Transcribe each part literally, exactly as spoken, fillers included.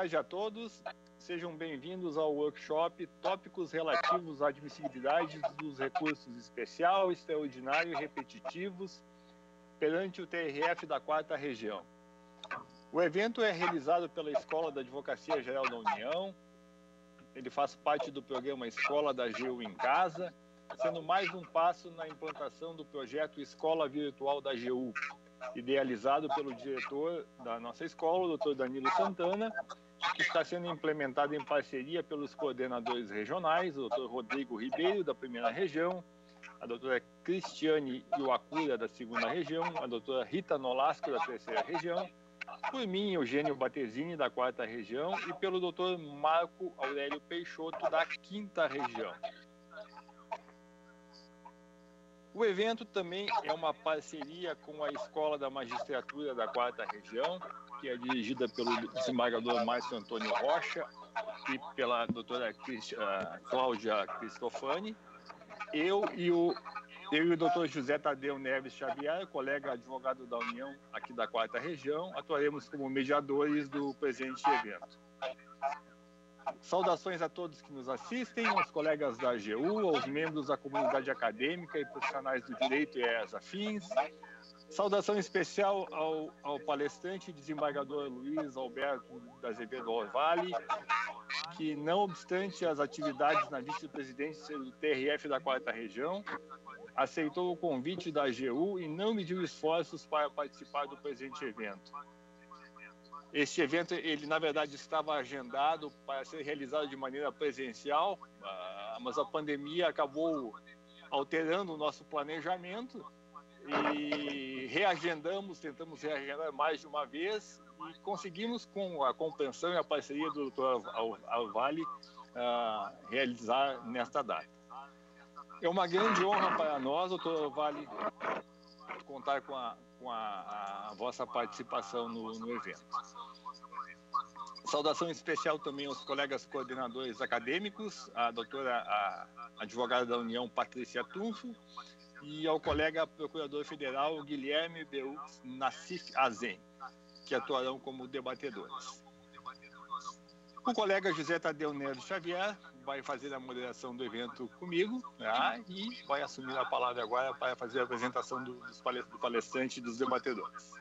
tarde a todos. Sejam bem-vindos ao workshop Tópicos Relativos à Admissibilidade dos Recursos Especial, Extraordinário e Repetitivos perante o T R F da quarta Região. O evento é realizado pela Escola da Advocacia Geral da União. Ele faz parte do programa Escola da A G U em Casa, sendo mais um passo na implantação do projeto Escola Virtual da A G U, idealizado pelo diretor da nossa escola, o doutor Danilo Santana, que está sendo implementado em parceria pelos coordenadores regionais, o doutor Rodrigo Ribeiro, da primeira região, a doutora Cristiane Iwakura, da segunda região, a doutora Rita Nolasco, da terceira região, por mim, Eugênio Batesini, da quarta região, e pelo doutor Marco Aurélio Peixoto, da quinta região. O evento também é uma parceria com a Escola da Magistratura da quarta Região, que é dirigida pelo desembargador Márcio Antônio Rocha e pela doutora Cláudia Cristofani. Eu e o, eu e o doutor José Tadeu Neves Xavier, colega advogado da União aqui da quarta Região, atuaremos como mediadores do presente evento. Saudações a todos que nos assistem, aos colegas da A G U, aos membros da comunidade acadêmica e profissionais do direito e áreas afins. Saudação especial ao, ao palestrante desembargador Luiz Alberto da Azevedo Orvali, que, não obstante as atividades na vice-presidência do T R F da quarta Região, aceitou o convite da A G U e não mediu esforços para participar do presente evento. Este evento, ele na verdade estava agendado para ser realizado de maneira presencial, mas a pandemia acabou alterando o nosso planejamento e reagendamos, tentamos reagendar mais de uma vez e conseguimos, com a compreensão e a parceria do doutor Orvali, realizar nesta data. É uma grande honra para nós, doutor Orvali, contar com a com a, a vossa participação no, no evento. Saudação especial também aos colegas coordenadores acadêmicos, a doutora a, a advogada da União, Patrícia Trunfo, e ao colega procurador federal, Guilherme Beux Nassif Azen, que atuarão como debatedores. O colega José Tadeu Neves Xavier vai fazer a moderação do evento comigo, tá? E vai assumir a palavra agora para fazer a apresentação do, dos palest do palestrante e dos debatedores.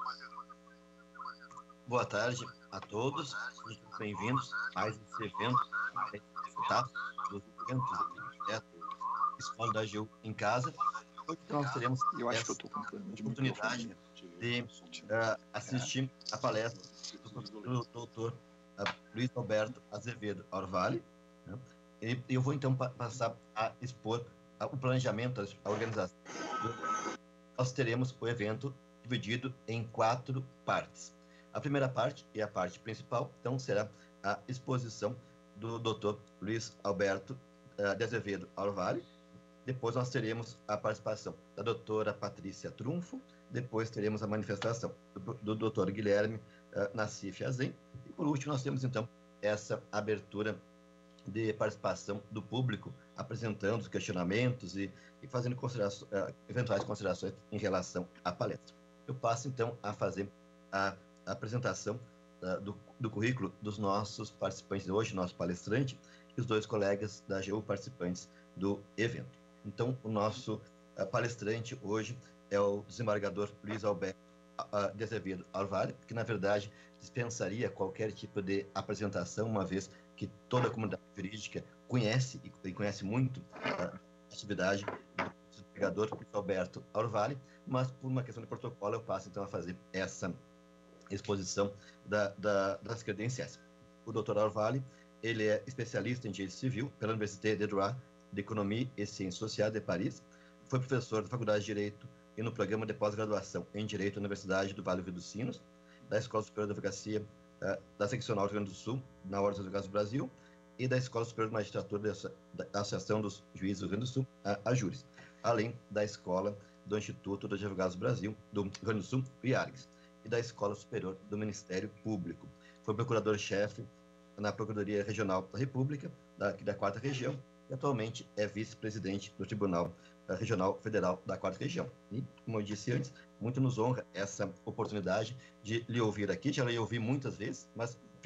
Boa tarde a todos, sejam bem-vindos a mais esse evento, tá? Do evento do projeto Escola da A G U em Casa. Hoje nós teremos Eu acho essa que eu tô com de oportunidade de uh, assistir é. a palestra do, do doutor Luiz Alberto Azevedo Orvali, né? E eu vou então pa passar a expor a, o planejamento, a organização. Nós teremos o evento dividido em quatro partes. A primeira parte, e a parte principal, então será a exposição do doutor Luiz Alberto uh, de Azevedo Orvali. Depois nós teremos a participação da doutora Patrícia Trunfo. Depois teremos a manifestação do, do doutor Guilherme uh, Nassif Azen. E por último nós temos então essa abertura de participação do público, apresentando os questionamentos e, e fazendo considerações, uh, eventuais considerações em relação à palestra. Eu passo então a fazer a, a apresentação uh, do, do currículo dos nossos participantes de hoje, nosso palestrante e os dois colegas da A G U participantes do evento. Então, o nosso uh, palestrante hoje é o desembargador Luiz Alberto uh, de Azevedo Orvali, que, na verdade, dispensaria qualquer tipo de apresentação, uma vez que toda a comunidade jurídica conhece, e, e conhece muito, uh, a atividade do desembargador Luiz Alberto Orvali, mas, por uma questão de protocolo, eu passo, então, a fazer essa exposição da, da, das credenciais. O doutor Orvali, ele é especialista em direito civil pela Université de Droit de Economia e Ciências Sociais de Paris, foi professor da Faculdade de Direito e no programa de pós-graduação em Direito da Universidade do Vale do Rio dos Sinos, da Escola Superior de Advocacia uh, da Seccional do Rio Grande do Sul, na Ordem dos Advogados do Brasil, e da Escola Superior de Magistratura da Associação dos Juízes do Rio Grande do Sul, a, a Júris, além da Escola do Instituto dos Advogados do Brasil, do Rio Grande do Sul, I A R G S, e da Escola Superior do Ministério Público. Foi procurador-chefe na Procuradoria Regional da República, da, da quarta Região, e atualmente é vice-presidente do Tribunal Regional Federal da quarta Região. E, como eu disse antes, muito nos honra essa oportunidade de lhe ouvir aqui. Já lhe ouvi muitas vezes, mas fico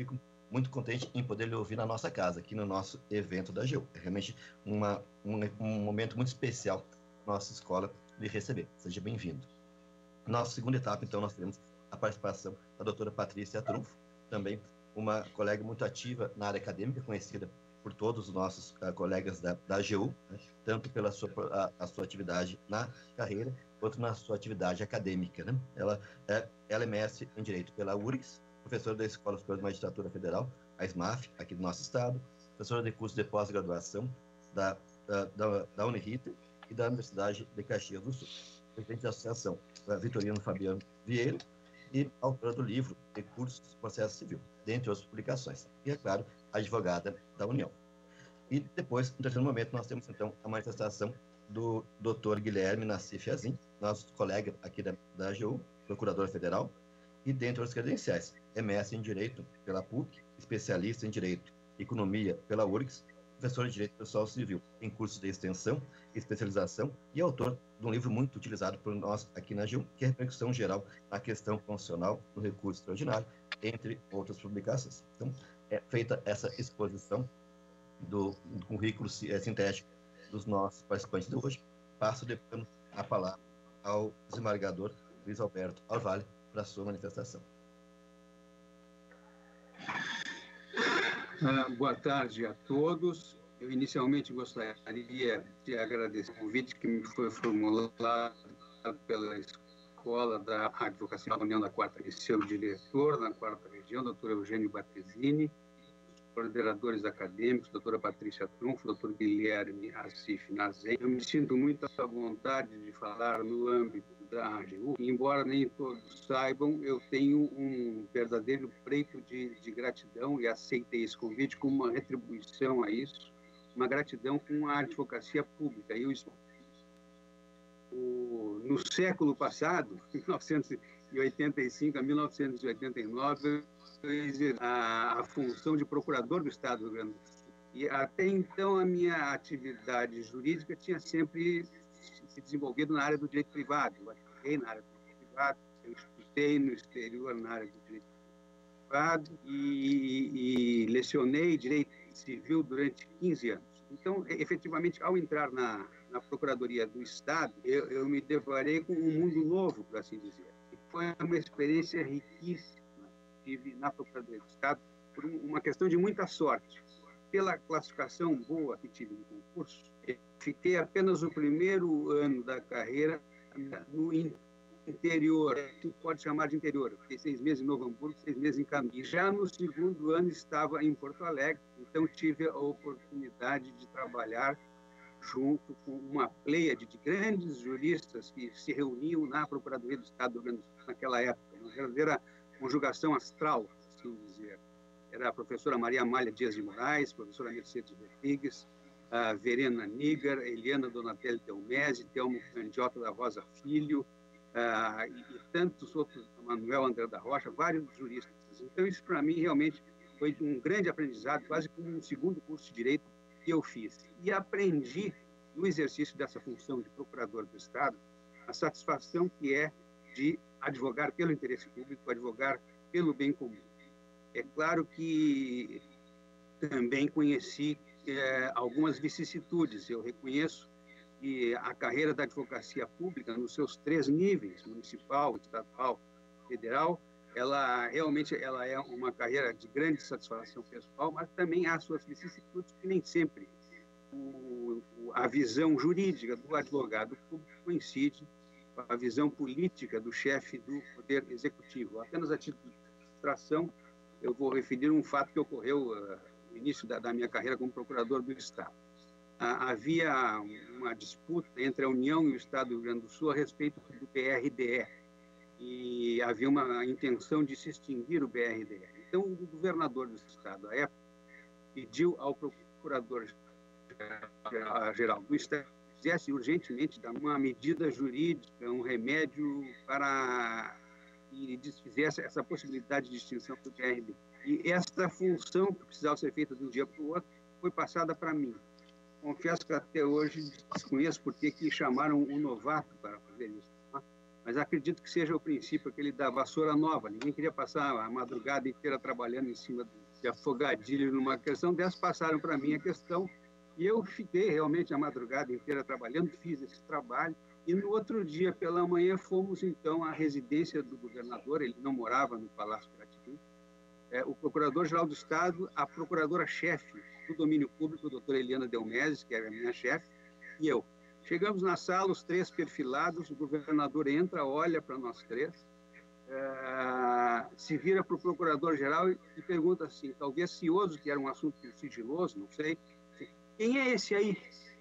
muito contente em poder lhe ouvir na nossa casa, aqui no nosso evento da A G U. É realmente uma, um, um momento muito especial na nossa escola lhe receber. Seja bem-vindo. Nossa segunda etapa, então, nós teremos a participação da doutora Patrícia Trunfo, também uma colega muito ativa na área acadêmica, conhecida por todos os nossos uh, colegas da, da A G U, né? Tanto pela sua, a, a sua atividade na carreira, quanto na sua atividade acadêmica, né? Ela é, ela é mestre em Direito pela U R G S, professora da Escola Superior de Magistratura Federal, a SMAF, aqui do nosso estado, professora de curso de pós-graduação da, da, da, da Uniriter e da Universidade de Caxias do Sul, presidente da Associação uh, Vitorino Fabiano Vieira e autora do livro Recursos do Processo Civil, dentre outras publicações. E, é claro, advogada da União. E depois, no terceiro momento, nós temos, então, a manifestação do doutor Guilherme Nassif Azim, nosso colega aqui da, da A G U, procurador federal, e dentre outras credenciais, é mestre em Direito pela P U C, especialista em Direito e Economia pela U R G S, professor de Direito Pessoal Civil em cursos de extensão e especialização e autor de um livro muito utilizado por nós aqui na A G U, que é a Repercussão Geral na Questão Constitucional no Recurso Extraordinário, entre outras publicações. Então, é feita essa exposição do, do currículo sintético dos nossos participantes de hoje, passo depois a palavra ao desembargador Luiz Alberto Orvalli para a sua manifestação. Ah, boa tarde a todos. Eu inicialmente gostaria de agradecer o convite que me foi formulado pela Escola da Advocacia da União da Quarta e seu diretor na Quarta Região, doutor Eugênio Battesini, coordenadores acadêmicos, doutora Patrícia Trunfo, doutor Guilherme Nassif Azim. Eu me sinto muito à vontade de falar no âmbito da A G U. Embora nem todos saibam, eu tenho um verdadeiro preito de, de gratidão e aceitei esse convite como uma retribuição a isso, uma gratidão com a advocacia pública. Eu, o, no século passado, mil novecentos e oitenta e cinco a mil novecentos e oitenta e nove, a, a função de procurador do Estado do Rio Grande do Sul. E até então a minha atividade jurídica tinha sempre se desenvolvido na área do direito privado. Eu atuei na área do direito privado, eu estudei no exterior na área do direito privado e, e lecionei direito civil durante quinze anos. Então, efetivamente, ao entrar na, na Procuradoria do Estado, eu, eu me deparei com um mundo novo, por assim dizer. Foi uma experiência riquíssima. Tive na Procuradoria do Estado por uma questão de muita sorte. Pela classificação boa que tive no concurso, fiquei apenas o primeiro ano da carreira no interior, que pode chamar de interior. Fiquei seis meses em Novo Hamburgo, seis meses em Canoas. E já no segundo ano estava em Porto Alegre, então tive a oportunidade de trabalhar junto com uma pleiade de grandes juristas que se reuniam na Procuradoria do Estado do Rio Grande do Sul naquela época, uma verdadeira conjugação astral, assim dizer. Era a professora Maria Amália Dias de Moraes, professora Mercedes Rodrigues, a Verena Nigar, Eliana Donatelli Teumese, Telmo Candiota da Rosa Filho, uh, e, e tantos outros, Manuel André da Rocha, vários juristas. Então, isso para mim realmente foi um grande aprendizado, quase como um segundo curso de Direito que eu fiz. E aprendi, no exercício dessa função de procurador do Estado, a satisfação que é de advogar pelo interesse público, advogar pelo bem comum. É claro que também conheci é, algumas vicissitudes. Eu reconheço que a carreira da advocacia pública, nos seus três níveis, municipal, estadual, federal, ela realmente ela é uma carreira de grande satisfação pessoal, mas também há suas vicissitudes que nem sempre o, a visão jurídica do advogado público coincide com a visão política do chefe do Poder Executivo. Apenas a título de ilustração, eu vou referir um fato que ocorreu uh, no início da, da minha carreira como procurador do Estado. Uh, havia uma disputa entre a União e o Estado do Rio Grande do Sul a respeito do B R D E, e havia uma intenção de se extinguir o B R D E. Então, o governador do Estado, à época, pediu ao procurador-geral do Estado que fizesse urgentemente dar uma medida jurídica, um remédio para e desfizesse essa possibilidade de extinção do B R D E. E essa função, que precisava ser feita de um dia para o outro, foi passada para mim. Confesso que até hoje desconheço por que chamaram um novato para fazer isso. Tá? Mas acredito que seja o princípio aquele da vassoura nova. Ninguém queria passar a madrugada inteira trabalhando em cima de afogadilho numa questão dessa, passaram para mim a questão, e eu fiquei realmente a madrugada inteira trabalhando, fiz esse trabalho, e no outro dia, pela manhã, fomos, então, à residência do governador, ele não morava no Palácio Piratini, é, o Procurador-Geral do Estado, a Procuradora-Chefe do Domínio Público, a doutora Eliana Delmeses, que era a minha chefe, e eu. Chegamos na sala, os três perfilados, o governador entra, olha para nós três, é, se vira para o Procurador-Geral e pergunta assim, talvez cioso, que era um assunto sigiloso, não sei, quem é esse aí?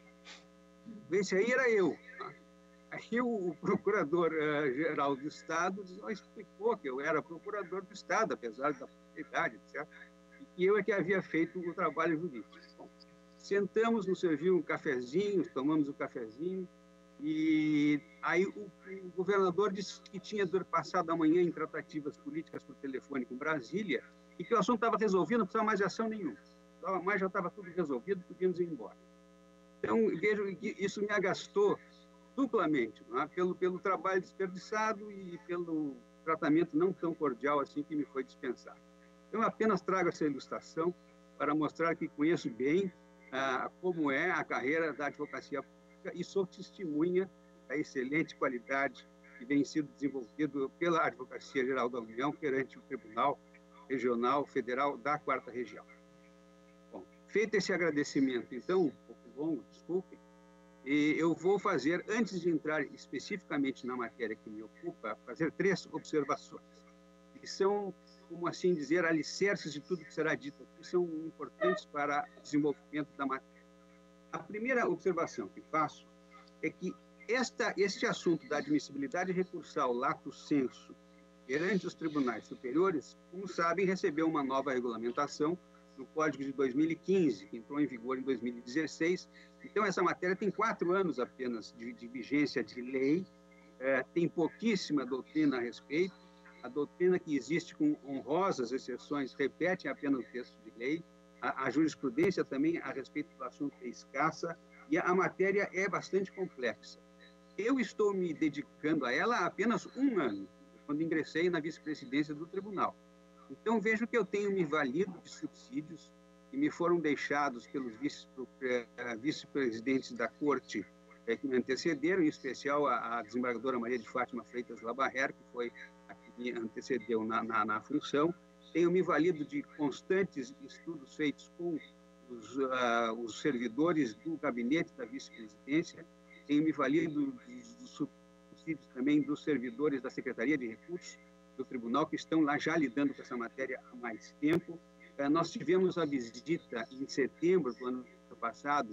Esse aí era eu. Aí o Procurador-Geral do Estado explicou que eu era Procurador do Estado, apesar da idade, etcétera, e eu é que havia feito o trabalho jurídico. Bom, sentamos, nos serviu um cafezinho, tomamos um cafezinho, e aí o, o governador disse que tinha passado a manhã em tratativas políticas por telefone com Brasília e que o assunto estava resolvido, não precisava mais de ação nenhuma. Mas já estava tudo resolvido, podíamos ir embora. Então, vejo que isso me agastou duplamente, não é? pelo, pelo trabalho desperdiçado e pelo tratamento não tão cordial assim que me foi dispensado. Eu apenas trago essa ilustração para mostrar que conheço bem ah, como é a carreira da advocacia pública e sou testemunha da excelente qualidade que vem sendo desenvolvido pela Advocacia Geral da União perante o Tribunal Regional Federal da Quarta Região. Bom, feito esse agradecimento, então, um pouco longo, desculpem, e eu vou fazer, antes de entrar especificamente na matéria que me ocupa, fazer três observações, que são, como assim dizer, alicerces de tudo que será dito aqui, são importantes para o desenvolvimento da matéria. A primeira observação que faço é que esta, este assunto da admissibilidade recursal lato sensu perante os tribunais superiores, como sabem, recebeu uma nova regulamentação no Código de dois mil e quinze, que entrou em vigor em dois mil e dezesseis. Então, essa matéria tem quatro anos apenas de, de vigência de lei, é, tem pouquíssima doutrina a respeito. A doutrina que existe, com honrosas exceções, repete apenas o texto de lei. A, a jurisprudência também a respeito do assunto é escassa e a, a matéria é bastante complexa. Eu estou me dedicando a ela há apenas um ano, quando ingressei na vice-presidência do tribunal. Então, vejo que eu tenho me valido de subsídios que me foram deixados pelos vice-presidentes da Corte é, que me antecederam, em especial a, a desembargadora Maria de Fátima Freitas Labarrer, que foi a que me antecedeu na, na, na função. Tenho me valido de constantes estudos feitos com os, uh, os servidores do gabinete da vice-presidência. Tenho me valido dos, dos subsídios também dos servidores da Secretaria de Recursos do Tribunal, que estão lá já lidando com essa matéria há mais tempo. Nós tivemos a visita em setembro do ano passado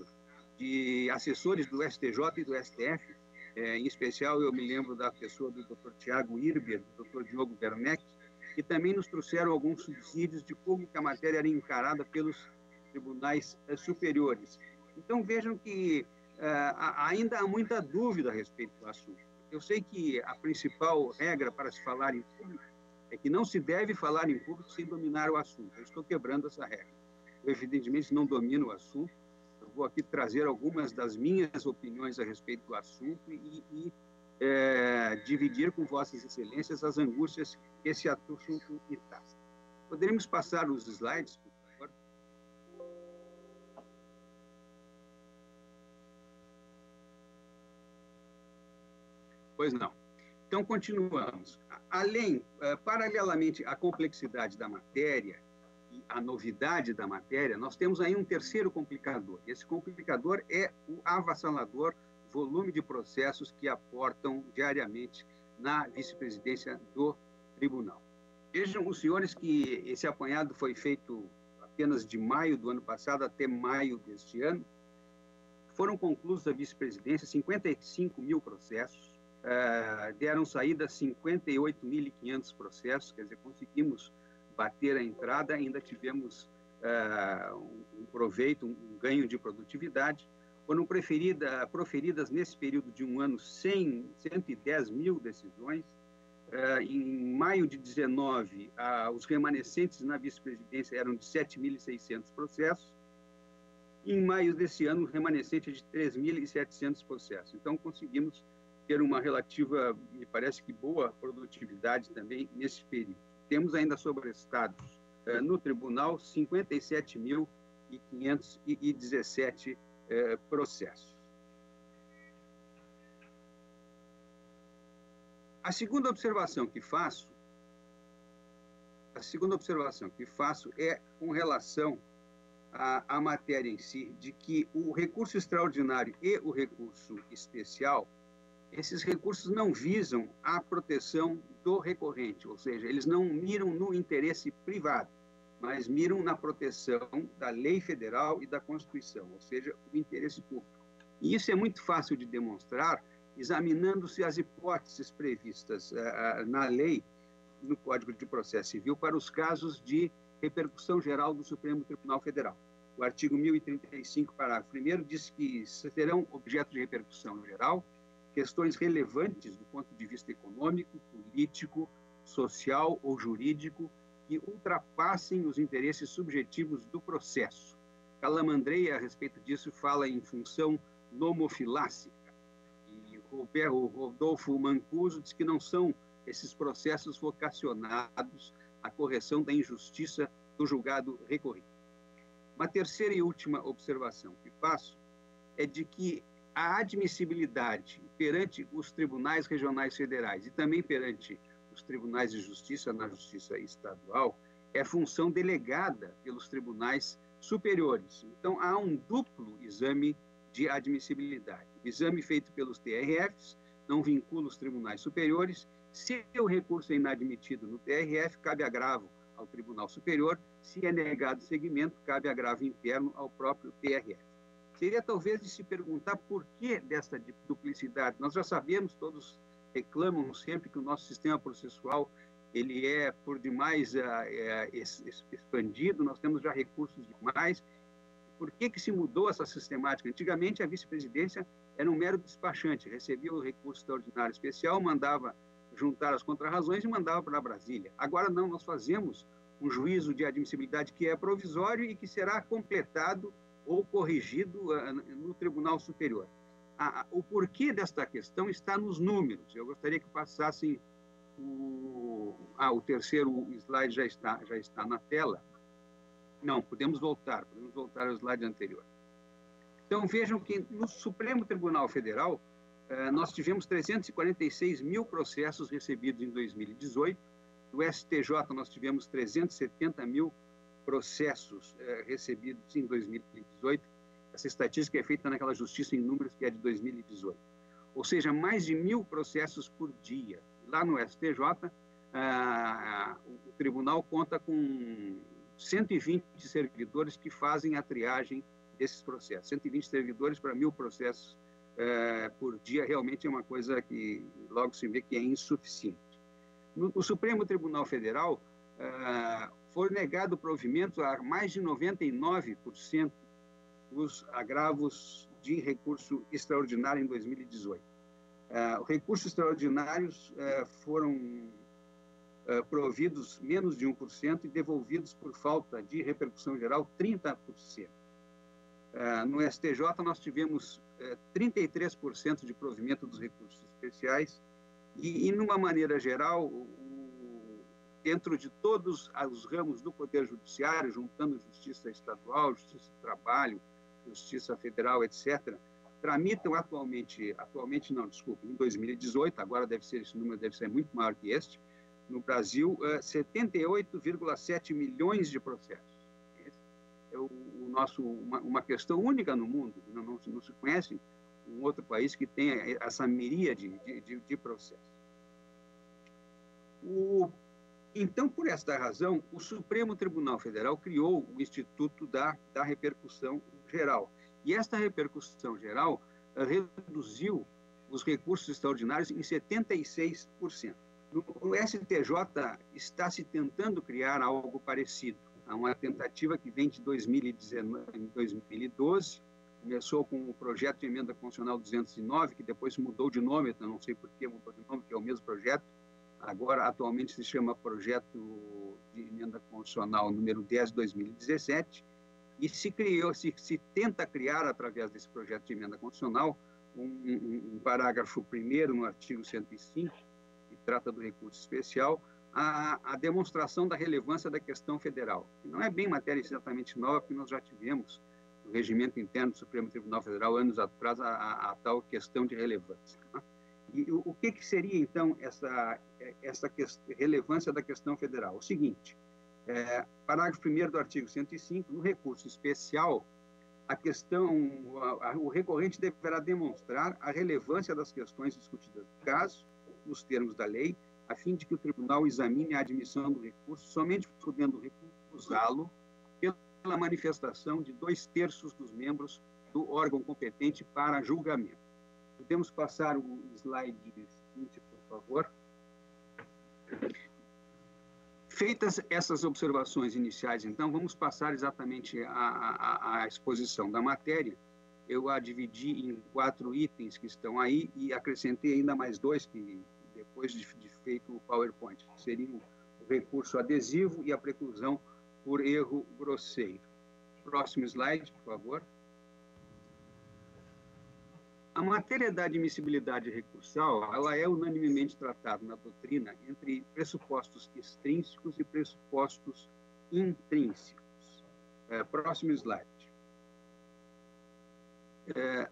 de assessores do S T J e do S T F, em especial eu me lembro da pessoa do doutor Tiago Irber, do doutor Diogo Werneck, que também nos trouxeram alguns subsídios de como que a matéria era encarada pelos tribunais superiores. Então vejam que ainda há muita dúvida a respeito do assunto. Eu sei que a principal regra para se falar em público é que não se deve falar em público sem dominar o assunto. Eu estou quebrando essa regra. Eu, evidentemente, não domino o assunto. Eu vou aqui trazer algumas das minhas opiniões a respeito do assunto e, e é, dividir com vossas excelências as angústias que esse assunto me traz. Poderíamos passar os slides, por favor? Pois não. Então, continuamos. Além, paralelamente à complexidade da matéria e à novidade da matéria, nós temos aí um terceiro complicador. Esse complicador é o avassalador volume de processos que aportam diariamente na vice-presidência do tribunal. Vejam os senhores que esse apanhado foi feito apenas de maio do ano passado até maio deste ano. Foram concluídos a vice-presidência cinquenta e cinco mil processos, Uh, deram saída cinquenta e oito mil e quinhentos processos, quer dizer, conseguimos bater a entrada, ainda tivemos uh, um, um proveito, um, um ganho de produtividade. Foram preferida, proferidas nesse período de um ano cem, cento e dez mil decisões. Uh, em maio de dezenove, uh, os remanescentes na vice-presidência eram de sete mil e seiscentos processos. Em maio desse ano, o remanescente é de três mil e setecentos processos. Então, conseguimos ter uma relativa, me parece que boa produtividade também nesse período. Temos ainda sobrestados no tribunal cinquenta e sete mil quinhentos e dezessete processos. A segunda observação que faço, a segunda observação que faço é com relação à, à matéria em si, de que o recurso extraordinário e o recurso especial, esses recursos não visam a proteção do recorrente, ou seja, eles não miram no interesse privado, mas miram na proteção da lei federal e da Constituição, ou seja, o interesse público. E isso é muito fácil de demonstrar examinando-se as hipóteses previstas uh, na lei, no Código de Processo Civil, para os casos de repercussão geral do Supremo Tribunal Federal. O artigo mil e trinta e cinco, parágrafo primeiro, diz que serão objeto de repercussão geral questões relevantes do ponto de vista econômico, político, social ou jurídico que ultrapassem os interesses subjetivos do processo. Calamandrei, a respeito disso, fala em função nomofilácica. E o Rodolfo Mancuso diz que não são esses processos vocacionados à correção da injustiça do julgado recorrido. Uma terceira e última observação que faço é de que a admissibilidade perante os tribunais regionais federais e também perante os tribunais de justiça na justiça estadual é função delegada pelos tribunais superiores. Então, há um duplo exame de admissibilidade. O exame feito pelos T R Fs não vincula os tribunais superiores. Se o recurso é inadmitido no T R F, cabe agravo ao Tribunal Superior. Se é negado seguimento, cabe agravo interno ao próprio T R F. Seria talvez de se perguntar por que dessa duplicidade. Nós já sabemos, todos reclamam sempre que o nosso sistema processual ele é por demais é, é, expandido, nós temos já recursos demais. Por que que se mudou essa sistemática? Antigamente, a vice-presidência era um mero despachante, recebia o recurso extraordinário especial, mandava juntar as contrarrazões e mandava para Brasília. Agora não, nós fazemos um juízo de admissibilidade que é provisório e que será completado ou corrigido uh, no Tribunal Superior. Ah, o porquê desta questão está nos números. Eu gostaria que passassem o... Ah, o terceiro slide já está, já está na tela. Não, podemos voltar, podemos voltar ao slide anterior. Então, vejam que no Supremo Tribunal Federal, uh, nós tivemos trezentos e quarenta e seis mil processos recebidos em dois mil e dezoito. No S T J, nós tivemos trezentos e setenta mil processos eh, recebidos em dois mil e dezoito. Essa estatística é feita naquela Justiça em Números, que é de dois mil e dezoito. Ou seja, mais de mil processos por dia. Lá no S T J, ah, o tribunal conta com cento e vinte servidores que fazem a triagem desses processos. cento e vinte servidores para mil processos eh, por dia realmente é uma coisa que logo se vê que é insuficiente. No, no Supremo Tribunal Federal, ah, foi negado provimento a mais de noventa e nove por cento dos agravos de recurso extraordinário em dois mil e dezoito. Uh, recursos extraordinários uh, foram uh, providos menos de um por cento e devolvidos por falta de repercussão geral trinta por cento. Uh, no S T J nós tivemos uh, trinta e três por cento de provimento dos recursos especiais e, e numa maneira geral, dentro de todos os ramos do Poder Judiciário, juntando Justiça Estadual, Justiça do Trabalho, Justiça Federal, etcétera, tramitam atualmente, atualmente não, desculpa, em dois mil e dezoito, agora deve ser, esse número deve ser muito maior que este, no Brasil, setenta e oito vírgula sete milhões de processos. Esse é o, o nosso, uma, uma questão única no mundo, não, não, não se conhece um outro país que tenha essa miríade de, de, de processos. O Então, por esta razão, o Supremo Tribunal Federal criou o Instituto da, da Repercussão Geral. E esta repercussão geral uh, reduziu os recursos extraordinários em setenta e seis por cento. No, no S T J está se tentando criar algo parecido. Há uma tentativa que vem de dois mil e doze, começou com o projeto de emenda constitucional duzentos e nove, que depois mudou de nome, eu não sei por que mudou de nome, que é o mesmo projeto. Agora, atualmente, se chama Projeto de Emenda Constitucional número dez de dois mil e dezessete, e se, criou, se, se tenta criar, através desse projeto de emenda constitucional, um, um, um parágrafo primeiro no artigo cento e cinco, que trata do recurso especial, a, a demonstração da relevância da questão federal, que não é bem matéria exatamente nova, porque nós já tivemos no regimento interno do Supremo Tribunal Federal, anos atrás, a, a, a tal questão de relevância. Né? E o, o que, que seria, então, essa, essa que, relevância da questão federal? O seguinte, é, parágrafo primeiro do artigo cento e cinco, no recurso especial, a questão, a, a, o recorrente deverá demonstrar a relevância das questões discutidas no caso, nos termos da lei, a fim de que o tribunal examine a admissão do recurso, somente podendo recusá-lo pela manifestação de dois terços dos membros do órgão competente para julgamento. Podemos passar o slide seguinte, por favor. Feitas essas observações iniciais, então, vamos passar exatamente a, a, a exposição da matéria. Eu a dividi em quatro itens que estão aí e acrescentei ainda mais dois que, depois de, de feito o PowerPoint, que seriam o recurso adesivo e a preclusão por erro grosseiro. Próximo slide, por favor. A matéria da admissibilidade recursal, ela é unanimemente tratada na doutrina entre pressupostos extrínsecos e pressupostos intrínsecos. É, próximo slide. É,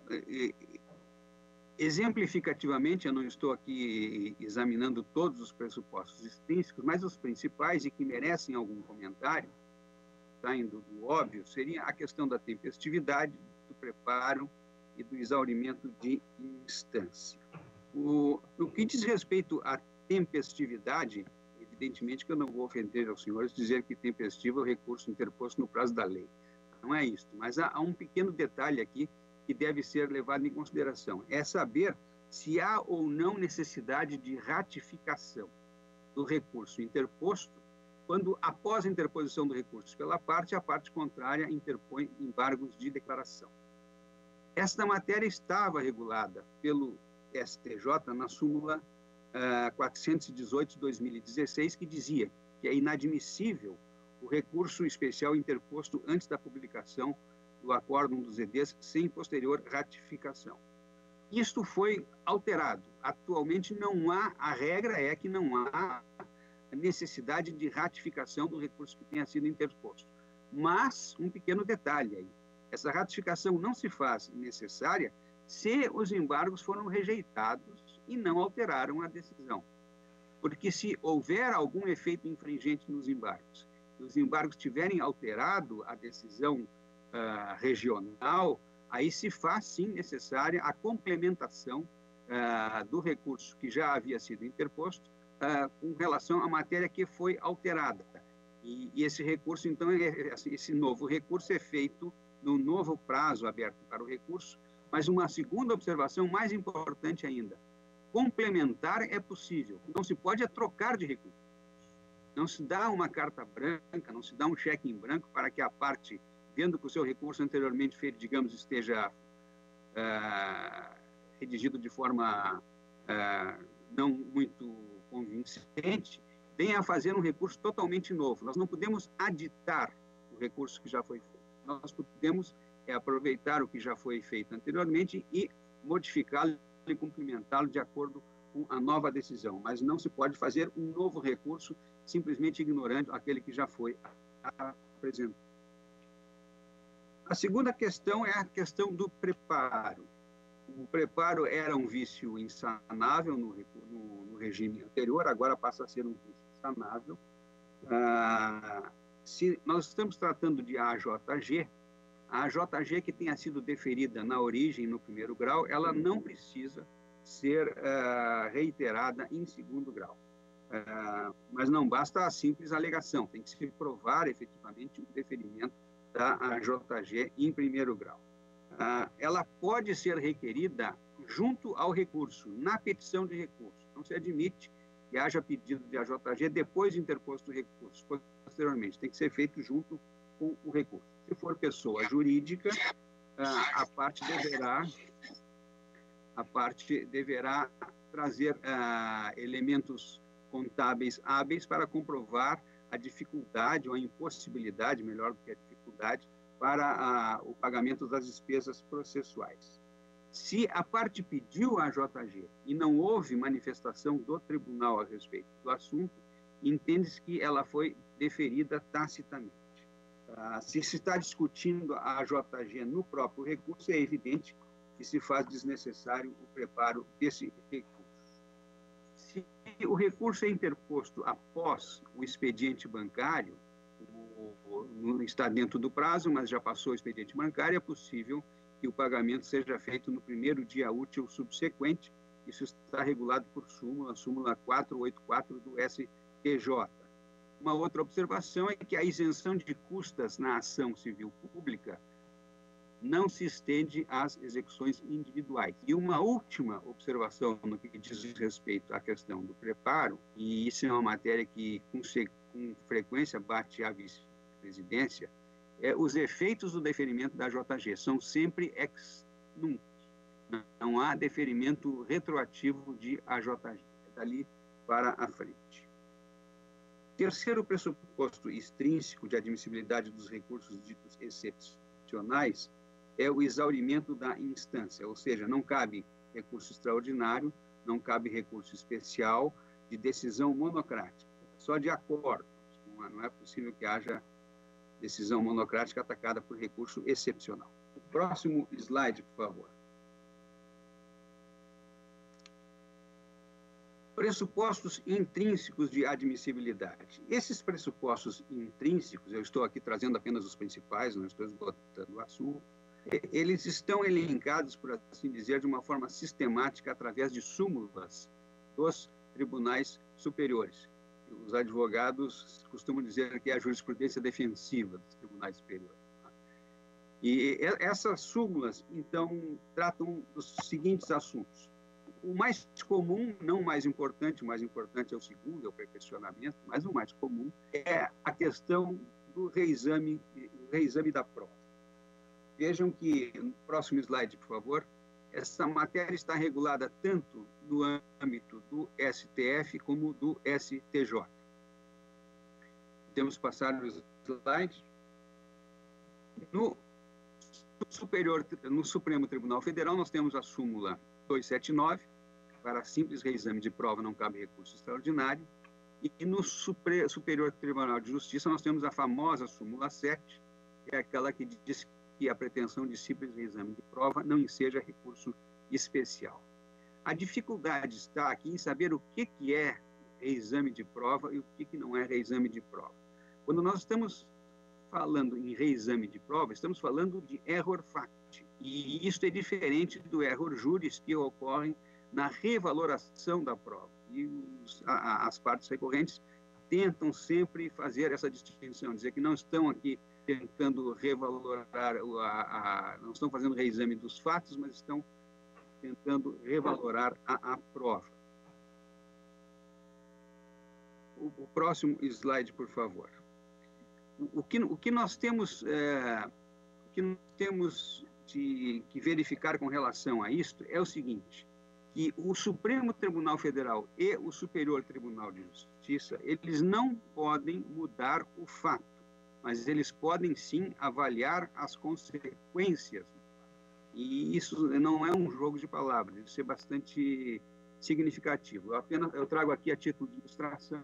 exemplificativamente, eu não estou aqui examinando todos os pressupostos extrínsecos, mas os principais e que merecem algum comentário, saindo do óbvio, seria a questão da tempestividade, do preparo e do exaurimento de instância. O, no que diz respeito à tempestividade, evidentemente que eu não vou ofender aos senhores dizer que tempestivo é o recurso interposto no prazo da lei. Não é isso, mas há, há um pequeno detalhe aqui que deve ser levado em consideração. É saber se há ou não necessidade de ratificação do recurso interposto quando, após a interposição do recurso pela parte, a parte contrária interpõe embargos de declaração. Esta matéria estava regulada pelo S T J na súmula uh, quatrocentos e dezoito de dois mil e dezesseis, que dizia que é inadmissível o recurso especial interposto antes da publicação do acórdão dos E Ds sem posterior ratificação. Isto foi alterado. Atualmente não há, a regra é que não há necessidade de ratificação do recurso que tenha sido interposto. Mas, um pequeno detalhe aí, essa ratificação não se faz necessária se os embargos foram rejeitados e não alteraram a decisão. Porque se houver algum efeito infringente nos embargos, e os embargos tiverem alterado a decisão uh, regional, aí se faz sim necessária a complementação uh, do recurso que já havia sido interposto uh, com relação à matéria que foi alterada. E, e esse recurso, então, é, esse novo recurso é feito no novo prazo aberto para o recurso, mas uma segunda observação mais importante ainda, complementar é possível, não se pode é trocar de recurso. Não se dá uma carta branca, não se dá um cheque em branco para que a parte, vendo que o seu recurso anteriormente feito, digamos, esteja uh, redigido de forma uh, não muito convincente, venha a fazer um recurso totalmente novo. Nós não podemos aditar o recurso que já foi feito. Nós podemos é, aproveitar o que já foi feito anteriormente e modificá-lo e complementá-lo de acordo com a nova decisão. Mas não se pode fazer um novo recurso simplesmente ignorando aquele que já foi apresentado. A segunda questão é a questão do preparo. O preparo era um vício insanável no, no, no regime anterior, agora passa a ser um vício insanável. Ah, se nós estamos tratando de A J G, a A J G que tenha sido deferida na origem, no primeiro grau, ela não precisa ser uh, reiterada em segundo grau. Uh, mas não basta a simples alegação, tem que se provar efetivamente o deferimento da A J G em primeiro grau. Uh, ela pode ser requerida junto ao recurso, na petição de recurso. Não se admite que haja pedido de A J G depois de interposto o recurso. Posteriormente, tem que ser feito junto com o recurso. Se for pessoa jurídica, a parte deverá, a parte deverá trazer elementos contábeis hábeis para comprovar a dificuldade ou a impossibilidade, melhor do que a dificuldade, para o pagamento das despesas processuais. Se a parte pediu a A J G e não houve manifestação do tribunal a respeito do assunto, entende-se que ela foi deferida tacitamente. Ah, se se está discutindo a J G no próprio recurso, é evidente que se faz desnecessário o preparo desse recurso. Se o recurso é interposto após o expediente bancário, não está dentro do prazo, mas já passou o expediente bancário, é possível que o pagamento seja feito no primeiro dia útil subsequente. Isso está regulado por súmula, súmula quatrocentos e oitenta e quatro do S T J. Uma outra observação é que a isenção de custas na ação civil pública não se estende às execuções individuais. E uma última observação no que diz respeito à questão do preparo, e isso é uma matéria que com, com frequência bate a vice-presidência, é os efeitos do deferimento da J G. São sempre ex nunc. Não há deferimento retroativo de A J G. É dali para a frente. Terceiro pressuposto extrínseco de admissibilidade dos recursos ditos excepcionais é o exaurimento da instância, ou seja, não cabe recurso extraordinário, não cabe recurso especial de decisão monocrática, só de acordo. Não é possível que haja decisão monocrática atacada por recurso excepcional. O próximo slide, por favor. Pressupostos intrínsecos de admissibilidade. Esses pressupostos intrínsecos, eu estou aqui trazendo apenas os principais, não estou esgotando o assunto, eles estão elencados, por assim dizer, de uma forma sistemática através de súmulas dos tribunais superiores. Os advogados costumam dizer que é a jurisprudência defensiva dos tribunais superiores. E essas súmulas, então, tratam dos seguintes assuntos. O mais comum, não o mais importante, o mais importante é o segundo, é o perfeccionamento, mas o mais comum é a questão do reexame, reexame da prova. Vejam que, no próximo slide, por favor, essa matéria está regulada tanto no âmbito do S T F como do S T J. Temos que passar o slide. No, superior, no Supremo Tribunal Federal, nós temos a súmula duzentos e setenta e nove, para simples reexame de prova não cabe recurso extraordinário, e no Supre, Superior Tribunal de Justiça nós temos a famosa súmula sete, que é aquela que diz que a pretensão de simples reexame de prova não enseja recurso especial. A dificuldade está aqui em saber o que, que é reexame de prova e o que, que não é reexame de prova. Quando nós estamos falando em reexame de prova, estamos falando de error fact, e isso é diferente do error juris que ocorre na revaloração da prova. E os, a, as partes recorrentes tentam sempre fazer essa distinção, dizer que não estão aqui tentando revalorar, a, a, não estão fazendo reexame dos fatos, mas estão tentando revalorar a, a prova. O, o próximo slide, por favor. O, o, que, o que nós temos, é, o que nós temos de, que verificar com relação a isto é o seguinte, que o Supremo Tribunal Federal e o Superior Tribunal de Justiça, eles não podem mudar o fato, mas eles podem sim avaliar as consequências. E isso não é um jogo de palavras, isso é bastante significativo. Eu apenas eu trago aqui a título de ilustração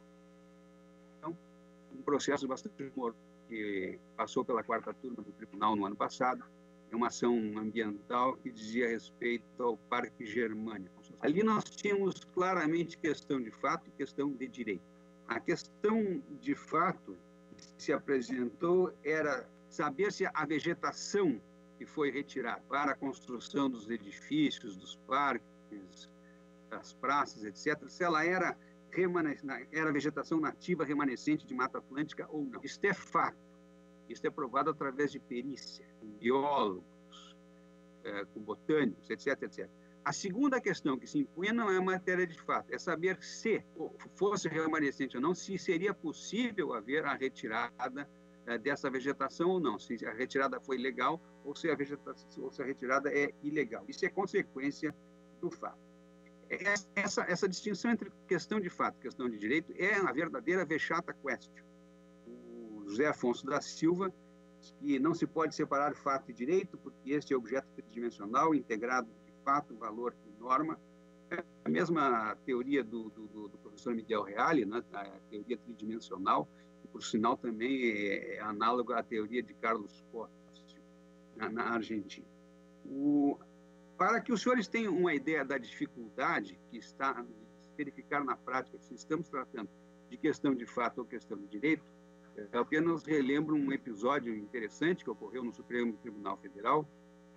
um processo bastante humor que passou pela quarta turma do tribunal no ano passado. É uma ação ambiental que dizia respeito ao Parque Germânia. Ali nós tínhamos claramente questão de fato e questão de direito. A questão de fato que se apresentou era saber se a vegetação que foi retirada para a construção dos edifícios, dos parques, das praças, etcétera, se ela era, era vegetação nativa remanescente de Mata Atlântica ou não. Isto é fato. Isso é provado através de perícia, com biólogos, é, com botânicos, etc, etcétera. A segunda questão que se impunha não é matéria de fato, é saber se fosse remanescente ou não, se seria possível haver a retirada é, dessa vegetação ou não, se a retirada foi legal ou se a, vegetação, ou se a retirada é ilegal. Isso é consequência do fato. Essa, essa distinção entre questão de fato e questão de direito é a verdadeira vexata quaestio. O José Afonso da Silva, que não se pode separar fato e direito, porque este é objeto tridimensional, integrado de fato, valor e norma, a mesma teoria do, do, do professor Miguel Reale, né, a teoria tridimensional, que, por sinal, também é, é análoga à teoria de Carlos Costa, na, na Argentina. O, para que os senhores tenham uma ideia da dificuldade que está de verificar na prática se estamos tratando de questão de fato ou questão de direito, eu apenas relembro um episódio interessante que ocorreu no Supremo Tribunal Federal,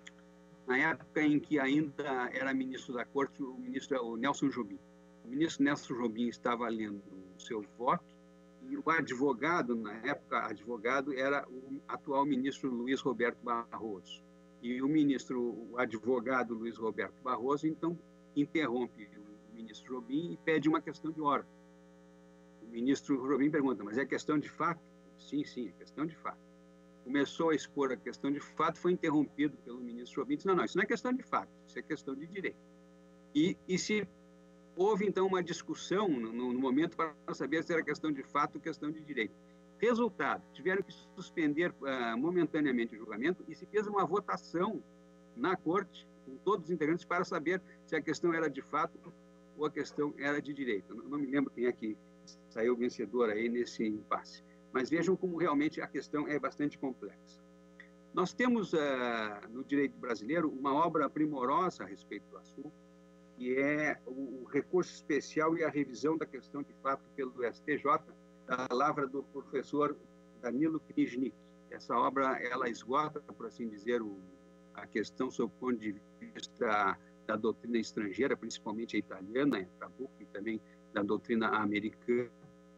na época em que ainda era ministro da Corte, o ministro o Nelson Jobim. O ministro Nelson Jobim estava lendo o seu voto e o advogado, na época, advogado era o atual ministro Luiz Roberto Barroso. E o ministro, o advogado Luiz Roberto Barroso, então, interrompe o ministro Jobim e pede uma questão de ordem. O ministro Jobim pergunta, mas é questão de fato? Sim, sim, é questão de fato. Começou a expor a questão de fato, foi interrompido pelo ministro Jobim, disse, não, não, isso não é questão de fato, isso é questão de direito. E, e se houve, então, uma discussão no, no momento para saber se era questão de fato ou questão de direito. Resultado, tiveram que suspender uh, momentaneamente o julgamento e se fez uma votação na corte, com todos os integrantes, para saber se a questão era de fato ou a questão era de direito. Não, não me lembro quem é que saiu vencedor aí nesse impasse. Mas vejam como realmente a questão é bastante complexa. Nós temos, uh, no direito brasileiro, uma obra primorosa a respeito do assunto, que é o, o recurso especial e a revisão da questão de fato pelo S T J, da palavra do professor Danilo Kniznik. Essa obra, ela esgota, por assim dizer, o, a questão sob o ponto de vista da, da doutrina estrangeira, principalmente a italiana, a Trabucco, e também da doutrina americana.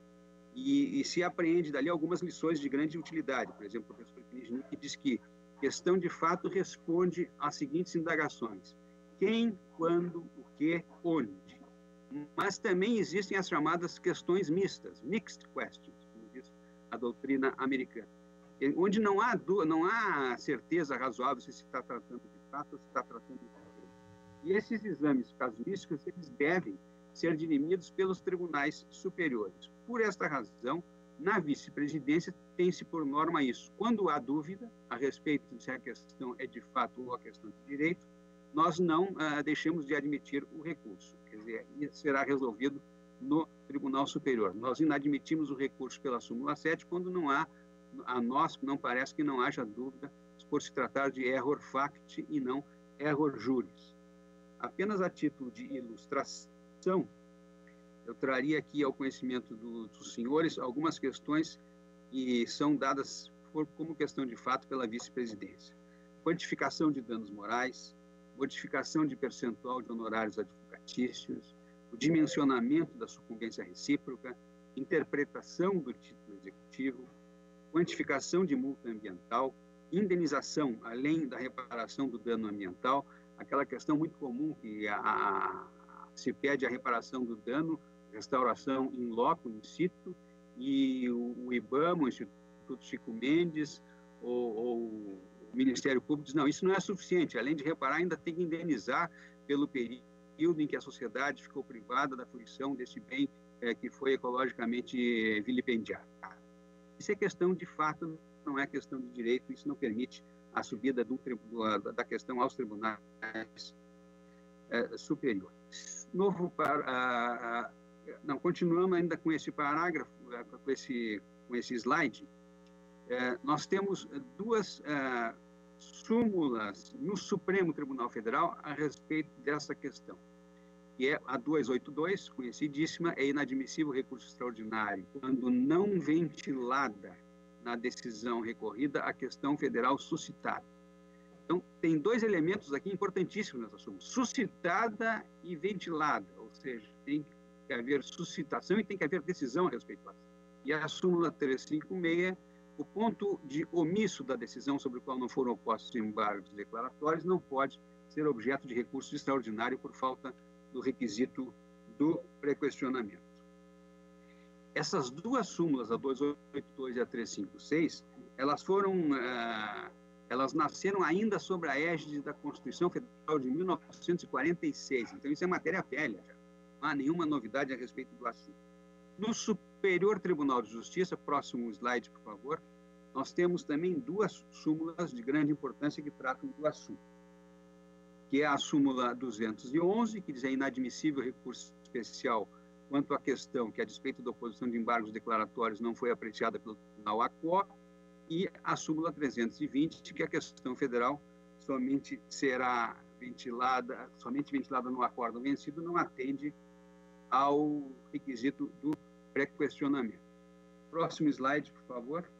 E, e se apreende dali algumas lições de grande utilidade. Por exemplo, o professor Kniznik diz que questão de fato responde às seguintes indagações: quem, quando, o que, onde. Mas também existem as chamadas questões mistas, mixed questions, como diz a doutrina americana, onde não há, não há certeza razoável se se está tratando de fato ou se está tratando de direito. E esses exames casuísticos, eles devem ser dirimidos pelos tribunais superiores. Por esta razão, na vice-presidência tem-se por norma isso. Quando há dúvida a respeito de se a questão é de fato ou a questão de direito, nós não ah, deixamos de admitir o recurso. Quer dizer, será resolvido no Tribunal Superior. Nós inadmitimos o recurso pela súmula sete quando não há, a nós não parece que não haja dúvida por se tratar de error facti e não error juris. Apenas a título de ilustração, eu traria aqui ao conhecimento do, dos senhores algumas questões que são dadas por, como questão de fato pela vice-presidência. Quantificação de danos morais, modificação de percentual de honorários advocatícios, o dimensionamento da sucumbência recíproca, interpretação do título executivo, quantificação de multa ambiental, indenização além da reparação do dano ambiental, aquela questão muito comum que a, a, se pede a reparação do dano, restauração in loco, in situ, e o, o IBAMA, o Instituto Chico Mendes, ou, ou o Ministério Público diz, não, isso não é suficiente, além de reparar, ainda tem que indenizar pelo período em que a sociedade ficou privada da fruição desse bem é, que foi ecologicamente vilipendiado. Isso é questão de fato, não é questão de direito, isso não permite a subida do, da questão aos tribunais é, superiores. Novo para, a, a, não, continuamos ainda com esse parágrafo, com esse, com esse slide. É, nós temos duas é, súmulas no Supremo Tribunal Federal a respeito dessa questão, que é a duzentos e oitenta e dois, conhecidíssima, é inadmissível recurso extraordinário quando não ventilada na decisão recorrida a questão federal suscitada. Então, tem dois elementos aqui importantíssimos nessa súmula, suscitada e ventilada, ou seja, tem que haver suscitação e tem que haver decisão a respeito disso. E a súmula trezentos e cinquenta e seis, o ponto de omisso da decisão sobre o qual não foram opostos embargos declaratórios não pode ser objeto de recurso extraordinário por falta do requisito do prequestionamento. Essas duas súmulas, a duzentos e oitenta e dois e a trezentos e cinquenta e seis, elas foram, ah, elas nasceram ainda sobre a égide da Constituição Federal de mil novecentos e quarenta e seis. Então, isso é matéria velha, já. Não há nenhuma novidade a respeito do assunto. No Superior Tribunal de Justiça, próximo slide, por favor, nós temos também duas súmulas de grande importância que tratam do assunto. que é a súmula duzentos e onze, que diz é inadmissível recurso especial quanto à questão que, a despeito da oposição de embargos declaratórios, não foi apreciada pelo Tribunal A C O, e a súmula trezentos e vinte, que a questão federal somente será ventilada, somente ventilada no acórdão vencido, não atende ao requisito do pré-questionamento. Próximo slide, por favor.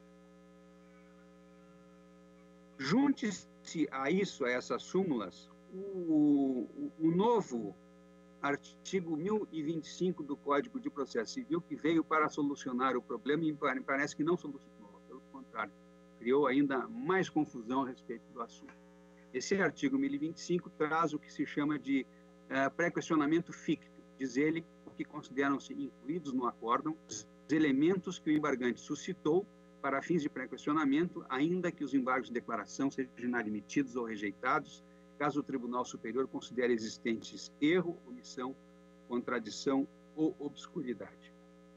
Junte-se a isso, a essas súmulas, o, o, o novo artigo mil e vinte e cinco do Código de Processo Civil, que veio para solucionar o problema e me parece que não solucionou, pelo contrário, criou ainda mais confusão a respeito do assunto. Esse artigo mil e vinte e cinco traz o que se chama de uh, pré-questionamento ficto, diz ele que consideram-se incluídos no acórdão os elementos que o embargante suscitou para fins de pré-questionamento, ainda que os embargos de declaração sejam inadmitidos ou rejeitados, caso o Tribunal Superior considere existentes erro, omissão, contradição ou obscuridade.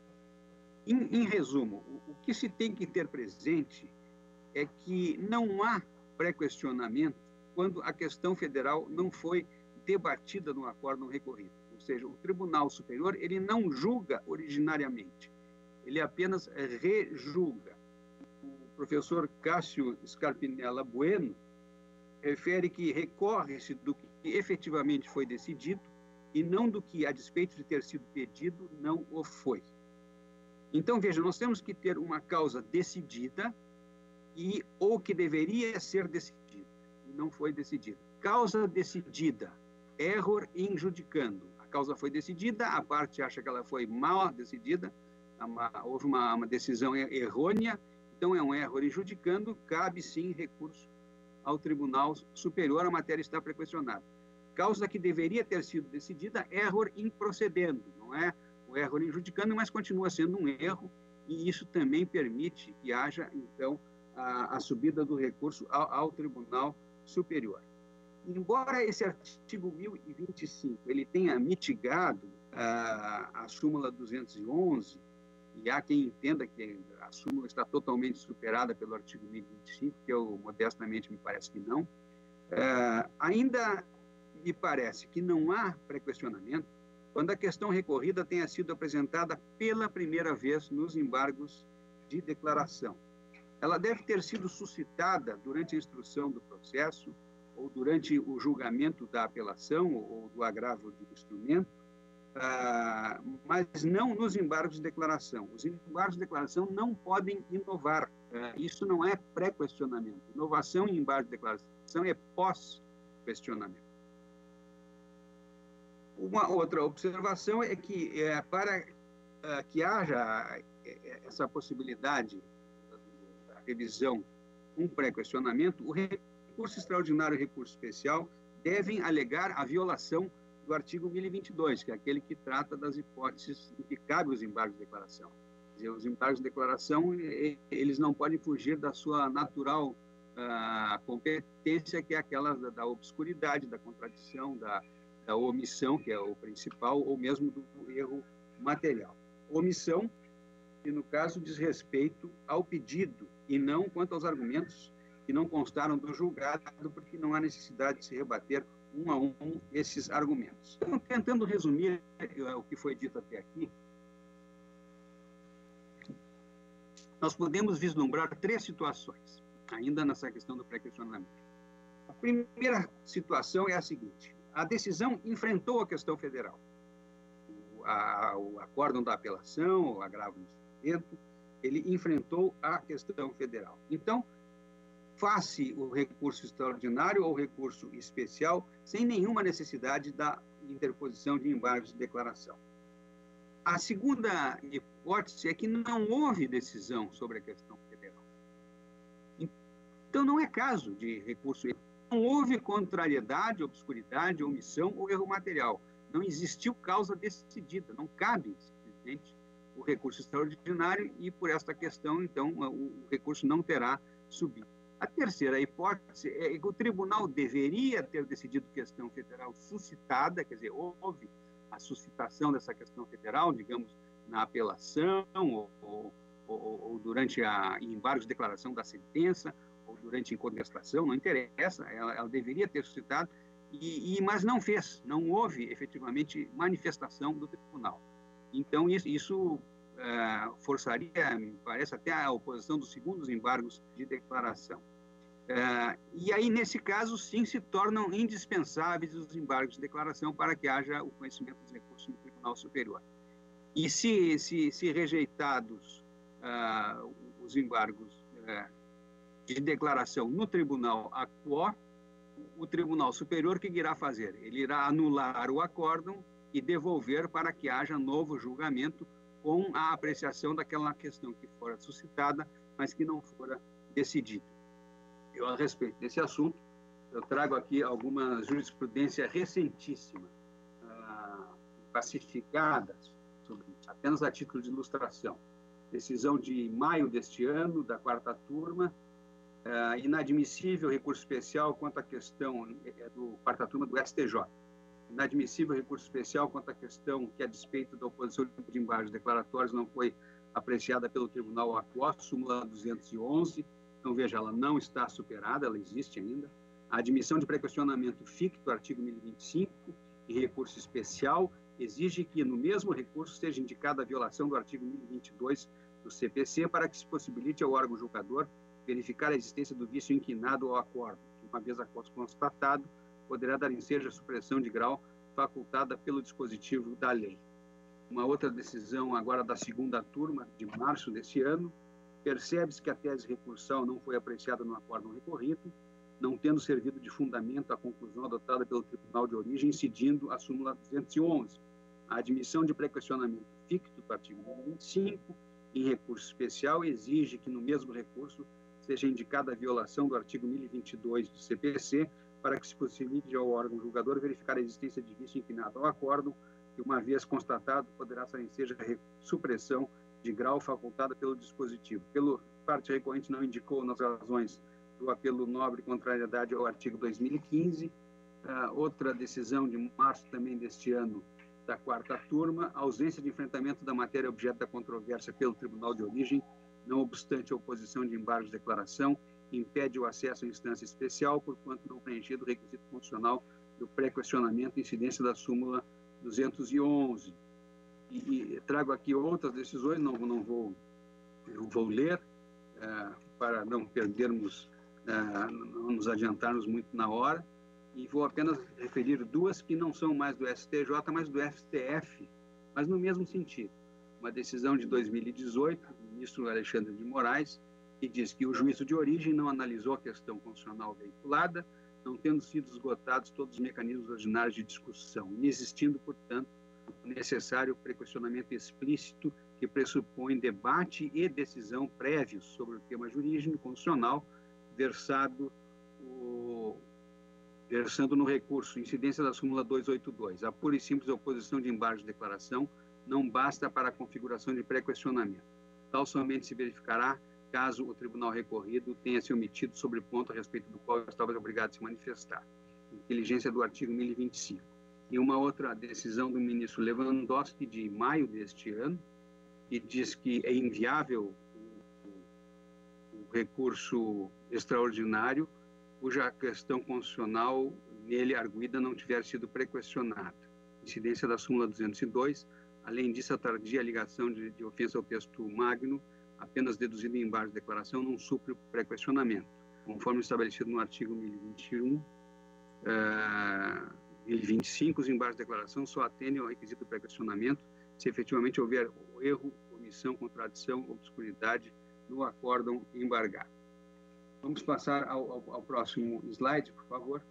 Em, em resumo, o, o que se tem que ter presente é que não há pré-questionamento quando a questão federal não foi debatida no acórdão recorrido. Ou seja, o Tribunal Superior ele não julga originariamente, ele apenas rejulga. O professor Cássio Scarpinella Bueno refere que recorre-se do que efetivamente foi decidido e não do que, a despeito de ter sido pedido, não o foi. Então, veja, nós temos que ter uma causa decidida e ou que deveria ser decidida e não foi decidida. Causa decidida, error in judicando. A causa foi decidida, a parte acha que ela foi mal decidida, uma, houve uma, uma decisão errônea, então é um erro in judicando, cabe sim recurso ao Tribunal Superior, a matéria está pré-questionada. Causa que deveria ter sido decidida, error in procedendo, não é o erro in judicando, mas continua sendo um erro, e isso também permite que haja, então, a, a subida do recurso ao, ao Tribunal Superior. Embora esse artigo mil e vinte e cinco ele tenha mitigado a, a súmula duzentos e onze, e há quem entenda que a súmula está totalmente superada pelo artigo mil e vinte e cinco, que eu, modestamente, me parece que não, é, ainda me parece que não há pré-questionamento quando a questão recorrida tenha sido apresentada pela primeira vez nos embargos de declaração. Ela deve ter sido suscitada durante a instrução do processo ou durante o julgamento da apelação ou do agravo de instrumento, Ah, mas não nos embargos de declaração. Os embargos de declaração não podem inovar. Ah, isso não é pré-questionamento. Inovação em embargo de declaração é pós-questionamento. Uma outra observação é que, é, para ah, que haja essa possibilidade da revisão com pré-questionamento, o recurso extraordinário e o recurso especial devem alegar a violação do artigo mil e vinte e dois, que é aquele que trata das hipóteses em que cabem os embargos de declaração. Quer dizer, os embargos de declaração, eles não podem fugir da sua natural uh, competência, que é aquela da, da obscuridade, da contradição, da, da omissão, que é o principal, ou mesmo do erro material. Omissão, que no caso diz respeito ao pedido, e não quanto aos argumentos que não constaram do julgado, porque não há necessidade de se rebater um a um esses argumentos. Então, tentando resumir o que foi dito até aqui, nós podemos vislumbrar três situações, ainda nessa questão do pré-questionamento. A primeira situação é a seguinte: a decisão enfrentou a questão federal. O, a, o acórdão da apelação, o agravo de instrumento, ele enfrentou a questão federal. Então, faz-se o recurso extraordinário ou recurso especial sem nenhuma necessidade da interposição de embargos de declaração. A segunda hipótese é que não houve decisão sobre a questão federal. Então, não é caso de recurso. Não houve contrariedade, obscuridade, omissão ou erro material. Não existiu causa decidida. Não cabe, simplesmente, o recurso extraordinário e, por esta questão, então, o recurso não terá subido. A terceira hipótese é que o tribunal deveria ter decidido questão federal suscitada, quer dizer, houve a suscitação dessa questão federal, digamos, na apelação ou, ou, ou, ou durante a embargo de declaração da sentença ou durante a contestação, não interessa, ela, ela deveria ter suscitado e, e, mas não fez, não houve efetivamente manifestação do tribunal. Então, isso, isso uh, forçaria, me parece, até a oposição dos segundos embargos de declaração. Uh, e aí, nesse caso, sim, se tornam indispensáveis os embargos de declaração para que haja o conhecimento dos recursos no Tribunal Superior. E se, se, se rejeitados uh, os embargos uh, de declaração no Tribunal Aquó, o Tribunal Superior, o que irá fazer? Ele irá anular o acórdão e devolver para que haja novo julgamento com a apreciação daquela questão que fora suscitada, mas que não fora decidida. Eu, a respeito desse assunto, eu trago aqui alguma jurisprudência recentíssima, ah, classificada, sobre, apenas a título de ilustração. Decisão de maio deste ano, da quarta turma, ah, inadmissível recurso especial quanto à questão é, do quarta turma do S T J. Inadmissível recurso especial quanto à questão que, a despeito da oposição de embargos declaratórios, não foi apreciada pelo Tribunal Aquó, súmula duzentos e onze. Então, veja, ela não está superada, ela existe ainda. A admissão de pré-questionamento ficto, artigo mil e vinte e cinco, e recurso especial, exige que, no mesmo recurso, seja indicada a violação do artigo mil e vinte e dois do C P C para que se possibilite ao órgão julgador verificar a existência do vício inquinado ao acordo, que, uma vez acordo constatado, poderá dar ensejo à supressão de grau facultada pelo dispositivo da lei. Uma outra decisão, agora da segunda turma, de março desse ano, percebe-se que a tese recursal não foi apreciada no acórdão recorrido, não tendo servido de fundamento a conclusão adotada pelo Tribunal de Origem, incidindo a súmula duzentos e onze. A admissão de pré-questionamento ficto do artigo mil e vinte e cinco, em recurso especial, exige que no mesmo recurso seja indicada a violação do artigo mil e vinte e dois do C P C para que se possibilite ao órgão julgador verificar a existência de vício inclinado ao acórdão, que, uma vez constatado, poderá ser ensejo a supressão de grau facultada pelo dispositivo. Pelo parte recorrente não indicou nas razões do apelo nobre contrariedade ao artigo dois mil e quinze. Uh, outra decisão de março também deste ano, da quarta turma, a ausência de enfrentamento da matéria objeto da controvérsia pelo Tribunal de Origem, não obstante a oposição de embargos de declaração, impede o acesso à instância especial, porquanto não preenchido o requisito funcional do pré-questionamento, incidência da súmula duzentos e onze. E, e trago aqui outras decisões, não, não, vou, não vou ler, uh, para não perdermos, uh, não nos adiantarmos muito na hora, e vou apenas referir duas que não são mais do S T J, mas do S T F, mas no mesmo sentido. Uma decisão de dois mil e dezoito, do ministro Alexandre de Moraes, que diz que o juízo de origem não analisou a questão constitucional veiculada, não tendo sido esgotados todos os mecanismos ordinários de discussão, e existindo, portanto, necessário pré-questionamento explícito que pressupõe debate e decisão prévios sobre o tema jurídico constitucional, versado, o, versando no recurso, incidência da súmula duzentos e oitenta e dois. A pura e simples oposição de embargos de declaração não basta para a configuração de pré-questionamento. Tal somente se verificará caso o tribunal recorrido tenha se omitido sobre ponto a respeito do qual estava obrigado a se manifestar. Inteligência do artigo mil e vinte e cinco. E uma outra decisão do ministro Lewandowski, de maio deste ano, que diz que é inviável o, o recurso extraordinário cuja questão constitucional nele arguida não tiver sido pré-questionada. Incidência da súmula duzentos e dois. Além disso, a tardia alegação de, de ofensa ao texto magno, apenas deduzida em embargos de declaração, não supre o pré-questionamento, conforme estabelecido no artigo mil e vinte e um, uh, mil e vinte e cinco, os embargos de declaração só atendem ao requisito do pré-questionamento se efetivamente houver erro, omissão, contradição, obscuridade no acórdão embargado. Vamos passar ao, ao, ao próximo slide, por favor.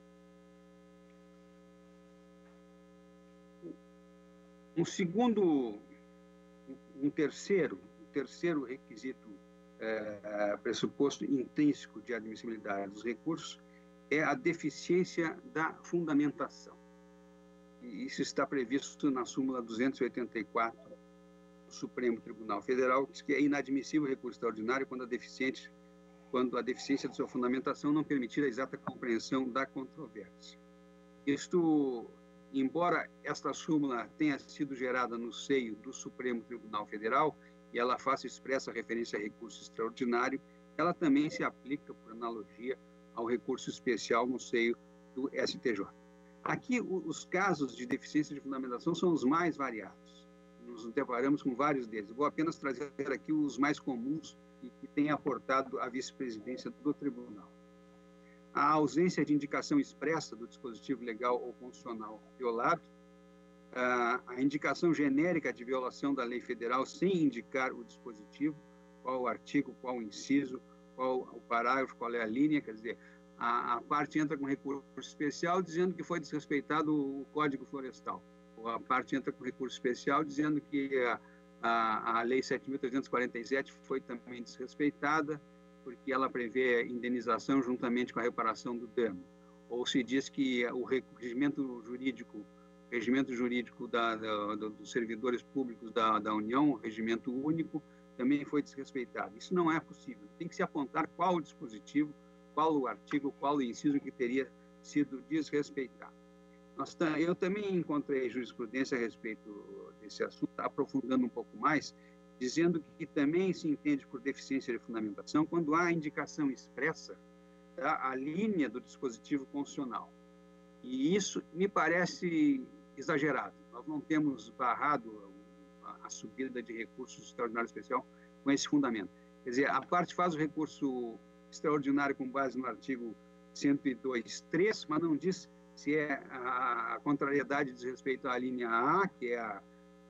Um segundo, um terceiro, um terceiro requisito é, pressuposto intrínseco de admissibilidade dos recursos é a deficiência da fundamentação. E isso está previsto na súmula duzentos e oitenta e quatro do Supremo Tribunal Federal, que diz que é inadmissível recurso extraordinário quando a deficiente, quando a deficiência de sua fundamentação não permitir a exata compreensão da controvérsia. Isto, embora esta súmula tenha sido gerada no seio do Supremo Tribunal Federal e ela faça expressa referência a recurso extraordinário, ela também se aplica, por analogia, ao recurso especial no seio do S T J. Aqui, os casos de deficiência de fundamentação são os mais variados. Nos deparamos com vários deles. Vou apenas trazer aqui os mais comuns e que têm aportado à vice-presidência do tribunal. A ausência de indicação expressa do dispositivo legal ou constitucional violado, a indicação genérica de violação da lei federal sem indicar o dispositivo, qual o artigo, qual o inciso, qual o parágrafo, qual é a linha, quer dizer, a, a parte entra com recurso especial dizendo que foi desrespeitado o Código Florestal, ou a parte entra com recurso especial dizendo que a, a, a Lei sete mil trezentos e quarenta e sete foi também desrespeitada porque ela prevê indenização juntamente com a reparação do dano, ou se diz que o regimento jurídico regimento jurídico da, da, dos servidores públicos da, da União, o regimento único, também foi desrespeitado. Isso não é possível. Tem que se apontar qual o dispositivo, qual o artigo, qual o inciso que teria sido desrespeitado. Nós, eu também encontrei jurisprudência a respeito desse assunto, aprofundando um pouco mais, dizendo que também se entende por deficiência de fundamentação quando há indicação expressa da a linha do dispositivo constitucional. E isso me parece exagerado. Nós não temos barrado a, a subida de recursos extraordinário especial com esse fundamento. Quer dizer, a parte faz o recurso extraordinário com base no artigo cento e dois, ponto três, mas não diz se é a, a contrariedade diz respeito à linha A, que é a,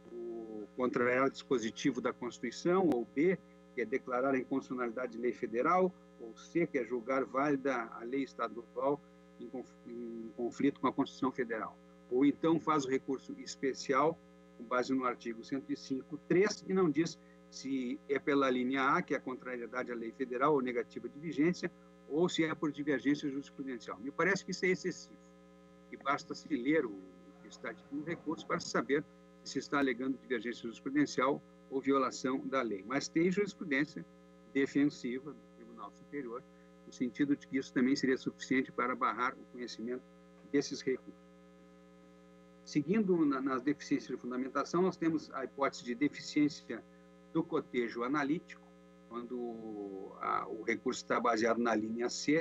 o contrariar ao dispositivo da Constituição, ou B, que é declarar a inconstitucionalidade de lei federal, ou C, que é julgar válida a lei estadual em, em conflito com a Constituição Federal. Ou então faz o recurso especial, com base no artigo cento e cinco, ponto três, e não diz se é pela linha A, que é a contrariedade à lei federal ou negativa de vigência, ou se é por divergência jurisprudencial. Me parece que isso é excessivo. E basta se ler o que está dito no recurso para saber se está alegando divergência jurisprudencial ou violação da lei. Mas tem jurisprudência defensiva do Tribunal Superior, no sentido de que isso também seria suficiente para barrar o conhecimento desses recursos. Seguindo na, nas deficiências de fundamentação, nós temos a hipótese de deficiência do cotejo analítico, quando a, o recurso está baseado na linha C,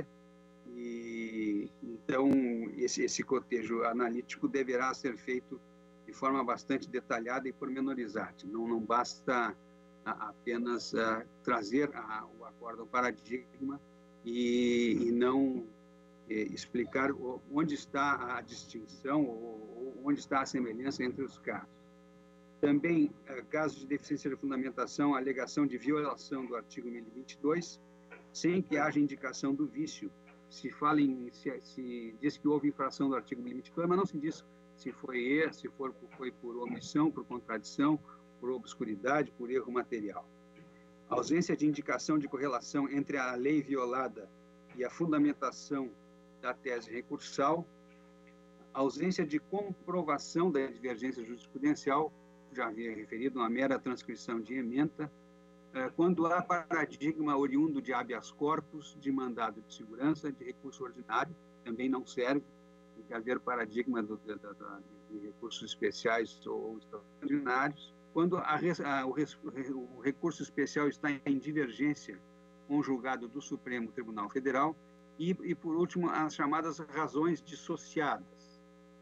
e então esse, esse cotejo analítico deverá ser feito de forma bastante detalhada e pormenorizada. Não, não basta a, apenas a, trazer a, o acordo ao paradigma e, e não e, explicar onde está a distinção ou, ou onde está a semelhança entre os casos. Também, casos de deficiência de fundamentação, a alegação de violação do artigo mil e vinte e dois, sem que haja indicação do vício. Se, fala em, se, se diz que houve infração do artigo mil e vinte e dois, mas não se diz se foi erro, se for, foi por omissão, por contradição, por obscuridade, por erro material. A ausência de indicação de correlação entre a lei violada e a fundamentação da tese recursal, a ausência de comprovação da divergência jurisprudencial, já havia referido, uma mera transcrição de ementa, quando há paradigma oriundo de habeas corpus, de mandado de segurança, de recurso ordinário, também não serve, tem que haver paradigma do, da, da, de recursos especiais ou extraordinários. Quando a, a, o, o recurso especial está em divergência com o julgado do Supremo Tribunal Federal, e, e por último, as chamadas razões dissociadas.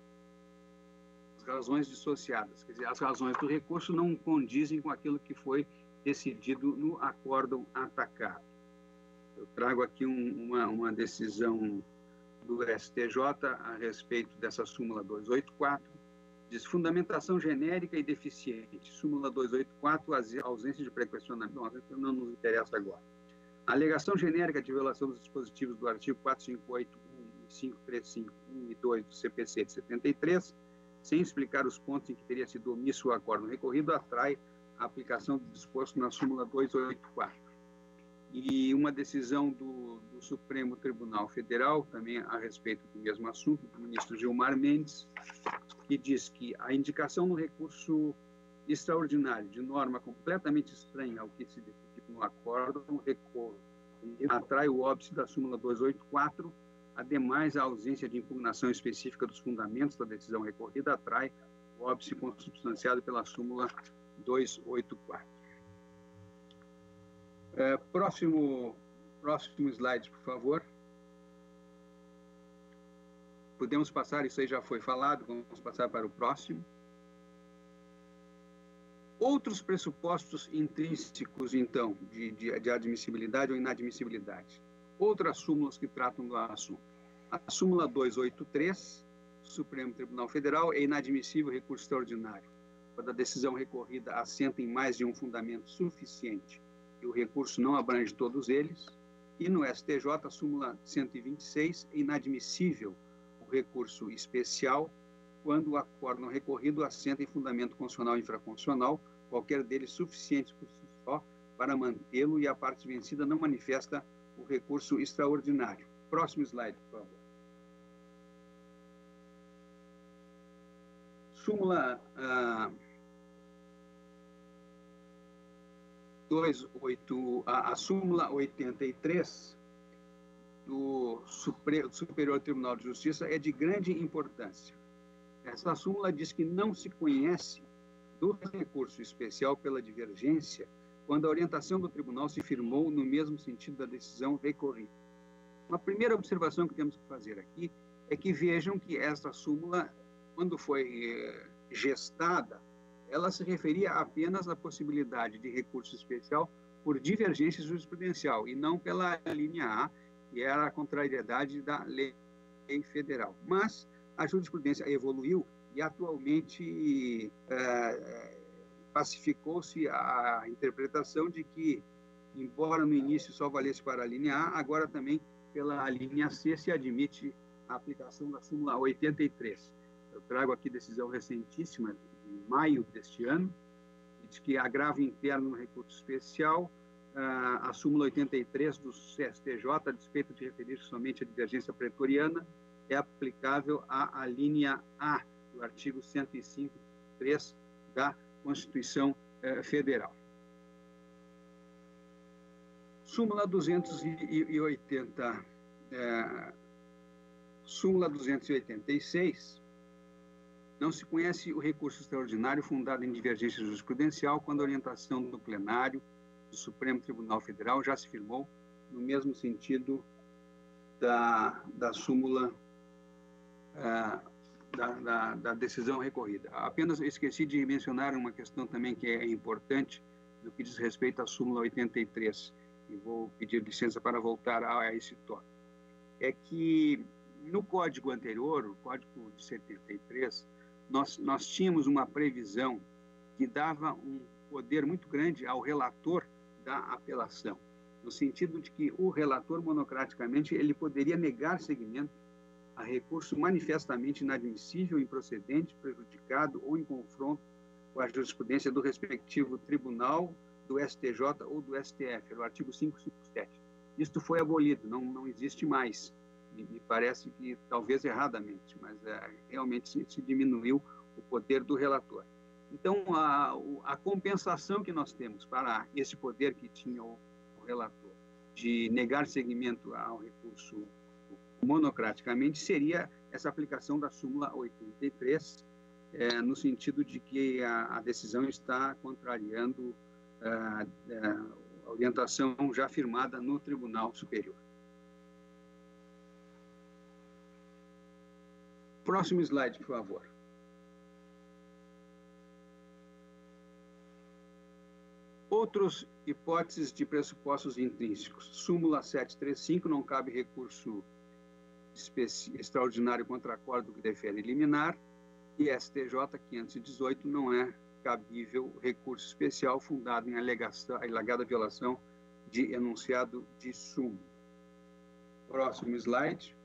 As razões dissociadas, quer dizer, as razões do recurso não condizem com aquilo que foi decidido no acórdão atacado. Eu trago aqui um, uma, uma decisão do S T J a respeito dessa súmula duzentos e oitenta e quatro, diz fundamentação genérica e deficiente. Súmula duzentos e oitenta e quatro, ausência de pré-questionamento. Não, não nos interessa agora. A alegação genérica de violação dos dispositivos do artigo quatrocentos e cinquenta e oito, um e quinhentos e trinta e cinco, um e dois do C P C de setenta e três, sem explicar os pontos em que teria sido omisso o acórdão recorrido, atrai a aplicação do disposto na súmula duzentos e oitenta e quatro. E uma decisão do, do Supremo Tribunal Federal, também a respeito do mesmo assunto, do ministro Gilmar Mendes, que diz que a indicação no recurso extraordinário de norma completamente estranha ao que se decidiu no acórdão recorre atrai o óbice da súmula duzentos e oitenta e quatro, ademais a ausência de impugnação específica dos fundamentos da decisão recorrida atrai o óbice consubstanciado pela súmula duzentos e oitenta e quatro. É, próximo, próximo slide, por favor. podemos passar, isso aí já foi falado, vamos passar para o próximo. Outros pressupostos intrínsecos, então, de, de, de admissibilidade ou inadmissibilidade. Outras súmulas que tratam do assunto. A súmula duzentos e oitenta e três, Supremo Tribunal Federal, é inadmissível recurso extraordinário, quando a decisão recorrida assenta em mais de um fundamento suficiente e o recurso não abrange todos eles. E no S T J, a súmula cento e vinte e seis, é inadmissível o recurso especial quando o acórdão recorrido assenta em fundamento constitucional e infraconstitucional, qualquer deles suficiente por si só para mantê-lo, e a parte vencida não manifesta o recurso extraordinário. Próximo slide, por favor. Súmula ah, vinte e oito, a, a súmula oitenta e três do, Supre, do Superior Tribunal de Justiça é de grande importância. Essa súmula diz que não se conhece do recurso especial pela divergência quando a orientação do tribunal se firmou no mesmo sentido da decisão recorrida. Uma primeira observação que temos que fazer aqui é que vejam que esta súmula, quando foi eh, gestada, ela se referia apenas à possibilidade de recurso especial por divergência jurisprudencial e não pela linha A, que era a contrariedade da lei federal. Mas a jurisprudência evoluiu e atualmente é, pacificou-se a interpretação de que, embora no início só valesse para a linha A, agora também pela linha C se admite a aplicação da súmula oitenta e três. Eu trago aqui decisão recentíssima, em maio deste ano, diz que agravo interno no recurso especial, a súmula oitenta e três do S T J, a despeito de referir-se somente à divergência pretoriana, é aplicável à, à linha A do artigo cento e cinco, três da Constituição eh, Federal. Súmula duzentos e oitenta, eh, súmula duzentos e oitenta e seis, não se conhece o recurso extraordinário fundado em divergência jurisprudencial quando a orientação do plenário do Supremo Tribunal Federal já se firmou no mesmo sentido da, da súmula uh, da, da, da decisão recorrida. Apenas esqueci de mencionar uma questão também que é importante no que diz respeito à súmula oitenta e três, e vou pedir licença para voltar a, a esse tópico. É que no código anterior, o código de setenta e três, nós, nós tínhamos uma previsão que dava um poder muito grande ao relator da apelação, no sentido de que o relator, monocraticamente, ele poderia negar seguimento a recurso manifestamente inadmissível, improcedente, prejudicado ou em confronto com a jurisprudência do respectivo tribunal, do S T J ou do S T F, o artigo quinhentos e cinquenta e sete. Isto foi abolido, não, não existe mais. Me parece que, talvez erradamente, mas é, realmente se, se diminuiu o poder do relator. Então, a, a compensação que nós temos para esse poder que tinha o, o relator de negar seguimento ao recurso monocraticamente seria essa aplicação da súmula oitenta e três, é, no sentido de que a, a decisão está contrariando a, a orientação já firmada no Tribunal Superior. Próximo slide, por favor. Outras hipóteses de pressupostos intrínsecos. Súmula setecentos e trinta e cinco, não cabe recurso extraordinário contra acordo que defere liminar, e S T J quinhentos e dezoito, não é cabível recurso especial fundado em alegação, alegada violação de enunciado de súmula. Próximo slide.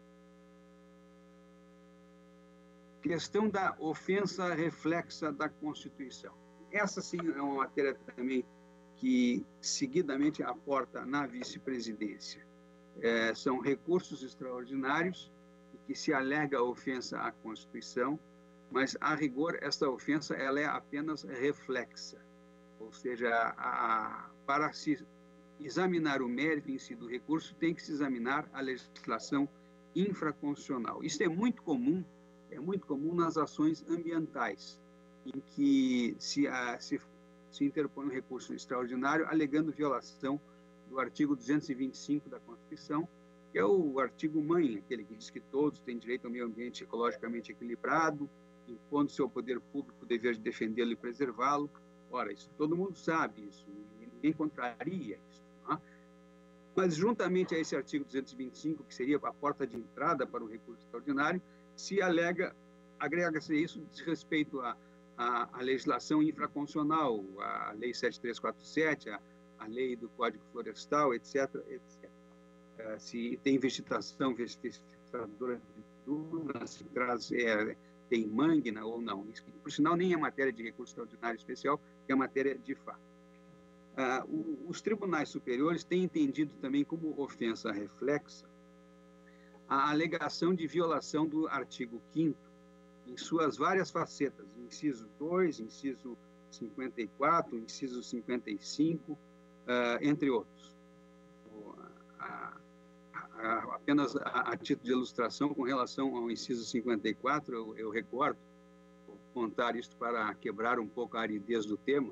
Questão da ofensa reflexa da Constituição. Essa, sim, é uma matéria também que, seguidamente, aporta na vice-presidência. É, são recursos extraordinários que se alega a ofensa à Constituição, mas, a rigor, essa ofensa ela é apenas reflexa. Ou seja, a, a, para se examinar o mérito em si do recurso, tem que se examinar a legislação infraconstitucional. Isso é muito comum É muito comum nas ações ambientais, em que se, a, se, se interpõe um recurso extraordinário alegando violação do artigo duzentos e vinte e cinco da Constituição, que que é o artigo mãe, aquele que diz que todos têm direito ao meio ambiente ecologicamente equilibrado, impondo seu poder público o dever de defendê-lo e preservá-lo. Ora, isso todo mundo sabe, isso, ninguém contraria isso. Tá? Mas, juntamente a esse artigo duzentos e vinte e cinco, que seria a porta de entrada para o recurso extraordinário, se alega, agrega-se isso de respeito à, à, à legislação infraconstitucional, a Lei sete mil trezentos e quarenta e sete, a, a Lei do Código Florestal, etc, etcétera. Uh, se tem vegetação, vegetação de dunas, se traz, é, tem mangue ou não. Isso, por sinal, nem é matéria de recurso extraordinário especial, que é matéria de fato. Uh, o, os tribunais superiores têm entendido também como ofensa reflexa a alegação de violação do artigo quinto em suas várias facetas, inciso dois, inciso cinquenta e quatro, inciso cinquenta e cinco, uh, entre outros. A, a, apenas a, a título de ilustração, com relação ao inciso cinquenta e quatro, eu, eu recordo, vou contar isto para quebrar um pouco a aridez do tema,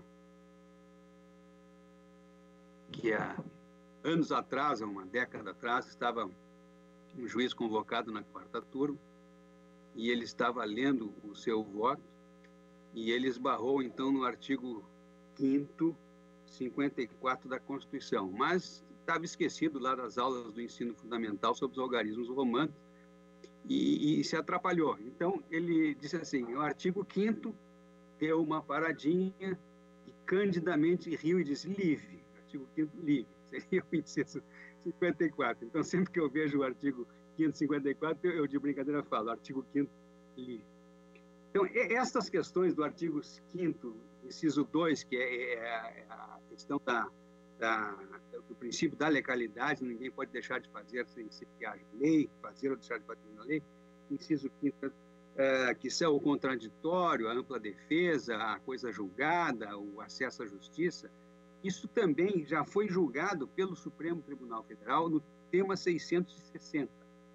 que há anos atrás, há uma década atrás, estava um juiz convocado na quarta turma e ele estava lendo o seu voto e ele esbarrou, então, no artigo quinto, cinquenta e quatro da Constituição, mas estava esquecido lá das aulas do ensino fundamental sobre os algarismos romanos e, e se atrapalhou. Então, ele disse assim, o artigo quinto deu uma paradinha e candidamente riu e disse, livre. Artigo quinto, livre. Seria o inciso cinquenta e quatro. Então, sempre que eu vejo o artigo quinto, cinquenta e quatro, eu, de brincadeira, falo, artigo quinto, livre. Então, essas questões do artigo quinto, inciso dois, que é, é a questão da, da, do princípio da legalidade, ninguém pode deixar de fazer sem que haja lei, fazer ou deixar de fazer na lei, inciso quinto, é, que são o contraditório, a ampla defesa, a coisa julgada, o acesso à justiça, isso também já foi julgado pelo Supremo Tribunal Federal no tema seiscentos e sessenta.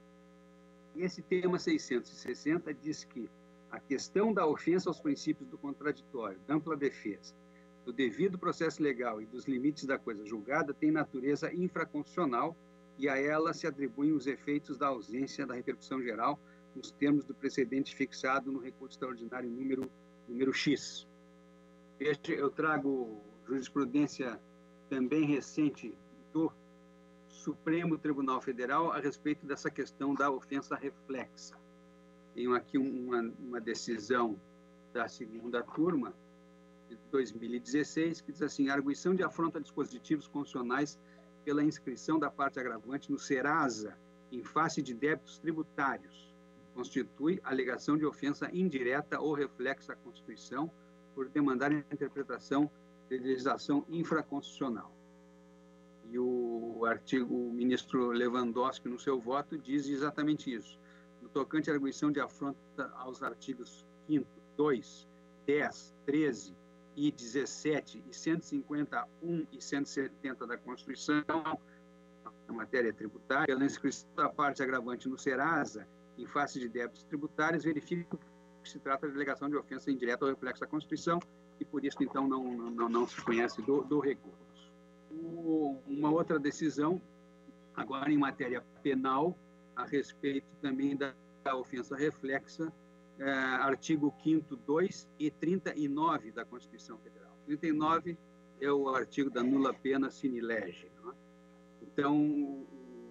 E esse tema seiscentos e sessenta diz que a questão da ofensa aos princípios do contraditório, da ampla defesa, do devido processo legal e dos limites da coisa julgada tem natureza infraconstitucional e a ela se atribuem os efeitos da ausência da repercussão geral nos termos do precedente fixado no recurso extraordinário número, número X. Este, eu trago jurisprudência também recente do Supremo Tribunal Federal a respeito dessa questão da ofensa reflexa. Tenho aqui uma, uma decisão da segunda turma, de dois mil e dezesseis, que diz assim, a arguição de afronta a dispositivos constitucionais pela inscrição da parte agravante no Serasa, em face de débitos tributários, constitui alegação de ofensa indireta ou reflexa à Constituição por demandar a interpretação de legislação infraconstitucional. E o artigo, o ministro Lewandowski, no seu voto, diz exatamente isso. No tocante à arguição de afronta aos artigos quinto, dois, dez, treze e dezessete e cento e cinquenta e um e cento e setenta da Constituição, na matéria tributária, pela inscrição da parte agravante no Serasa, em face de débitos tributários, verifica que se trata de alegação de ofensa indireta ou reflexo da Constituição e, por isso, então, não, não, não se conhece do, do recurso. O, uma outra decisão, agora em matéria penal, a respeito também da, da ofensa reflexa, é, artigo quinto, dois e trinta e nove da Constituição Federal. trinta e nove é o artigo da nula pena sine lege. Não é? Então, o,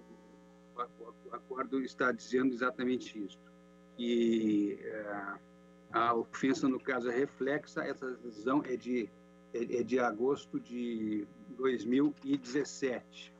o acordo está dizendo exatamente isso, que é, a ofensa, no caso, é reflexa. Essa decisão é de, é, é de agosto de dois mil e dezessete.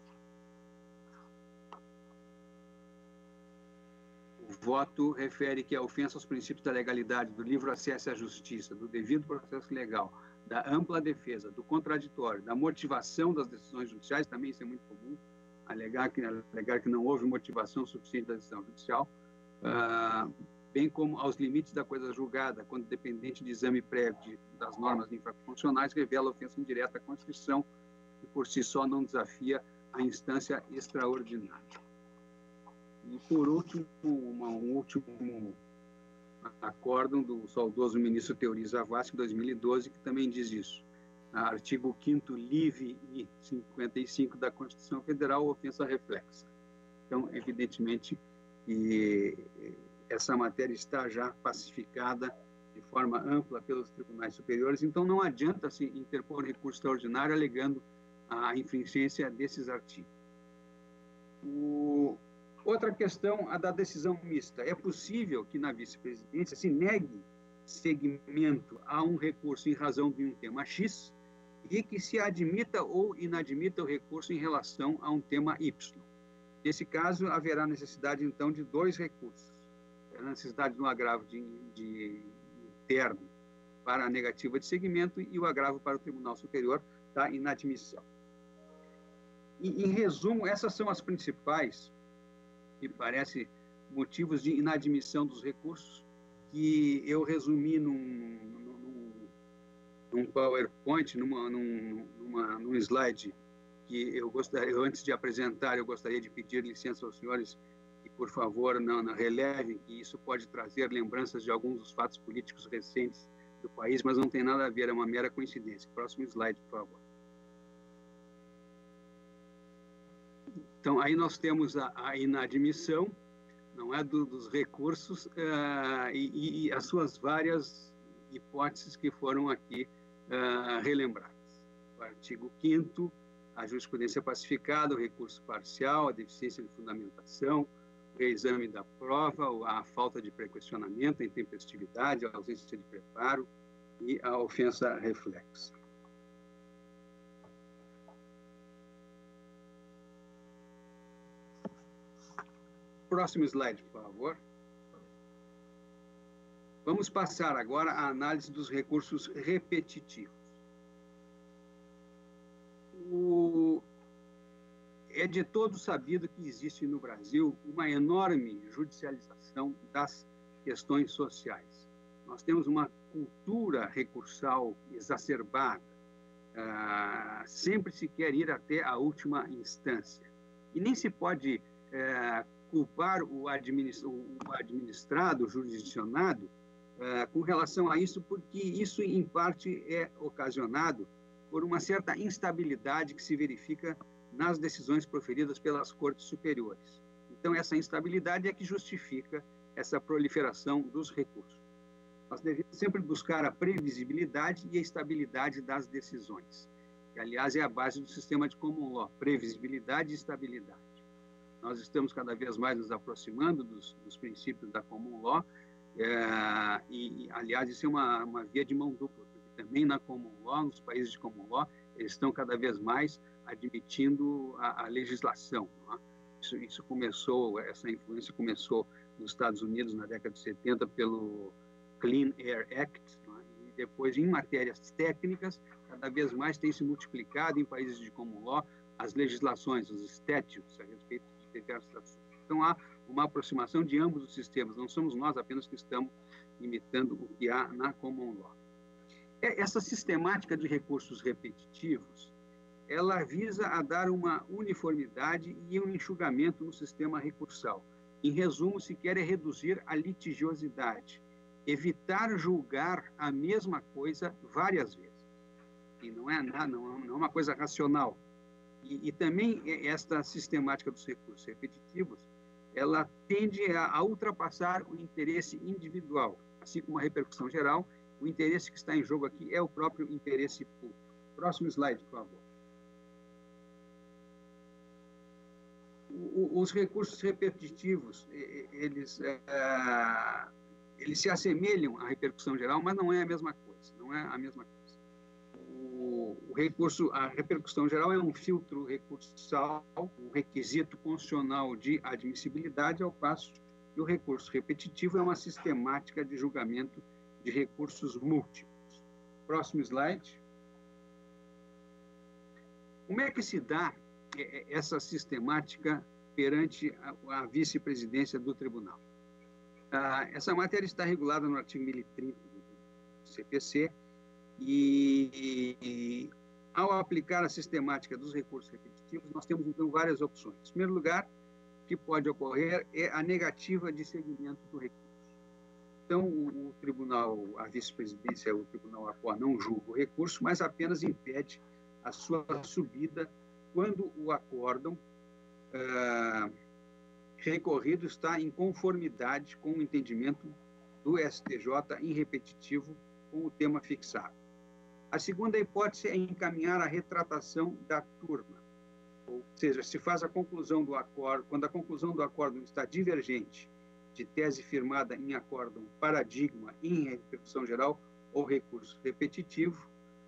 O voto refere que a ofensa aos princípios da legalidade, do livre acesso à justiça, do devido processo legal, da ampla defesa, do contraditório, da motivação das decisões judiciais, também isso é muito comum, alegar que, alegar que não houve motivação suficiente da decisão judicial, uh, bem como aos limites da coisa julgada, quando dependente de exame prévio de, das normas infraconstitucionais, revela ofensa indireta à Constituição e, por si só, não desafia a instância extraordinária. E, por último, uma, um último acórdão do saudoso ministro Teori Zavascki, dois mil e doze, que também diz isso. Artigo quinto, livre e cinquenta e cinco da Constituição Federal, ofensa reflexa. Então, evidentemente, que essa matéria está já pacificada de forma ampla pelos tribunais superiores, então não adianta se interpor recurso extraordinário alegando a infringência desses artigos. O... Outra questão, a da decisão mista. É possível que na vice-presidência se negue seguimento a um recurso em razão de um tema X e que se admita ou inadmita o recurso em relação a um tema Y. Nesse caso, haverá necessidade, então, de dois recursos. A necessidade de um agravo de, de interno para a negativa de seguimento e o agravo para o Tribunal Superior da inadmissão. E, em resumo, essas são as principais, me parece, motivos de inadmissão dos recursos que eu resumi num, num, num PowerPoint, numa, num, numa, num slide que eu gostaria, antes de apresentar, eu gostaria de pedir licença aos senhores que, por favor, não, não relevem, que isso pode trazer lembranças de alguns dos fatos políticos recentes do país, mas não tem nada a ver, é uma mera coincidência. Próximo slide, por favor. Então, aí nós temos a, a inadmissão, não é, do, dos recursos uh, e, e as suas várias hipóteses que foram aqui uh, relembradas. O artigo quinto, a jurisprudência pacificada, o recurso parcial, a deficiência de fundamentação, o reexame da prova, a falta de prequestionamento, a intempestividade, a ausência de preparo e a ofensa reflexa. Próximo slide, por favor. Vamos passar agora à análise dos recursos repetitivos. O... É de todo sabido que existe no Brasil uma enorme judicialização das questões sociais. Nós temos uma cultura recursal exacerbada. Ah, sempre se quer ir até a última instância. E nem se pode eh, culpar o, administ... o administrado, o jurisdicionado, uh, com relação a isso, porque isso, em parte, é ocasionado por uma certa instabilidade que se verifica nas decisões proferidas pelas cortes superiores. Então, essa instabilidade é que justifica essa proliferação dos recursos. Nós devemos sempre buscar a previsibilidade e a estabilidade das decisões, que, aliás, é a base do sistema de common law, previsibilidade e estabilidade. Nós estamos cada vez mais nos aproximando dos, dos princípios da common law, é, e, aliás, isso é uma, uma via de mão dupla, porque também na common law, nos países de common law, eles estão cada vez mais admitindo a, a legislação. Não é? Isso, isso começou, essa influência começou nos Estados Unidos na década de setenta pelo Clean Air Act, não é? E depois, em matérias técnicas, cada vez mais tem se multiplicado em países de common law as legislações, os statutes a respeito diversas ações. Então, há uma aproximação de ambos os sistemas, não somos nós apenas que estamos imitando o que há na common law. Essa sistemática de recursos repetitivos, ela visa a dar uma uniformidade e um enxugamento no sistema recursal. Em resumo, se quer é reduzir a litigiosidade, evitar julgar a mesma coisa várias vezes. E não é, nada, não é uma coisa racional. E, e também esta sistemática dos recursos repetitivos, ela tende a, a ultrapassar o interesse individual, assim como a repercussão geral. O interesse que está em jogo aqui é o próprio interesse público. Próximo slide, por favor. O, os recursos repetitivos, eles, é, eles se assemelham à repercussão geral, mas não é a mesma coisa. Não é a mesma coisa. O recurso, a repercussão geral é um filtro recursal, um requisito constitucional de admissibilidade, ao passo que o recurso repetitivo é uma sistemática de julgamento de recursos múltiplos. Próximo slide. Como é que se dá essa sistemática perante a, a vice-presidência do tribunal? Ah, essa matéria está regulada no artigo mil e trinta do C P C, E, e, ao aplicar a sistemática dos recursos repetitivos, nós temos, então, várias opções. Em primeiro lugar, o que pode ocorrer é a negativa de seguimento do recurso. Então, o, o tribunal, a vice-presidência, o tribunal ACOA não julga o recurso, mas apenas impede a sua subida quando o acórdão, ah, recorrido está em conformidade com o entendimento do S T J em repetitivo com o tema fixado. A segunda hipótese é encaminhar a retratação da turma, ou seja, se faz a conclusão do acordo, quando a conclusão do acórdão está divergente de tese firmada em acórdão, paradigma em repercussão geral ou recurso repetitivo,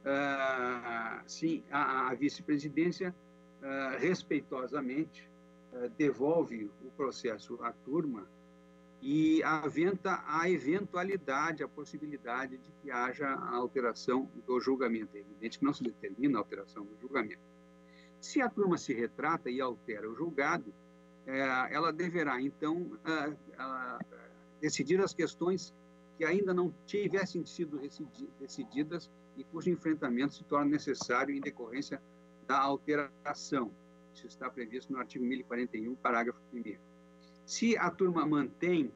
ah, sim, a, a vice-presidência ah, respeitosamente ah, devolve o processo à turma e aventa a eventualidade, a possibilidade de que haja a alteração do julgamento. É evidente que não se determina a alteração do julgamento. Se a turma se retrata e altera o julgado, ela deverá, então, decidir as questões que ainda não tivessem sido decididas e cujo enfrentamento se torna necessário em decorrência da alteração. Isso está previsto no artigo mil e quarenta e um, parágrafo primeiro. Se a turma mantém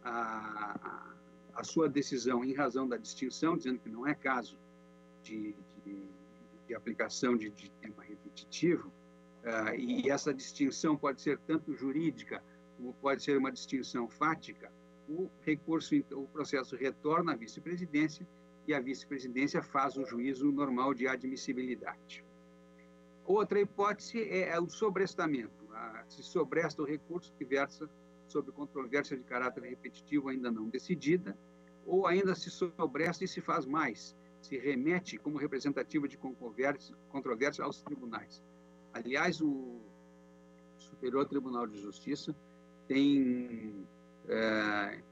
a, a sua decisão em razão da distinção, dizendo que não é caso de, de, de aplicação de, de tema repetitivo, uh, e essa distinção pode ser tanto jurídica como pode ser uma distinção fática, o recurso, o processo retorna à vice-presidência e a vice-presidência faz o juízo normal de admissibilidade. Outra hipótese é o sobrestamento. Se sobresta o recurso que versa sobre controvérsia de caráter repetitivo ainda não decidida, ou ainda se sobresta e se faz mais, se remete como representativa de controvérsia aos tribunais. Aliás, o Superior Tribunal de Justiça tem é,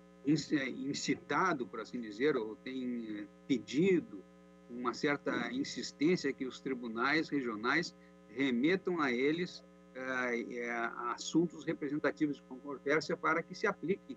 incitado, por assim dizer, ou tem pedido uma certa insistência que os tribunais regionais remetam a eles é, é, assuntos representativos de controvérsia para que se aplique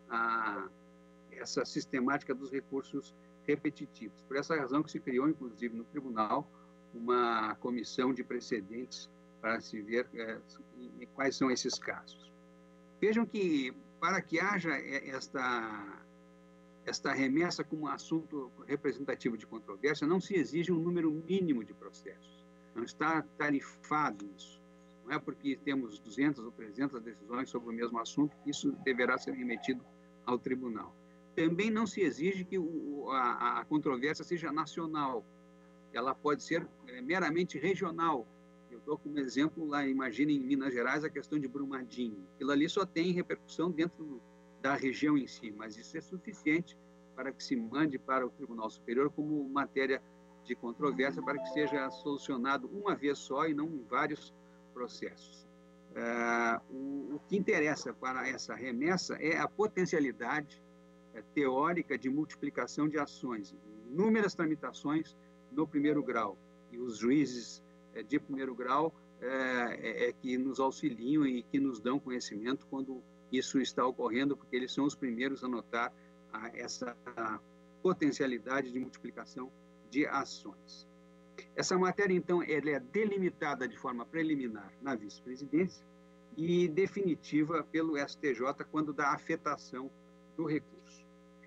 a essa sistemática dos recursos repetitivos. Por essa razão que se criou, inclusive, no tribunal, uma comissão de precedentes para se ver é, quais são esses casos. Vejam que, para que haja esta, esta remessa como assunto representativo de controvérsia, não se exige um número mínimo de processos. Não está tarifado isso. Não é porque temos duzentas ou trezentas decisões sobre o mesmo assunto que isso deverá ser remetido ao tribunal. Também não se exige que o, a, a controvérsia seja nacional. Ela pode ser é, meramente regional. Eu dou como exemplo, lá, imagine em Minas Gerais, a questão de Brumadinho. Aquilo ali só tem repercussão dentro do, da região em si, mas isso é suficiente para que se mande para o Tribunal Superior como matéria de controvérsia para que seja solucionado uma vez só e não em vários processos. É, o, o que interessa para essa remessa é a potencialidade é, teórica de multiplicação de ações, inúmeras tramitações no primeiro grau, e os juízes é, de primeiro grau é, é que nos auxiliam e que nos dão conhecimento quando isso está ocorrendo, porque eles são os primeiros a notar a, essa a potencialidade de multiplicação de ações. Essa matéria, então, ela é delimitada de forma preliminar na vice-presidência e definitiva pelo S T J quando da afetação do recurso.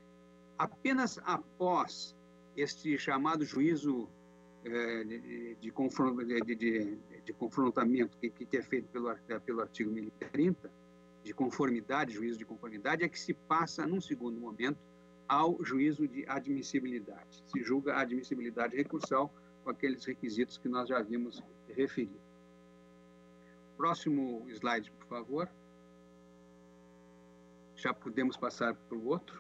Apenas após este chamado juízo eh, de, de, confron de, de, de confrontamento que, que é feito pelo, pelo artigo mil e trinta, de conformidade, juízo de conformidade, é que se passa, num segundo momento, ao juízo de admissibilidade. Se julga a admissibilidade recursal com aqueles requisitos que nós já havíamos referido. Próximo slide, por favor. Já podemos passar para o outro.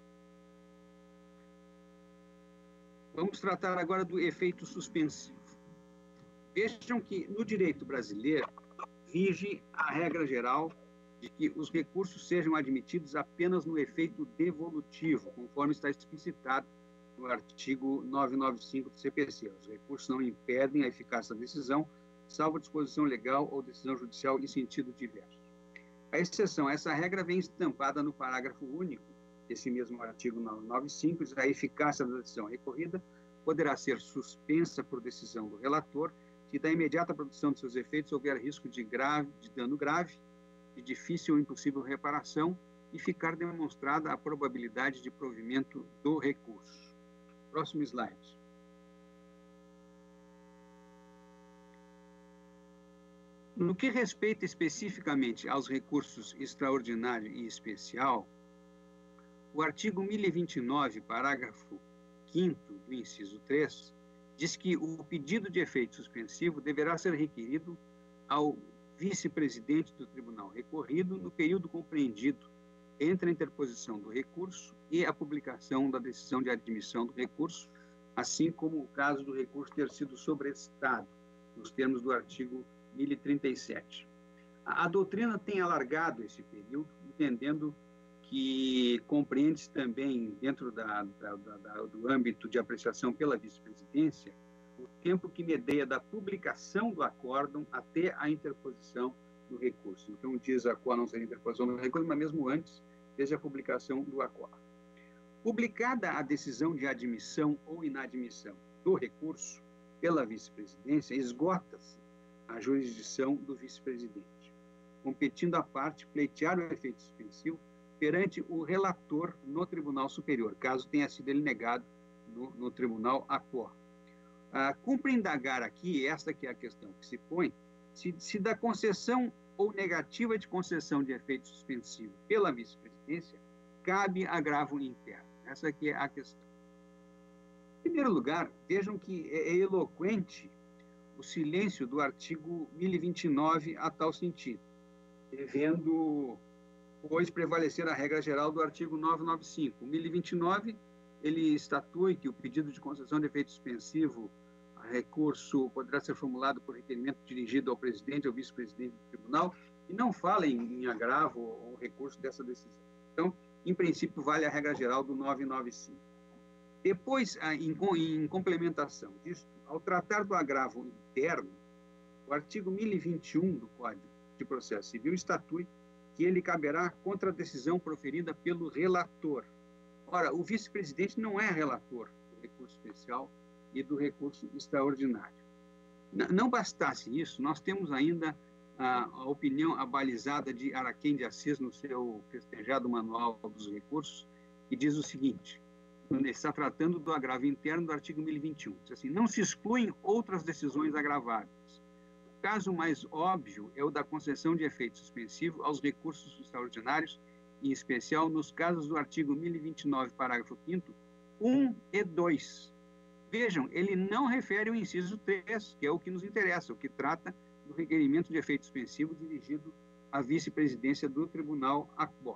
Vamos tratar agora do efeito suspensivo. Vejam que, no direito brasileiro, vige a regra geral de que os recursos sejam admitidos apenas no efeito devolutivo, conforme está explicitado no artigo novecentos e noventa e cinco do C P C. Os recursos não impedem a eficácia da decisão, salvo disposição legal ou decisão judicial em sentido diverso. A exceção a essa regra vem estampada no parágrafo único desse mesmo artigo novecentos e noventa e cinco, diz: a eficácia da decisão recorrida poderá ser suspensa por decisão do relator se da imediata produção de seus efeitos houver risco de, grave, de dano grave, de difícil ou impossível reparação e ficar demonstrada a probabilidade de provimento do recurso. Próximo slide. No que respeita especificamente aos recursos extraordinário e especial, o artigo mil e vinte e nove, parágrafo quinto do inciso três, diz que o pedido de efeito suspensivo deverá ser requerido ao vice-presidente do tribunal recorrido no período compreendido entre a interposição do recurso e a publicação da decisão de admissão do recurso, assim como o caso do recurso ter sido sobrestado, nos termos do artigo mil e trinta e sete. A, a doutrina tem alargado esse período, entendendo que compreende também, dentro da, da, da, do âmbito de apreciação pela vice-presidência, o tempo que medeia da publicação do acórdão até a interposição do recurso. Então, diz a qual não seria interposição do recurso, mas mesmo antes, desde a publicação do acórdão. Publicada a decisão de admissão ou inadmissão do recurso pela vice-presidência, esgota-se a jurisdição do vice-presidente, competindo à parte pleitear o efeito suspensivo perante o relator no Tribunal Superior, caso tenha sido ele negado no, no Tribunal Acor. Ah, cumpre indagar aqui, esta que é a questão que se põe, se, se da concessão ou negativa de concessão de efeito suspensivo pela vice-presidência, cabe agravo interno. Essa aqui é a questão. Em primeiro lugar, vejam que é eloquente o silêncio do artigo mil e vinte e nove a tal sentido, devendo, pois, prevalecer a regra geral do artigo novecentos e noventa e cinco. O mil e vinte e nove, ele estatui que o pedido de concessão de efeito suspensivo a recurso poderá ser formulado por requerimento dirigido ao presidente ou vice-presidente do tribunal, e não fala em, em agravo ou recurso dessa decisão. Então, em princípio, vale a regra geral do novecentos e noventa e cinco. Depois, em, em complementação disso, ao tratar do agravo interno, o artigo mil e vinte e um do Código de Processo Civil estatui que ele caberá contra a decisão proferida pelo relator. Ora, o vice-presidente não é relator do recurso especial e do recurso extraordinário. Não bastasse isso, nós temos ainda a, a opinião abalizada de Araquém de Assis no seu festejado Manual dos Recursos, que diz o seguinte, quando ele está tratando do agravo interno do artigo mil e vinte e um, diz assim, não se excluem outras decisões agraváveis. O caso mais óbvio é o da concessão de efeito suspensivo aos recursos extraordinários, em especial nos casos do artigo mil e vinte e nove, parágrafo quinto, um e dois. Vejam, ele não refere o inciso três, que é o que nos interessa, o que trata do requerimento de efeito suspensivo dirigido à vice-presidência do Tribunal Acor.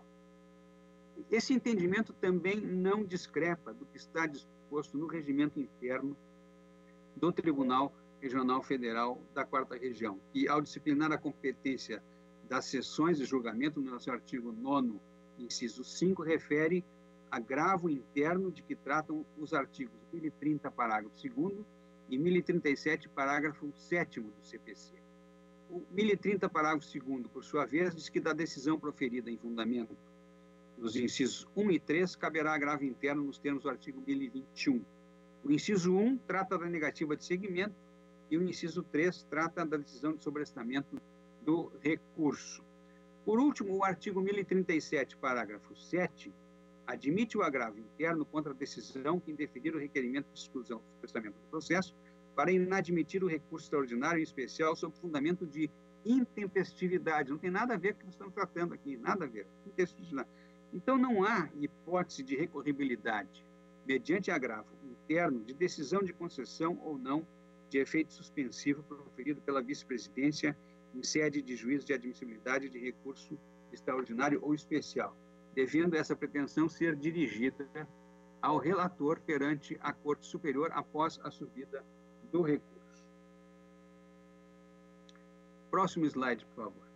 Esse entendimento também não discrepa do que está disposto no regimento interno do Tribunal Regional Federal da Quarta Região, que, ao disciplinar a competência das sessões de julgamento, no seu artigo nono, inciso cinco, refere agravo interno de que tratam os artigos mil e trinta, parágrafo segundo, e mil e trinta e sete, parágrafo sétimo do C P C. O mil e trinta, parágrafo segundo, por sua vez, diz que da decisão proferida em fundamento dos incisos um e três, caberá agravo interno nos termos do artigo mil e vinte e um. O inciso um trata da negativa de seguimento e o inciso três trata da decisão de sobrestamento do recurso. Por último, o artigo mil e trinta e sete, parágrafo sete, admite o agravo interno contra a decisão que indeferir o requerimento de exclusão do prestamento do processo para inadmitir o recurso extraordinário, em especial, sob fundamento de intempestividade. Não tem nada a ver com o que nós estamos tratando aqui, nada a ver. Intempestividade. Então, não há hipótese de recorribilidade, mediante agravo interno, de decisão de concessão ou não de efeito suspensivo proferido pela vice-presidência em sede de juízo de admissibilidade de recurso extraordinário ou especial, devendo essa pretensão ser dirigida ao relator perante a Corte Superior após a subida do recurso. Próximo slide, por favor.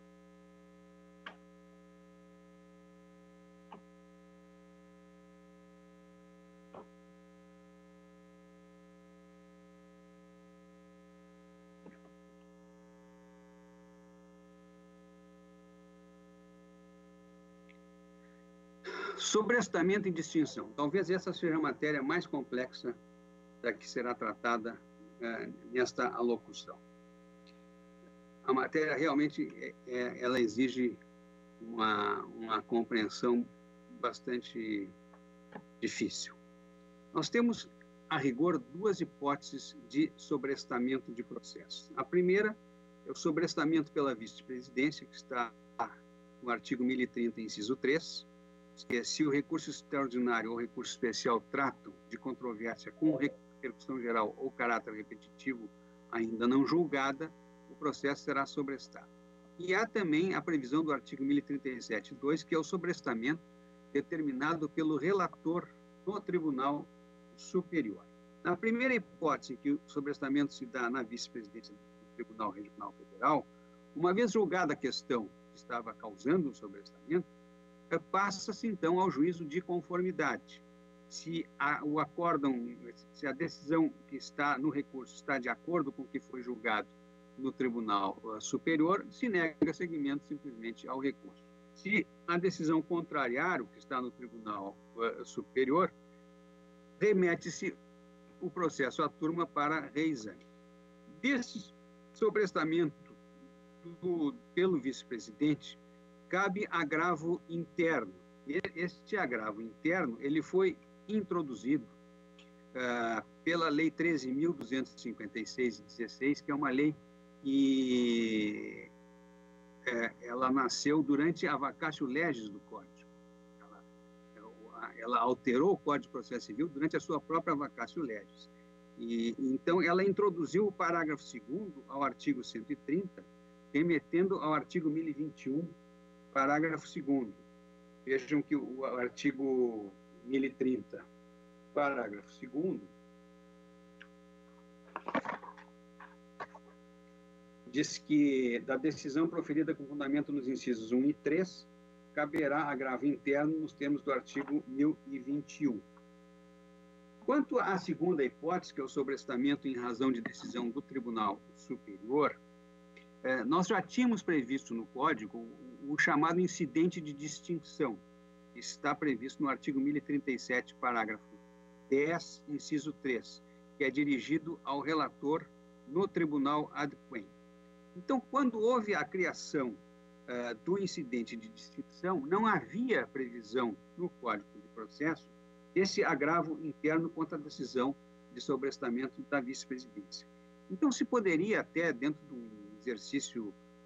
Sobrestamento e distinção. Talvez essa seja a matéria mais complexa da que será tratada é, nesta alocução. A matéria realmente é, é, ela exige uma, uma compreensão bastante difícil. Nós temos, a rigor, duas hipóteses de sobrestamento de processo. A primeira é é o sobrestamento pela vice-presidência, que está no artigo mil e trinta, inciso três, que é se o recurso extraordinário ou recurso especial tratam de controvérsia com repercussão geral ou caráter repetitivo ainda não julgada, o processo será sobrestado. E há também a previsão do artigo mil e trinta e sete, dois, que é o sobrestamento determinado pelo relator no Tribunal Superior. Na primeira hipótese, que o sobrestamento se dá na vice-presidência do Tribunal Regional Federal, uma vez julgada a questão que estava causando o sobrestamento, passa-se então ao juízo de conformidade. Se a, o acórdão, se a decisão que está no recurso está de acordo com o que foi julgado no Tribunal uh, Superior, se nega seguimento simplesmente ao recurso. Se a decisão contrariar o que está no Tribunal uh, Superior, remete-se o processo à turma para reexame. Desse sobrestamento do, pelo vice-presidente, cabe agravo interno. Este agravo interno ele foi introduzido uh, pela Lei treze mil duzentos e cinquenta e seis de dezesseis, que é uma lei que é, ela nasceu durante a vacatio legis do Código. Ela, ela alterou o Código de Processo Civil durante a sua própria vacatio legis. E, então, ela introduziu o parágrafo segundo ao artigo cento e trinta, remetendo ao artigo mil e vinte e um, parágrafo segundo. Vejam que o artigo mil e trinta, parágrafo segundo, diz que da decisão proferida com fundamento nos incisos um e três, caberá agravo interno nos termos do artigo mil e vinte e um. Quanto à segunda hipótese, que é o sobrestamento em razão de decisão do Tribunal Superior, eh, nós já tínhamos previsto no Código o, o chamado incidente de distinção, que está previsto no artigo mil e trinta e sete, parágrafo dez, inciso três, que é dirigido ao relator no Tribunal ad quem. Então, quando houve a criação uh, do incidente de distinção, não havia previsão no Código de Processo desse agravo interno contra a decisão de sobrestamento da vice-presidência. Então, se poderia até, dentro de um exercício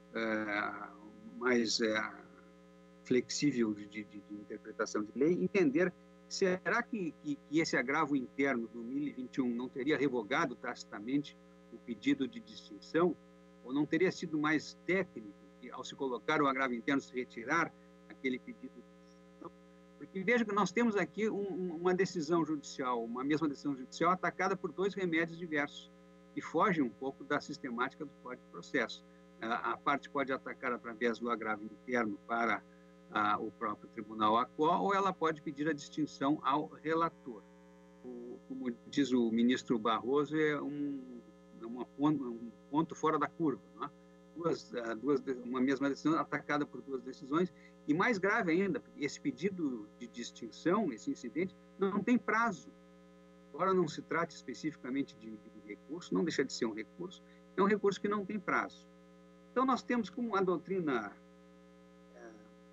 uh, mais uh, flexível de, de, de interpretação de lei, entender, será que, que, que esse agravo interno do mil e vinte e um não teria revogado tacitamente o pedido de distinção? Ou não teria sido mais técnico, que, ao se colocar o agravo interno, se retirar aquele pedido de distinção? Porque veja que nós temos aqui um, uma decisão judicial, uma mesma decisão judicial atacada por dois remédios diversos, que fogem um pouco da sistemática do Código de Processo. A, a parte pode atacar através do agravo interno para a, o próprio tribunal A C O, ou ela pode pedir a distinção ao relator. O, como diz o ministro Barroso, é um... Uma, um ponto fora da curva, né? duas, duas, uma mesma decisão atacada por duas decisões, e mais grave ainda, esse pedido de distinção, esse incidente, não tem prazo. Embora não se trate especificamente de, de recurso, não deixa de ser um recurso, é um recurso que não tem prazo. Então, nós temos, como a doutrina é,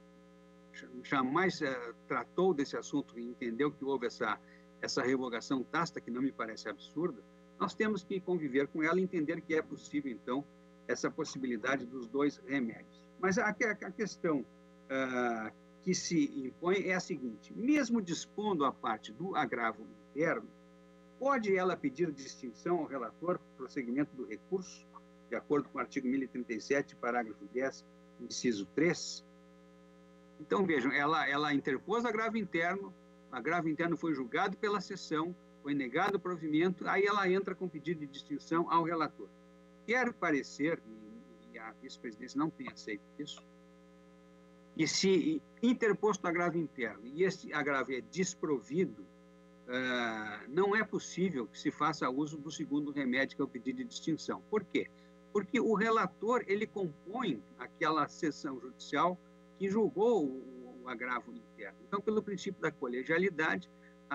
jamais é, tratou desse assunto e entendeu que houve essa, essa revogação tácita, que não me parece absurda, nós temos que conviver com ela e entender que é possível, então, essa possibilidade dos dois remédios. Mas a, a questão uh, que se impõe é a seguinte: mesmo dispondo a parte do agravo interno, pode ela pedir distinção ao relator para o prosseguimento do recurso, de acordo com o artigo mil e trinta e sete, parágrafo dez, inciso três? Então, vejam, ela, ela interpôs agravo interno, o agravo interno foi julgado pela sessão, foi negado o provimento, aí ela entra com pedido de distinção ao relator. Quero parecer, e a vice-presidência não tem aceito isso, que se interposto agravo interno e esse agravo é desprovido, uh, não é possível que se faça uso do segundo remédio, que é o pedido de distinção. Por quê? Porque o relator, ele compõe aquela sessão judicial que julgou o, o agravo interno. Então, pelo princípio da colegialidade,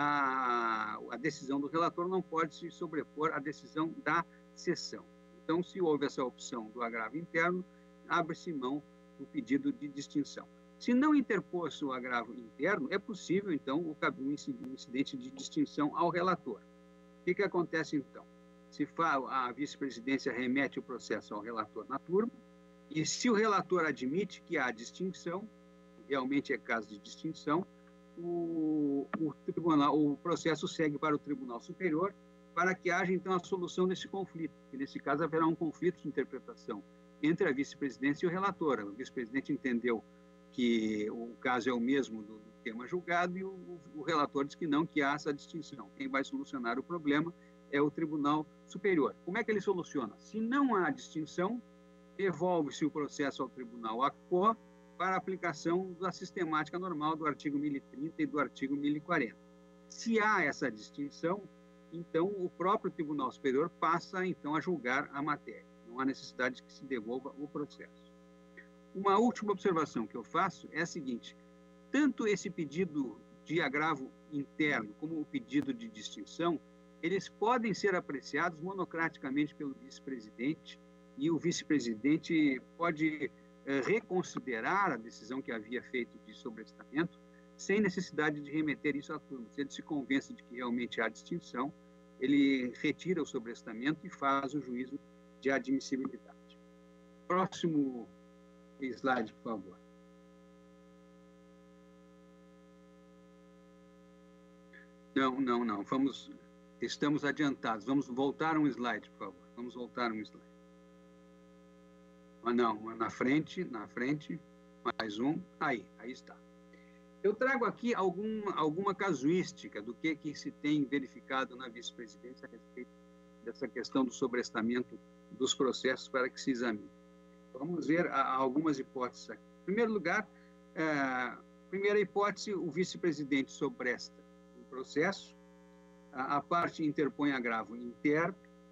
A, a decisão do relator não pode se sobrepor à decisão da sessão. Então, se houve essa opção do agravo interno, abre-se mão do pedido de distinção. Se não interpôs o agravo interno, é possível, então, o um incidente de distinção ao relator. O que, que acontece, então? se fala, a vice-presidência remete o processo ao relator na turma, e se o relator admite que há distinção, realmente é caso de distinção, o, o, tribunal, o processo segue para o Tribunal Superior para que haja, então, a solução desse conflito, que nesse caso haverá um conflito de interpretação entre a vice-presidência e o relator. O vice-presidente entendeu que o caso é o mesmo do, do tema julgado e o, o relator diz que não, que há essa distinção. Quem vai solucionar o problema é o Tribunal Superior. Como é que ele soluciona? Se não há distinção, devolve-se o processo ao Tribunal ACO para a aplicação da sistemática normal do artigo mil e trinta e do artigo mil e quarenta. Se há essa distinção, então o próprio Tribunal Superior passa, então, a julgar a matéria. Não há necessidade de que se devolva o processo. Uma última observação que eu faço é a seguinte: tanto esse pedido de agravo interno como o pedido de distinção, eles podem ser apreciados monocraticamente pelo vice-presidente, e o vice-presidente pode eh, reconsiderar a decisão que havia feito de sobrestamento, sem necessidade de remeter isso à turma. Se ele se convence de que realmente há distinção, ele retira o sobrestamento e faz o juízo de admissibilidade. Próximo slide, por favor. Não, não, não. Vamos, estamos adiantados. Vamos voltar um slide, por favor. Vamos voltar um slide. Ah, não, na frente, na frente. Mais um. Aí, aí está. Eu trago aqui algum, alguma casuística do que, que se tem verificado na vice-presidência a respeito dessa questão do sobrestamento dos processos para que se examine. Vamos ver algumas hipóteses aqui. Em primeiro lugar, é, primeira hipótese, o vice-presidente sobresta o processo, a, a parte interpõe agravo interno,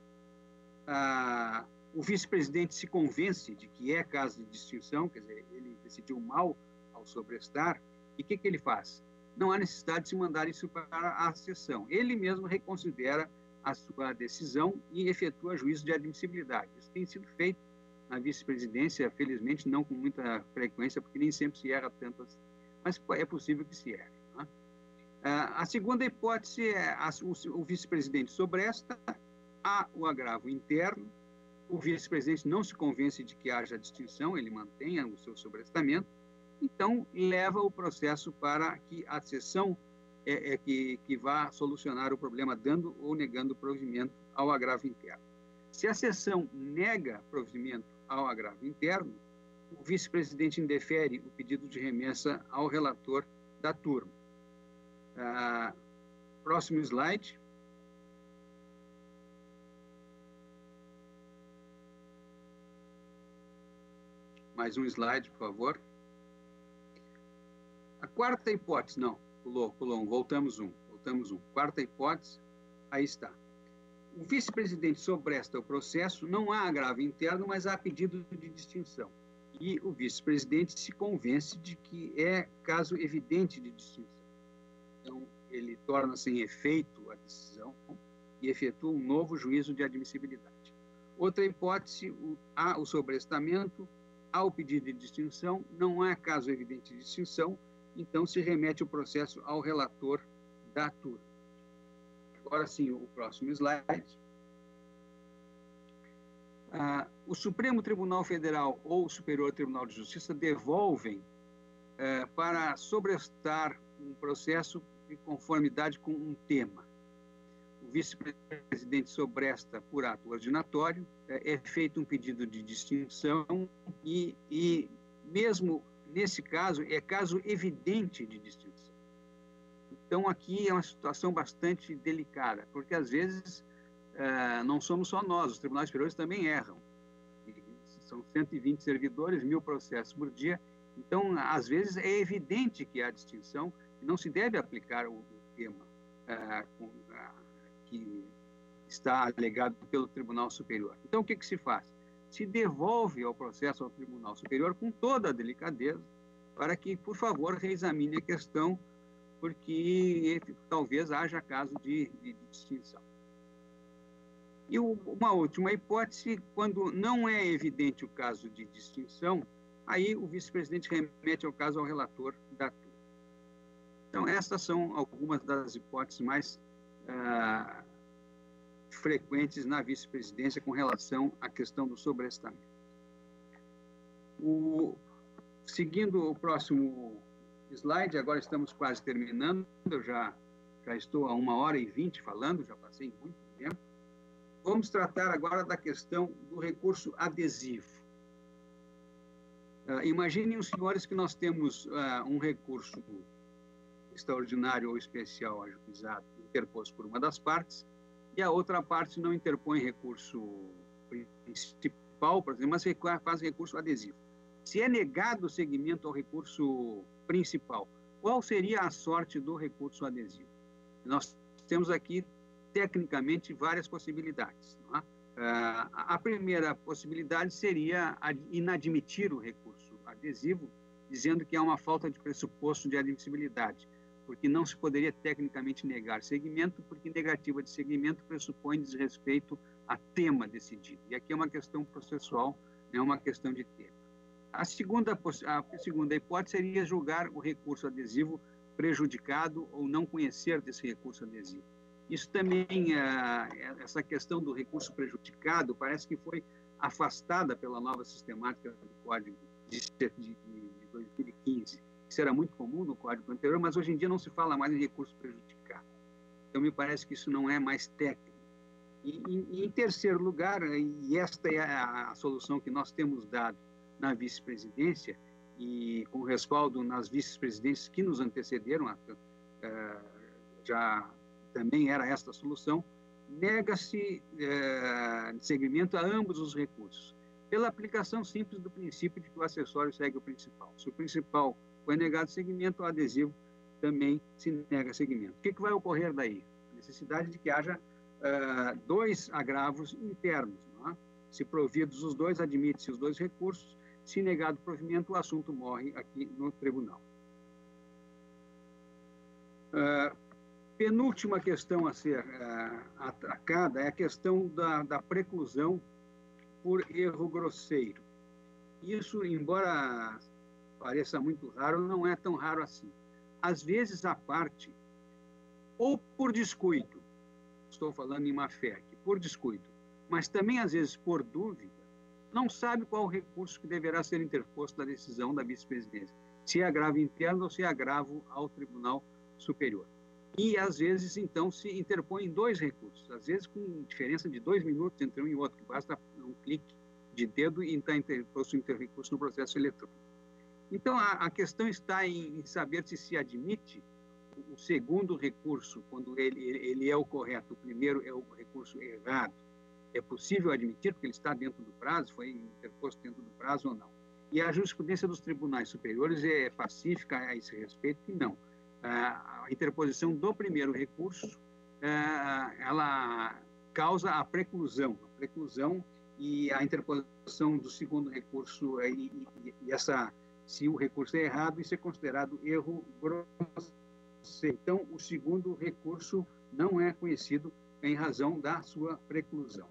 a, o vice-presidente se convence de que é caso de distinção, quer dizer, ele decidiu mal ao sobrestar, e o que, que ele faz? Não há necessidade de se mandar isso para a sessão. Ele mesmo reconsidera a sua decisão e efetua juízo de admissibilidade. Isso tem sido feito na vice-presidência, felizmente não com muita frequência, porque nem sempre se erra tanto assim, mas é possível que se erre. Né? A segunda hipótese é a, o, o vice-presidente sobresta, há o agravo interno, o vice-presidente não se convence de que haja distinção, ele mantenha o seu sobrestamento, então leva o processo para que a sessão é, é que, que vá solucionar o problema, dando ou negando provimento ao agravo interno. Se a sessão nega provimento ao agravo interno, o vice-presidente indefere o pedido de remessa ao relator da turma. Ah, próximo slide. Mais um slide, por favor. A quarta hipótese, não, pulou, pulou um, voltamos um, voltamos um. Quarta hipótese, aí está. O vice-presidente sobresta o processo, não há agravo interno, mas há pedido de distinção. E o vice-presidente se convence de que é caso evidente de distinção. Então, ele torna sem efeito a decisão e efetua um novo juízo de admissibilidade. Outra hipótese, o, há o sobrestamento, há o pedido de distinção, não há caso evidente de distinção, então se remete o processo ao relator da turma. Agora sim, o próximo slide. Ah, o Supremo Tribunal Federal ou o Superior Tribunal de Justiça devolvem eh, para sobrestar um processo de conformidade com um tema. O vice-presidente sobresta por ato ordinatório, eh, é feito um pedido de distinção e, e mesmo nesse caso, é caso evidente de distinção. Então, aqui é uma situação bastante delicada, porque, às vezes, uh, não somos só nós, os tribunais superiores também erram. São cento e vinte servidores, mil processos por dia. Então, às vezes, é evidente que há distinção e não se deve aplicar o, o tema uh, com, uh, que está alegado pelo Tribunal Superior. Então, o que, que se faz? Se devolve ao processo ao Tribunal Superior com toda a delicadeza para que, por favor, reexamine a questão, porque talvez haja caso de, de, de distinção. E o, uma última hipótese, quando não é evidente o caso de distinção, aí o vice-presidente remete ao caso ao relator da turma. Então, essas são algumas das hipóteses mais ah, frequentes na vice-presidência com relação à questão do sobrestamento. O, seguindo o próximo slide, agora estamos quase terminando, eu já, já estou a uma hora e vinte falando, já passei muito tempo. Vamos tratar agora da questão do recurso adesivo. Uh, imaginem os senhores que nós temos uh, um recurso extraordinário ou especial ajuizado, interposto por uma das partes, e a outra parte não interpõe recurso principal, por exemplo, mas faz recurso adesivo. Se é negado o seguimento ao recurso principal, qual seria a sorte do recurso adesivo? Nós temos aqui, tecnicamente, várias possibilidades. Não é? Uh, a primeira possibilidade seria inadmitir o recurso adesivo, dizendo que há uma falta de pressuposto de admissibilidade, porque não se poderia tecnicamente negar seguimento, porque negativa de seguimento pressupõe desrespeito a tema decidido. E aqui é uma questão processual, não é uma questão de tema. A segunda, a segunda hipótese seria julgar o recurso adesivo prejudicado ou não conhecer desse recurso adesivo. Isso também, essa questão do recurso prejudicado, parece que foi afastada pela nova sistemática do Código de, de, de dois mil e quinze. Isso era muito comum no Código anterior, mas hoje em dia não se fala mais em recurso prejudicado. Então, me parece que isso não é mais técnico. E, e em terceiro lugar, e esta é a, a solução que nós temos dado na vice-presidência, e com respaldo nas vice-presidências que nos antecederam, a, a, já também era esta a solução, nega-se é, seguimento a ambos os recursos, pela aplicação simples do princípio de que o acessório segue o principal. Se o principal foi negado seguimento, o adesivo também se nega seguimento. O que, que vai ocorrer daí? A necessidade de que haja uh, dois agravos internos. Não é? Se providos os dois, admite-se os dois recursos. Se negado o provimento, o assunto morre aqui no tribunal. Uh, penúltima questão a ser uh, atacada é a questão da, da preclusão por erro grosseiro. Isso, embora pareça muito raro, não é tão raro assim. Às vezes, a parte, ou por descuido, estou falando em má-fé aqui, por descuido, mas também, às vezes, por dúvida, não sabe qual o recurso que deverá ser interposto da decisão da vice-presidência, se é agravo interno ou se é agravo ao Tribunal Superior. E, às vezes, então, se interpõem dois recursos, às vezes com diferença de dois minutos entre um e outro, que basta um clique de dedo e está interposto o recurso no processo eletrônico. Então, a, a questão está em, em saber se se admite o, o segundo recurso, quando ele, ele é o correto, o primeiro é o recurso errado. É possível admitir, porque ele está dentro do prazo, foi interposto dentro do prazo ou não. E a jurisprudência dos tribunais superiores é pacífica a esse respeito, que não. A interposição do primeiro recurso, ela causa a preclusão, a preclusão e a interposição do segundo recurso, e, e, e essa, se o recurso é errado, isso é considerado erro grosseiro. Então, o segundo recurso não é conhecido em razão da sua preclusão.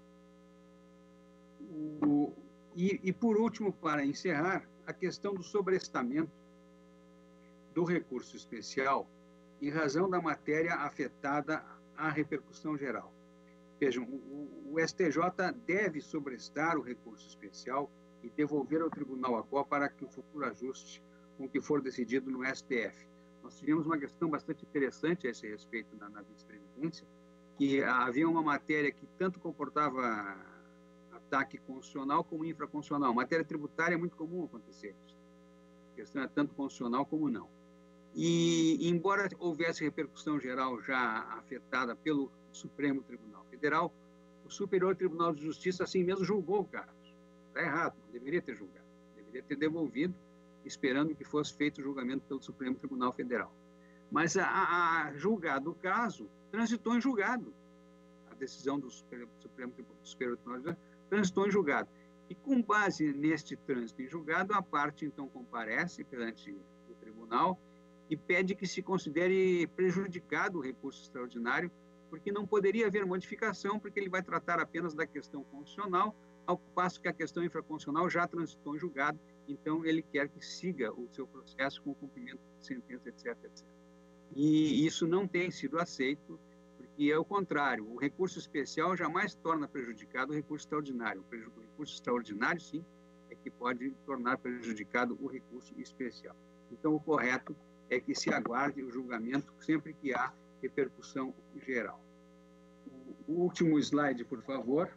O, e, e, por último, para encerrar, a questão do sobrestamento do recurso especial em razão da matéria afetada à repercussão geral. Vejam, o, o S T J deve sobrestar o recurso especial e devolver ao Tribunal A C O para que o futuro ajuste com o que for decidido no S T F. Nós tivemos uma questão bastante interessante a esse respeito na, na vice-presidência, que havia uma matéria que tanto comportava ataque constitucional como infraconstitucional. Matéria tributária é muito comum acontecer isso. A questão é tanto constitucional como não. E, embora houvesse repercussão geral já afetada pelo Supremo Tribunal Federal, o Superior Tribunal de Justiça assim mesmo julgou o caso. Está errado, não deveria ter julgado. Deveria ter devolvido, esperando que fosse feito o julgamento pelo Supremo Tribunal Federal. Mas, a, a julgado o caso, transitou em julgado. A decisão do Supremo, Supremo Tribunal, Superior Tribunal de Justiça transitou em julgado. E, com base neste trânsito em julgado, a parte, então, comparece perante o tribunal e pede que se considere prejudicado o recurso extraordinário, porque não poderia haver modificação, porque ele vai tratar apenas da questão constitucional, ao passo que a questão infraconstitucional já transitou em julgado, então ele quer que siga o seu processo com o cumprimento de sentença, etc, etcétera. E isso não tem sido aceito, porque E é o contrário, o recurso especial jamais torna prejudicado o recurso extraordinário. O recurso extraordinário, sim, é que pode tornar prejudicado o recurso especial. Então, o correto é que se aguarde o julgamento sempre que há repercussão geral. O último slide, por favor,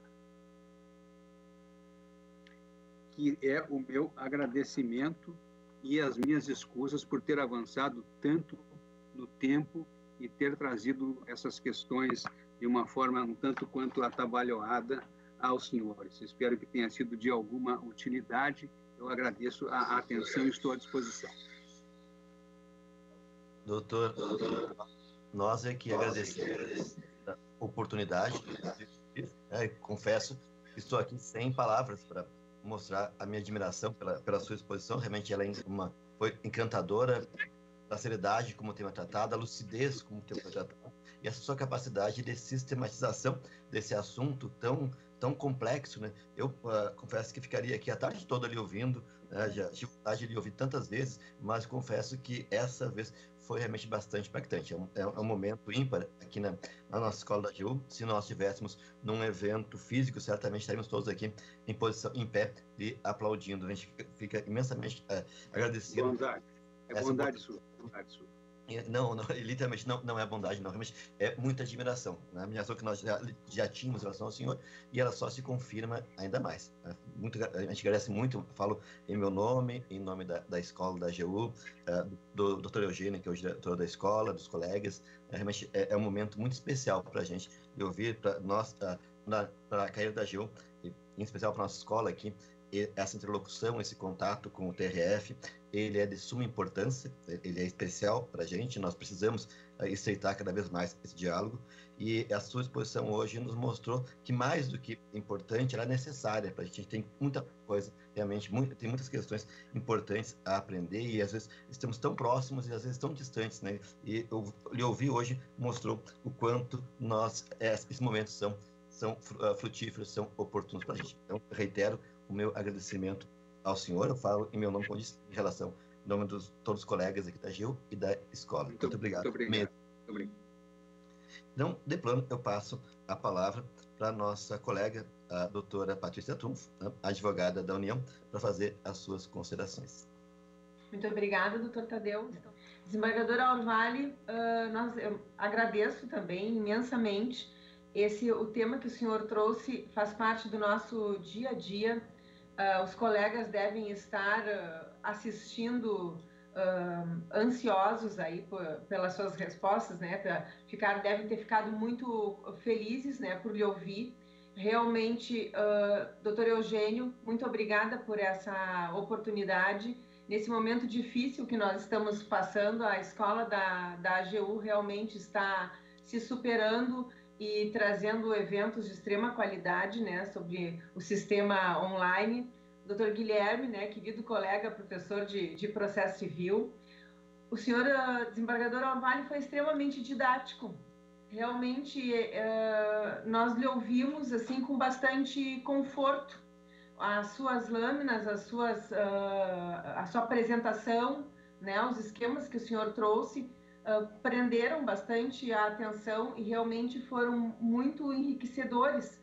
que é o meu agradecimento e as minhas escusas por ter avançado tanto no tempo e ter trazido essas questões de uma forma um tanto quanto atabalhoada aos senhores. Espero que tenha sido de alguma utilidade. Eu agradeço a atenção e estou à disposição. Doutor, nós é que agradecemos a oportunidade. É, confesso que estou aqui sem palavras para mostrar a minha admiração pela, pela sua exposição. Realmente ela é uma, foi encantadora, a seriedade como tema tratado, a lucidez como tema tratado, e essa sua capacidade de sistematização desse assunto tão, tão complexo, né? Eu uh, confesso que ficaria aqui a tarde toda ali ouvindo, né? Já tive vontade de lhe ouvir tantas vezes, mas confesso que essa vez foi realmente bastante impactante. É um, é um momento ímpar aqui na, na nossa escola da A G U. Se nós estivéssemos num evento físico, certamente estaríamos todos aqui em posição, em pé, e aplaudindo. A gente fica imensamente uh, agradecido. Bondade. É bondade sua. Bondade sua. Não, não, literalmente não, não é bondade, não, realmente é muita admiração, né? A admiração que nós já, já tínhamos em relação ao senhor, e ela só se confirma ainda mais, né? Muito, a gente agradece muito, falo em meu nome, em nome da, da escola da A G U, uh, do doutor Eugênio, que é o diretor da escola, dos colegas, é, realmente é, é um momento muito especial para a gente, de ouvir para nós, uh, para a carreira da A G U, e em especial para a nossa escola aqui, essa interlocução, esse contato com o T R F, ele é de suma importância, ele é especial para a gente, nós precisamos uh, estreitar cada vez mais esse diálogo, e a sua exposição hoje nos mostrou que mais do que importante, ela é necessária para a gente. Tem muita coisa, realmente, muito, tem muitas questões importantes a aprender, e às vezes estamos tão próximos e às vezes tão distantes, né? E eu lhe ouvi hoje, mostrou o quanto nós, esses momentos são, são frutíferos, são oportunos para a gente. Então, reitero o meu agradecimento ao senhor, eu falo em meu nome, como disse, em relação, em nome dos todos os colegas aqui da A G U e da escola. Muito, muito obrigado. Muito obrigado. Muito obrigado. Então, de plano, eu passo a palavra para a nossa colega, a doutora Patrícia Trunfo, advogada da União, para fazer as suas considerações. Muito obrigada, doutor Tadeu. Desembargadora Orvalli, uh, nós, eu agradeço também imensamente. Esse, o tema que o senhor trouxe faz parte do nosso dia a dia. Uh, os colegas devem estar uh, assistindo uh, ansiosos aí por, pelas suas respostas, né? Pra ficar, devem ter ficado muito felizes, né, por lhe ouvir. Realmente, uh, doutor Eugênio, muito obrigada por essa oportunidade. Nesse momento difícil que nós estamos passando, a escola da, da A G U realmente está se superando e trazendo eventos de extrema qualidade, né, sobre o sistema online. doutor Guilherme, né, querido colega, professor de, de processo civil. O senhor desembargador Orvalli foi extremamente didático. Realmente, uh, nós lhe ouvimos assim com bastante conforto. As suas lâminas, as suas, uh, a sua apresentação, né, os esquemas que o senhor trouxe, Uh, prenderam bastante a atenção e realmente foram muito enriquecedores.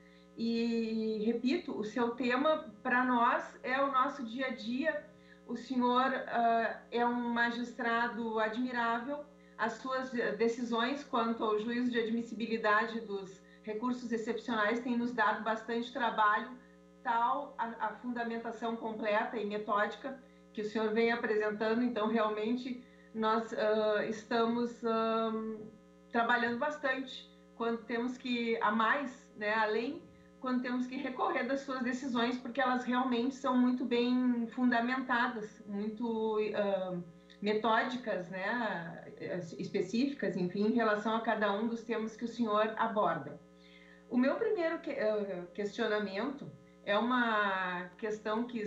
E, repito, o seu tema, para nós, é o nosso dia a dia. O senhor uh, é um magistrado admirável. As suas decisões quanto ao juízo de admissibilidade dos recursos excepcionais têm nos dado bastante trabalho, tal a, a fundamentação completa e metódica que o senhor vem apresentando. Então, realmente, nós uh, estamos uh, trabalhando bastante quando temos que, a mais, né, além, quando temos que recorrer das suas decisões, porque elas realmente são muito bem fundamentadas, muito uh, metódicas, né, específicas, enfim, em relação a cada um dos temas que o senhor aborda. O meu primeiro que, uh, questionamento é uma questão que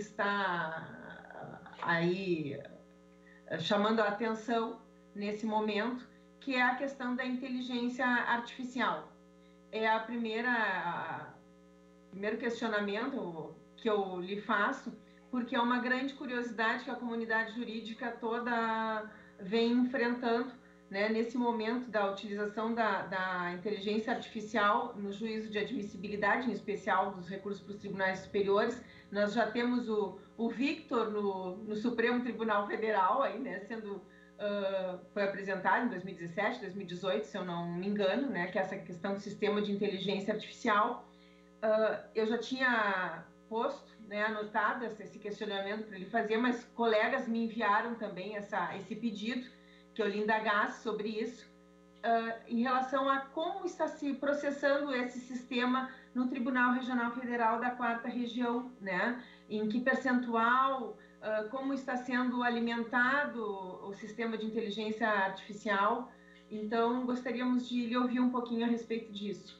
está aí chamando a atenção nesse momento, que é a questão da inteligência artificial. É a primeira, a, primeiro questionamento que eu lhe faço, porque é uma grande curiosidade que a comunidade jurídica toda vem enfrentando né, nesse momento da utilização da, da inteligência artificial no juízo de admissibilidade, em especial dos recursos para os tribunais superiores. Nós já temos o, o Victor no, no Supremo Tribunal Federal, aí, né, sendo, uh, foi apresentado em dois mil e dezessete, dois mil e dezoito, se eu não me engano, né, que é essa questão do sistema de inteligência artificial. Uh, eu já tinha posto, né, anotado esse questionamento para ele fazer, mas colegas me enviaram também essa, esse pedido, que eu lhe indagasse sobre isso, uh, em relação a como está se processando esse sistema no Tribunal Regional Federal da Quarta Região, né? Em que percentual, uh, como está sendo alimentado o sistema de inteligência artificial. Então, gostaríamos de lhe ouvir um pouquinho a respeito disso.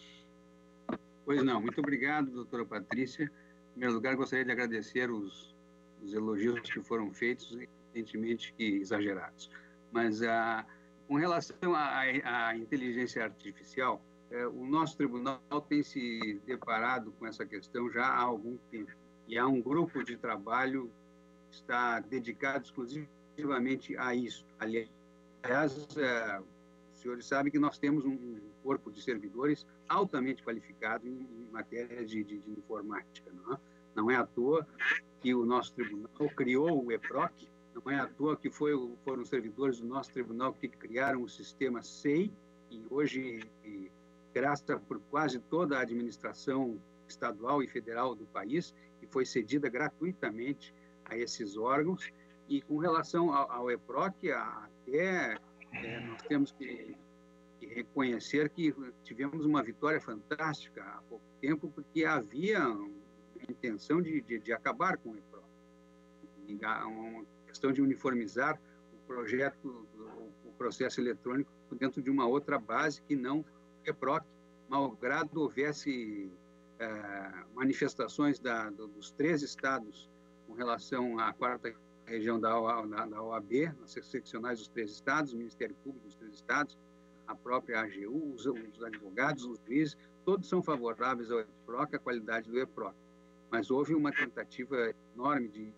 Pois não, muito obrigado, doutora Patrícia. Em primeiro lugar, gostaria de agradecer os, os elogios que foram feitos, evidentemente que exagerados. Mas, ah, com relação à, à inteligência artificial, eh, o nosso tribunal tem se deparado com essa questão já há algum tempo. E há um grupo de trabalho que está dedicado exclusivamente a isso. Aliás, eh, os senhores sabem que nós temos um corpo de servidores altamente qualificado em, em matéria de, de, de informática. Não é? Não é à toa que o nosso tribunal criou o EPROC. Não é à toa que foi, foram servidores do nosso tribunal que criaram o sistema S E I, e hoje, e, graças por quase toda a administração estadual e federal do país, e foi cedida gratuitamente a esses órgãos. E com relação ao, ao EPROC, até é, nós temos que, que reconhecer que tivemos uma vitória fantástica há pouco tempo, porque havia uma intenção de, de, de acabar com o EPROC. E há uma questão de uniformizar o projeto, o processo eletrônico dentro de uma outra base que não o EPROC, malgrado houvesse é, manifestações da, dos três estados com relação à quarta região da, da, da O A B, nas seccionais dos três estados, o Ministério Público dos três estados, a própria A G U, os, os advogados, os juízes, todos são favoráveis ao EPROC, à qualidade do EPROC. Mas houve uma tentativa enorme de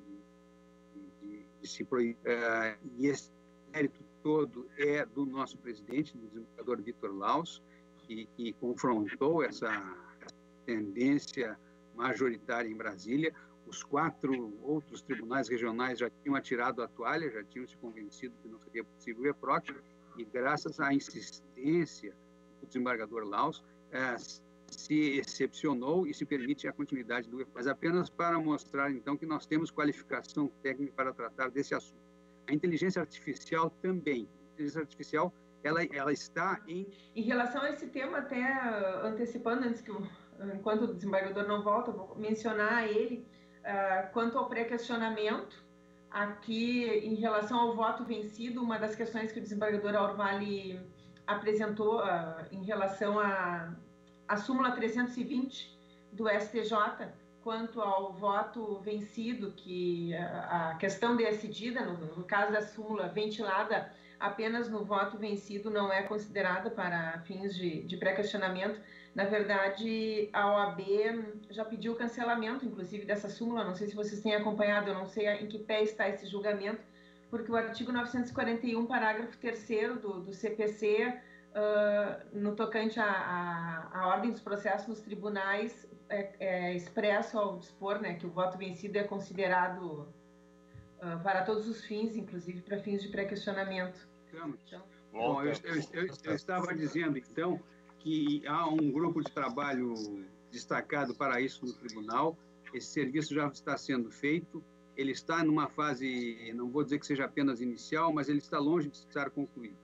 de se proibir, uh, e esse mérito todo é do nosso presidente, do desembargador Vitor Laus, que, que confrontou essa, essa tendência majoritária em Brasília. Os quatro outros tribunais regionais já tinham atirado a toalha, já tinham se convencido que não seria possível o EPROC, e graças à insistência do desembargador Laus, uh, se excepcionou e se permite a continuidade do EPROC. Mas apenas para mostrar, então, que nós temos qualificação técnica para tratar desse assunto. A inteligência artificial também. A inteligência artificial, ela, ela está em... Em relação a esse tema, até uh, antecipando, antes que eu, enquanto o desembargador não volta, vou mencionar ele, uh, quanto ao pré-questionamento, aqui, em relação ao voto vencido, uma das questões que o desembargador Orvalli apresentou uh, em relação a a súmula trezentos e vinte do S T J, quanto ao voto vencido, que a questão decidida, no, no caso da súmula ventilada apenas no voto vencido, não é considerada para fins de, de pré-questionamento. Na verdade, a O A B já pediu o cancelamento, inclusive, dessa súmula. Não sei se vocês têm acompanhado, eu não sei em que pé está esse julgamento, porque o artigo novecentos e quarenta e um, parágrafo terceiro do, do C P C, Uh, no tocante à, à ordem dos processos nos tribunais, é, é expresso ao dispor, né, que o voto vencido é considerado uh, para todos os fins, inclusive para fins de pré-questionamento. Então, bom, eu, eu, eu, eu estava dizendo, então, que há um grupo de trabalho destacado para isso no tribunal. Esse serviço já está sendo feito, ele está numa fase, não vou dizer que seja apenas inicial, mas ele está longe de estar concluído.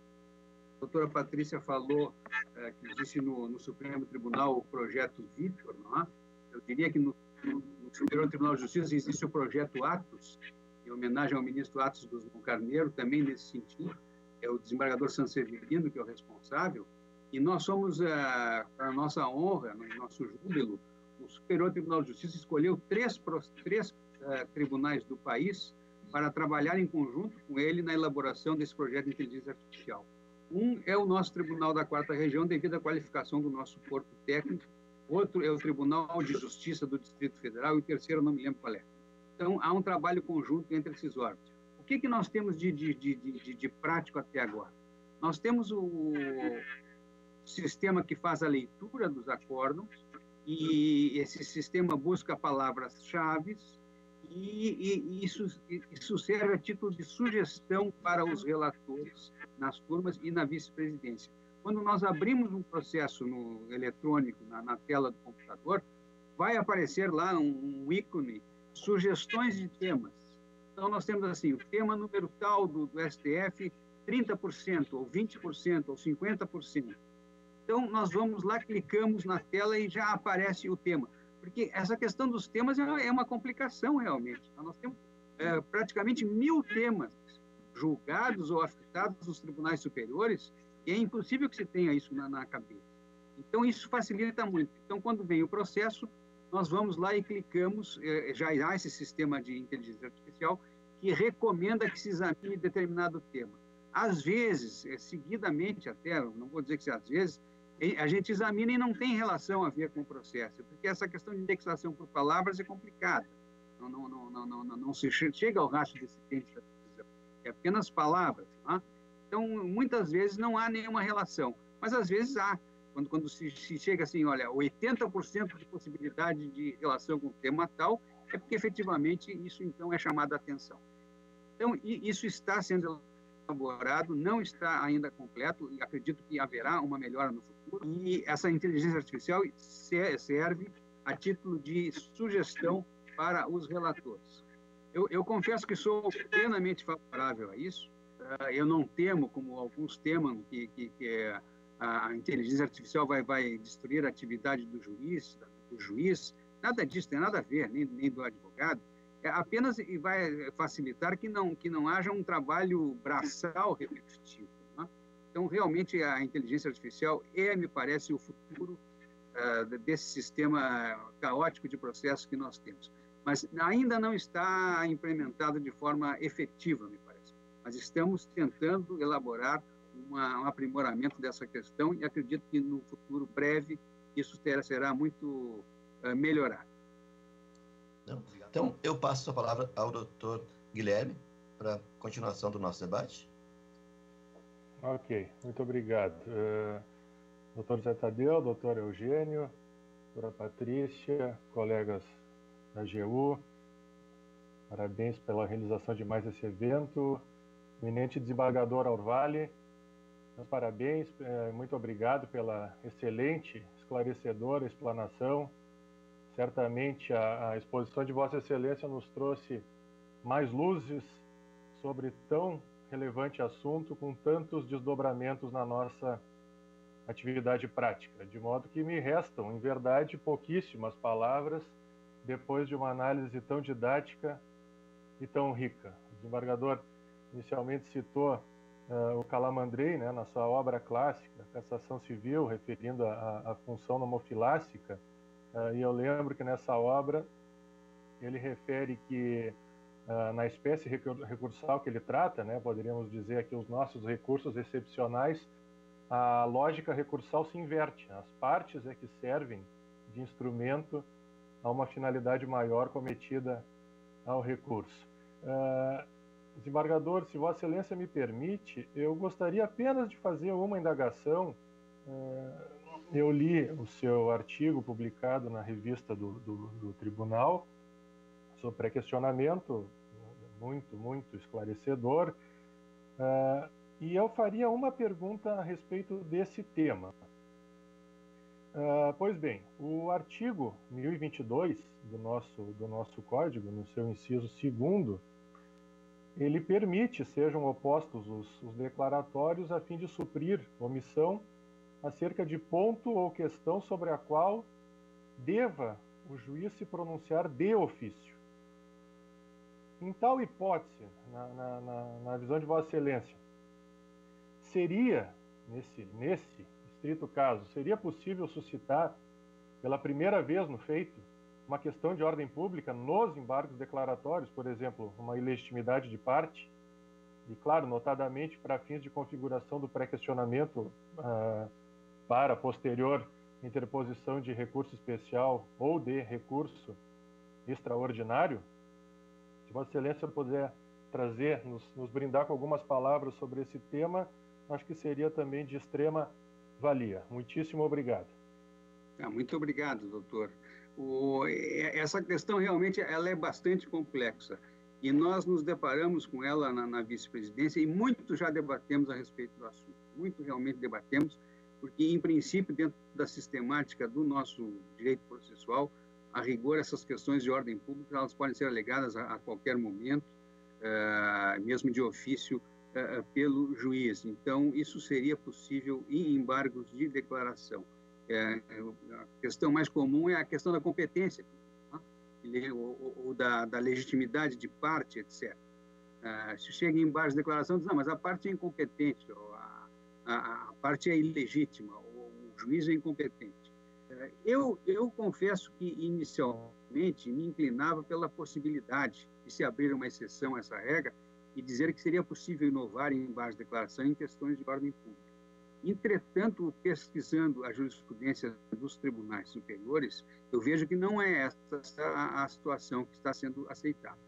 A doutora Patrícia falou é, que existe no, no Supremo Tribunal o projeto Victor, não é? Eu diria que no, no, no Superior Tribunal de Justiça existe o projeto Atos, em homenagem ao ministro Atos Guzmão Carneiro, também nesse sentido. É o desembargador Sanseverino que é o responsável, e nós somos, é, para a nossa honra, no nosso júbilo, o Superior Tribunal de Justiça escolheu três, três é, tribunais do país para trabalhar em conjunto com ele na elaboração desse projeto de inteligência artificial. Um é o nosso Tribunal da Quarta Região, devido à qualificação do nosso corpo técnico. Outro é o Tribunal de Justiça do Distrito Federal. E o terceiro, eu não me lembro qual é. Então, há um trabalho conjunto entre esses órgãos. O que, que nós temos de, de, de, de, de prático até agora? Nós temos o sistema que faz a leitura dos acórdons, e esse sistema busca palavras-chave, e, e isso, isso serve a título de sugestão para os relatores nas turmas e na vice-presidência. Quando nós abrimos um processo no eletrônico, na, na tela do computador, vai aparecer lá um, um ícone, sugestões de temas. Então, nós temos assim, o tema número tal do, do S T F, trinta por cento, ou vinte por cento, ou cinquenta por cento. Então, nós vamos lá, clicamos na tela e já aparece o tema. Porque essa questão dos temas é uma complicação, realmente. Nós temos é, praticamente mil temas julgados ou afetados nos tribunais superiores, e é impossível que se tenha isso na, na cabeça. Então, isso facilita muito. Então, quando vem o processo, nós vamos lá e clicamos, é, já há esse sistema de inteligência artificial que recomenda que se examine determinado tema. Às vezes, é, seguidamente até, não vou dizer que se às vezes, a gente examina e não tem relação a ver com o processo, porque essa questão de indexação por palavras é complicada. Não, não, não, não, não, não, não se chega ao rastro desse dente da decisão. É apenas palavras. Tá? Então, muitas vezes não há nenhuma relação, mas às vezes há. Quando, quando se, se chega assim, olha, oitenta por cento de possibilidade de relação com o tema tal, é porque efetivamente isso então é chamado a atenção. Então, isso está sendo elaborado, não está ainda completo, e acredito que haverá uma melhora no futuro, e essa inteligência artificial serve a título de sugestão para os relatores. Eu, eu confesso que sou plenamente favorável a isso, eu não temo, como alguns temam, que, que, que a inteligência artificial vai, vai destruir a atividade do juiz, do juiz, nada disso, tem nada a ver, nem, nem do advogado, é apenas vai facilitar que não, que não haja um trabalho braçal repetitivo. Né? Então, realmente, a inteligência artificial é, me parece, o futuro uh, desse sistema caótico de processos que nós temos. Mas ainda não está implementado de forma efetiva, me parece. Mas estamos tentando elaborar uma, um aprimoramento dessa questão e acredito que no futuro breve isso terá, será muito uh, melhorado. Então, eu passo a palavra ao doutor Guilherme para a continuação do nosso debate. Ok, muito obrigado. Uh, doutor Zé Tadeu, doutor Eugênio, doutora Patrícia, colegas da A G U, parabéns pela realização de mais esse evento. Eminente desembargador Orvali, meus parabéns, uh, muito obrigado pela excelente, esclarecedora explanação. Certamente a, a exposição de Vossa Excelência nos trouxe mais luzes sobre tão relevante assunto, com tantos desdobramentos na nossa atividade prática, de modo que me restam, em verdade, pouquíssimas palavras depois de uma análise tão didática e tão rica. O desembargador inicialmente citou uh, o Calamandrei, né, na sua obra clássica, Cassação Civil, referindo à função nomofilássica. Uh, e eu lembro que nessa obra ele refere que uh, na espécie recursal que ele trata, né, poderíamos dizer aqui os nossos recursos excepcionais, a lógica recursal se inverte. As partes é que servem de instrumento a uma finalidade maior cometida ao recurso. Uh, desembargador, se Vossa Excelência me permite, eu gostaria apenas de fazer uma indagação. Uh, Eu li o seu artigo publicado na revista do, do, do Tribunal sobre pré-questionamento, muito, muito esclarecedor, uh, e eu faria uma pergunta a respeito desse tema. Uh, pois bem, o artigo mil e vinte e dois do nosso, do nosso Código, no seu inciso segundo, ele permite sejam opostos os, os declaratórios a fim de suprir omissão acerca de ponto ou questão sobre a qual deva o juiz se pronunciar de ofício. Em tal hipótese, na, na, na, na visão de Vossa Excelência, seria, nesse, nesse estrito caso, seria possível suscitar, pela primeira vez no feito, uma questão de ordem pública nos embargos declaratórios, por exemplo, uma ilegitimidade de parte, e, claro, notadamente para fins de configuração do pré-questionamento uh, para posterior interposição de recurso especial ou de recurso extraordinário? Se Vossa Excelência puder trazer, nos, nos brindar com algumas palavras sobre esse tema, acho que seria também de extrema valia. Muitíssimo obrigado. Ah, muito obrigado, doutor. O, essa questão realmente ela é bastante complexa e nós nos deparamos com ela na, na vice-presidência e muito já debatemos a respeito do assunto. Muito realmente debatemos, porque, em princípio, dentro da sistemática do nosso direito processual, a rigor, essas questões de ordem pública elas podem ser alegadas a, a qualquer momento, uh, mesmo de ofício, uh, pelo juiz. Então, isso seria possível em embargos de declaração. É, a questão mais comum é a questão da competência, né? ou, ou da, da legitimidade de parte, etcétera. Uh, se chega em embargos de declaração, diz, não, mas a parte é incompetente, a, a, a parte é ilegítima, o juiz é incompetente. Uh, eu, eu confesso que, inicialmente, me inclinava pela possibilidade de se abrir uma exceção a essa regra e dizer que seria possível inovar em embargos de declaração em questões de ordem pública. Entretanto, pesquisando a jurisprudência dos tribunais superiores, eu vejo que não é essa a, a situação que está sendo aceitada.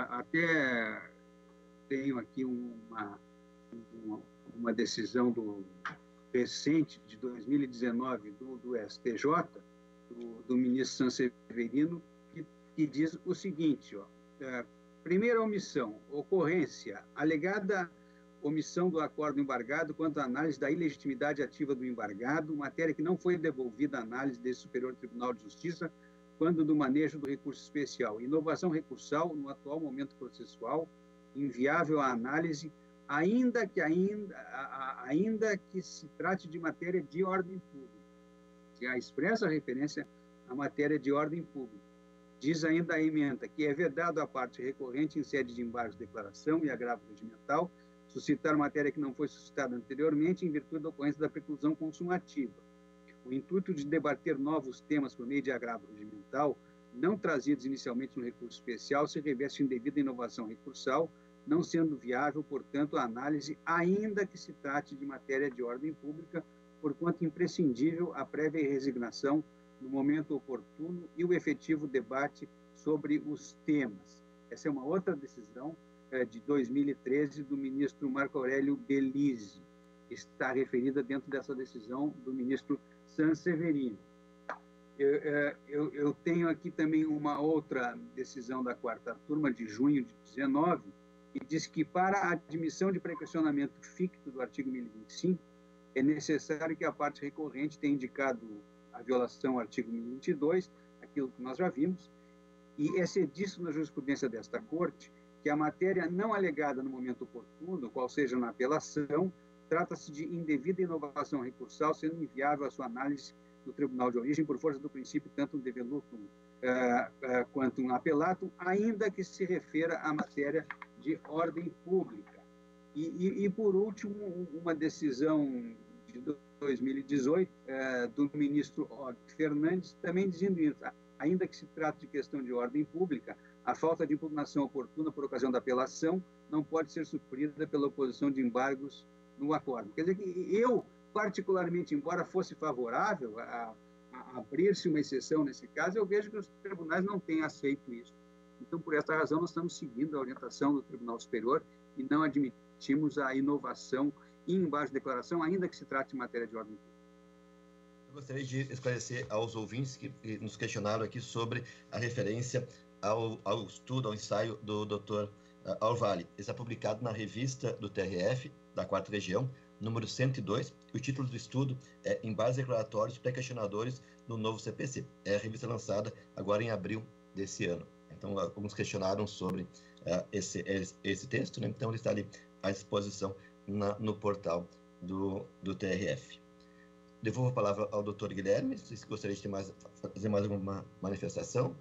Até tenho aqui uma, uma, uma decisão do, recente, de dois mil e dezenove, do, do S T J, do, do ministro Sanseverino, que, que diz o seguinte, ó, é, primeira omissão, ocorrência, alegada omissão do acordo embargado quanto à análise da ilegitimidade ativa do embargado, matéria que não foi devolvida à análise desse Superior Tribunal de Justiça quando do manejo do recurso especial. Inovação recursal no atual momento processual, inviável à análise, ainda que, ainda, a, a, ainda que se trate de matéria de ordem pública. Se há expressa referência à matéria de ordem pública. Diz ainda a emenda que é vedado à parte recorrente em sede de embargos de declaração e agravo regimental suscitar matéria que não foi suscitada anteriormente em virtude da ocorrência da preclusão consumativa. O intuito de debater novos temas por meio de agravo regimental, não trazidos inicialmente no recurso especial, se reveste em devida inovação recursal, não sendo viável, portanto, a análise, ainda que se trate de matéria de ordem pública, porquanto imprescindível a prévia resignação no momento oportuno e o efetivo debate sobre os temas. Essa é uma outra decisão de dois mil e treze, do ministro Marco Aurélio Belize, que está referida dentro dessa decisão do ministro Sanseverino. Eu, eu, eu tenho aqui também uma outra decisão da quarta turma, de junho de dezenove, que diz que para a admissão de prequestionamento ficto do artigo mil e vinte e cinco, é necessário que a parte recorrente tenha indicado a violação ao artigo mil e vinte e dois, aquilo que nós já vimos, e é disso na jurisprudência desta Corte, que a matéria não alegada no momento oportuno, qual seja na apelação, trata-se de indevida inovação recursal, sendo inviável a sua análise no tribunal de origem, por força do princípio tanto um develutum uh, uh, quanto um apelatum, ainda que se refira à matéria de ordem pública. E, e, e por último, uma decisão de dois mil e dezoito, uh, do ministro Og Fernandes, também dizendo isso, ainda que se trate de questão de ordem pública, a falta de impugnação oportuna por ocasião da apelação não pode ser suprida pela oposição de embargos no acordo. Quer dizer que eu, particularmente, embora fosse favorável a, a abrir-se uma exceção nesse caso, eu vejo que os tribunais não têm aceito isso. Então, por essa razão, nós estamos seguindo a orientação do Tribunal Superior e não admitimos a inovação em embargos de declaração, ainda que se trate de matéria de ordem pública. Eu gostaria de esclarecer aos ouvintes que nos questionaram aqui sobre a referência Ao, ao estudo, ao ensaio do doutor uh, Orvali. Está publicado na revista do T R F, da quarta Região, número cento e dois. O título do estudo é Embargos Declaratórios Pré-Questionadores no Novo C P C. É a revista lançada agora em abril desse ano. Então, uh, alguns questionaram sobre uh, esse, esse, esse texto, né? Então ele está ali à disposição na, no portal do, do T R F. Devolvo a palavra ao doutor Guilherme, se gostaria de ter mais, fazer mais alguma manifestação.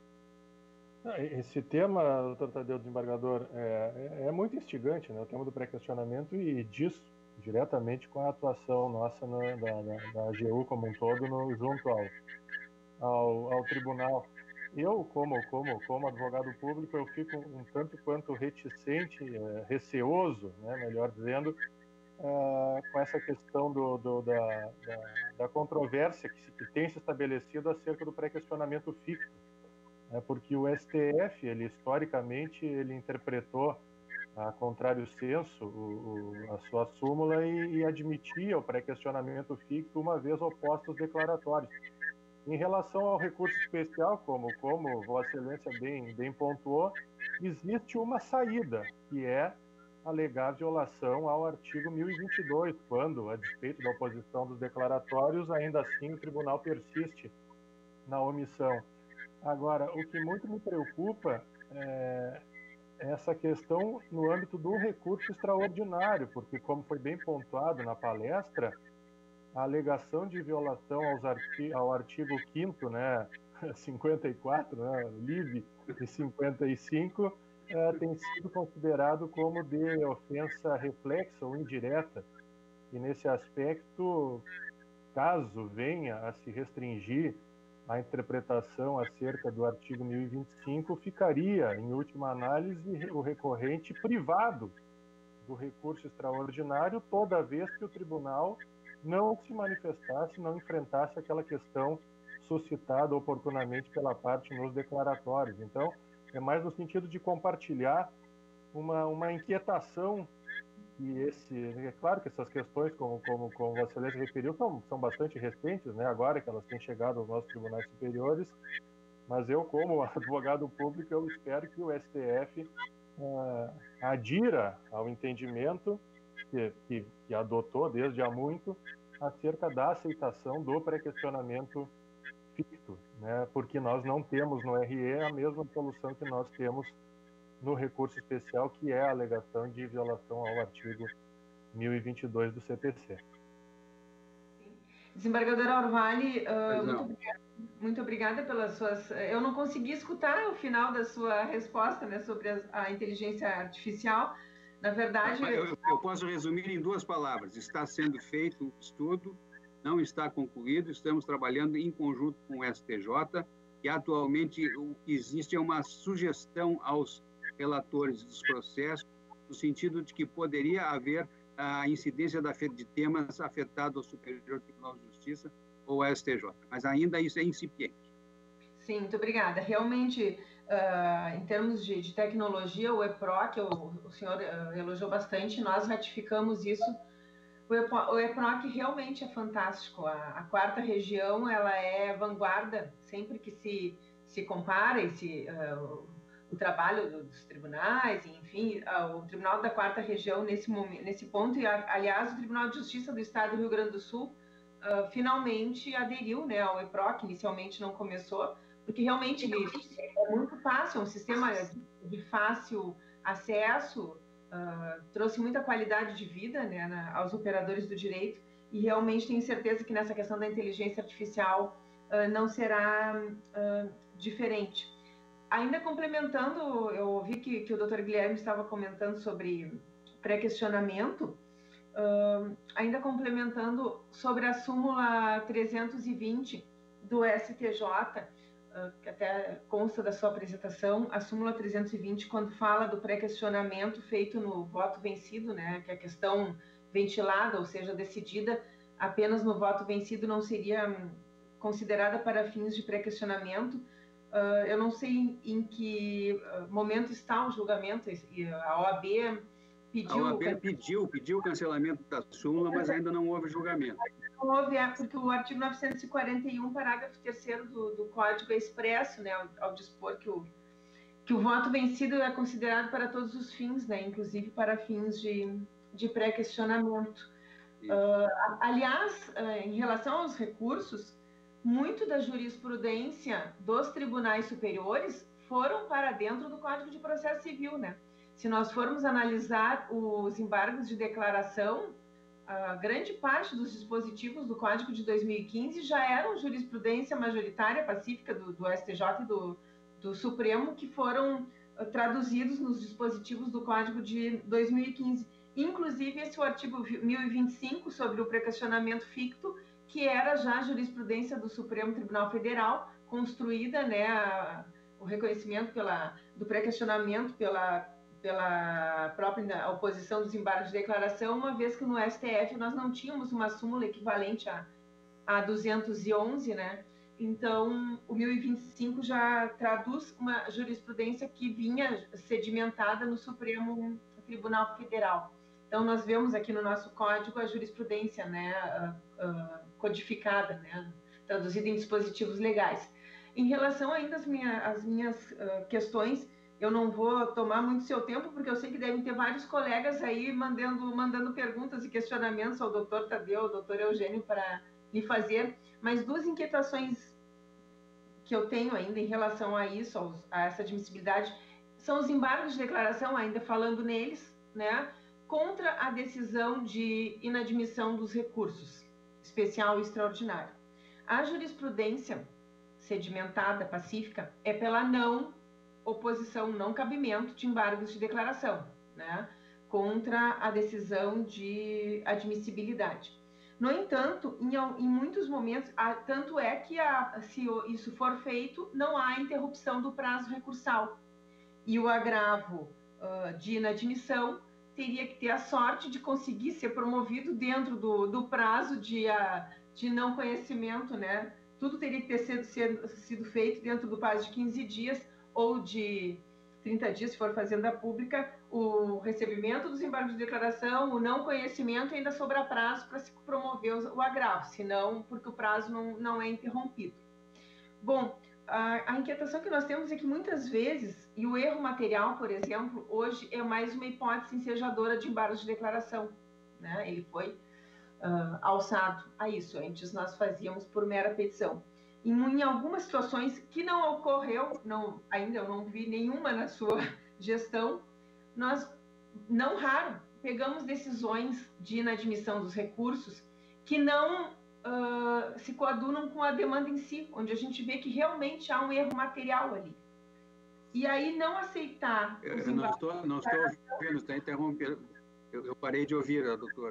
Esse tema, doutor Tadeu, desembargador, é, é muito instigante, né? O tema do pré-questionamento, e diz diretamente com a atuação nossa no, da, da, da A G U como um todo, no, junto ao, ao, ao tribunal. Eu, como, como, como advogado público, eu fico um tanto quanto reticente, é, receoso, né, melhor dizendo, é, com essa questão do, do, da, da, da controvérsia que, se, que tem se estabelecido acerca do pré-questionamento ficto. É porque o S T F, ele historicamente, ele interpretou a contrário senso, o, o, a sua súmula e, e admitia o pré-questionamento ficto uma vez opostos declaratórios. Em relação ao recurso especial, como, como Vossa Excelência bem, bem pontuou, existe uma saída, que é alegar violação ao artigo mil e vinte e dois, quando, a despeito da oposição dos declaratórios, ainda assim o tribunal persiste na omissão. Agora, o que muito me preocupa é essa questão no âmbito do recurso extraordinário, porque, como foi bem pontuado na palestra, a alegação de violação aos arti ao artigo quinto, né, cinquenta e quatro, né, L I V e cinquenta e cinco, é, tem sido considerado como de ofensa reflexa ou indireta. E, nesse aspecto, caso venha a se restringir a interpretação acerca do artigo mil e vinte e cinco, ficaria, em última análise, o recorrente privado do recurso extraordinário, toda vez que o tribunal não se manifestasse, não enfrentasse aquela questão suscitada oportunamente pela parte nos declaratórios. Então, é mais no sentido de compartilhar uma, uma inquietação. E esse, é claro que essas questões, como, como, como Vossa Excelência referiu, são, são bastante recentes, né? Agora que elas têm chegado aos nossos tribunais superiores, mas eu, como advogado público, eu espero que o S T F uh, adira ao entendimento que, que, que adotou desde há muito acerca da aceitação do pré-questionamento ficto, né? Porque nós não temos no R E a mesma solução que nós temos no recurso especial, que é a alegação de violação ao artigo mil e vinte e dois do C P C. Desembargadora Orvalli, uh, muito, obrigada, muito obrigada pelas suas... Eu não consegui escutar o final da sua resposta, né, sobre a, a inteligência artificial. Na verdade... Eu, eu, eu posso resumir em duas palavras. Está sendo feito um estudo, não está concluído, estamos trabalhando em conjunto com o S T J, e atualmente o que existe é uma sugestão aos relatores dos processos, no sentido de que poderia haver a incidência de temas afetados ao Superior Tribunal de Justiça ou ao S T J, mas ainda isso é incipiente. Sim, muito obrigada. Realmente, uh, em termos de, de tecnologia, o EPROC, o, o senhor uh, elogiou bastante, nós ratificamos isso. O, EPO, o EPROC realmente é fantástico. A, a quarta região, ela é vanguarda sempre que se, se compara e se... Uh, o trabalho dos tribunais, enfim, o Tribunal da Quarta Região nesse momento, nesse ponto, e aliás, o Tribunal de Justiça do Estado do Rio Grande do Sul uh, finalmente aderiu, né, ao EPROC, inicialmente não começou, porque realmente ele é muito fácil, é um sistema de fácil acesso, uh, trouxe muita qualidade de vida, né, na, aos operadores do direito, e realmente tenho certeza que nessa questão da inteligência artificial uh, não será uh, diferente. Ainda complementando, eu ouvi que, que o doutor Guilherme estava comentando sobre pré-questionamento, uh, ainda complementando sobre a súmula trezentos e vinte do S T J, uh, que até consta da sua apresentação, a súmula trezentos e vinte, quando fala do pré-questionamento feito no voto vencido, né, que a questão ventilada, ou seja, decidida apenas no voto vencido, não seria um, considerada para fins de pré-questionamento. Uh, eu não sei em, em que uh, momento está o julgamento, e a O A B pediu... A O A B pediu, pediu o cancelamento da súmula, mas ainda não houve julgamento. Não houve, é, porque o artigo novecentos e quarenta e um, parágrafo terceiro do, do Código é expresso, né, ao, ao dispor que o, que o voto vencido é considerado para todos os fins, né, inclusive para fins de, de pré-questionamento. Uh, aliás, uh, em relação aos recursos, muito da jurisprudência dos tribunais superiores foram para dentro do Código de Processo Civil, né? Se nós formos analisar os embargos de declaração, a grande parte dos dispositivos do Código de dois mil e quinze já eram jurisprudência majoritária pacífica do, do S T J e do, do Supremo, que foram uh, traduzidos nos dispositivos do Código de dois mil e quinze. Inclusive, esse o artigo mil e vinte e cinco sobre o pré-questionamento ficto, que era já a jurisprudência do Supremo Tribunal Federal, construída, né, a, o reconhecimento pela, do pré-questionamento pela, pela própria oposição dos embargos de declaração, uma vez que no S T F nós não tínhamos uma súmula equivalente a, a duzentos e onze, né? Então, o mil e vinte e cinco já traduz uma jurisprudência que vinha sedimentada no Supremo Tribunal Federal. Então, nós vemos aqui no nosso código a jurisprudência, né, uh, uh, codificada, né, traduzida em dispositivos legais. Em relação ainda às, minha, às minhas uh, questões, eu não vou tomar muito seu tempo, porque eu sei que devem ter vários colegas aí mandando, mandando perguntas e questionamentos ao doutor Tadeu, ao doutor Eugênio, para me fazer, mas duas inquietações que eu tenho ainda em relação a isso, aos, a essa admissibilidade, são os embargos de declaração, ainda falando neles, né, contra a decisão de inadmissão dos recursos, especial e extraordinário. A jurisprudência sedimentada, pacífica, é pela não oposição, não cabimento de embargos de declaração, né, contra a decisão de admissibilidade. No entanto, em, em muitos momentos, a, tanto é que a, se isso for feito, não há interrupção do prazo recursal. E o agravo uh, de inadmissão teria que ter a sorte de conseguir ser promovido dentro do, do prazo de, uh, de não conhecimento, né? Tudo teria que ter sido, ser, sido feito dentro do prazo de quinze dias ou de trinta dias, se for fazenda pública, o recebimento dos embargos de declaração, o não conhecimento, ainda sobra prazo para se promover o agravo, senão, porque o prazo não, não é interrompido. Bom, a, a inquietação que nós temos é que muitas vezes, e o erro material, por exemplo, hoje é mais uma hipótese ensejadora de embargos de declaração, né? Ele foi uh, alçado a isso, antes nós fazíamos por mera petição. Em, em algumas situações que não ocorreu, não, ainda eu não vi nenhuma na sua gestão, nós, não raro, pegamos decisões de inadmissão dos recursos que não uh, se coadunam com a demanda em si, onde a gente vê que realmente há um erro material ali. E aí não aceitar... Eu não estou, não estou ouvindo, está interrompendo. Eu, eu parei de ouvir a doutora.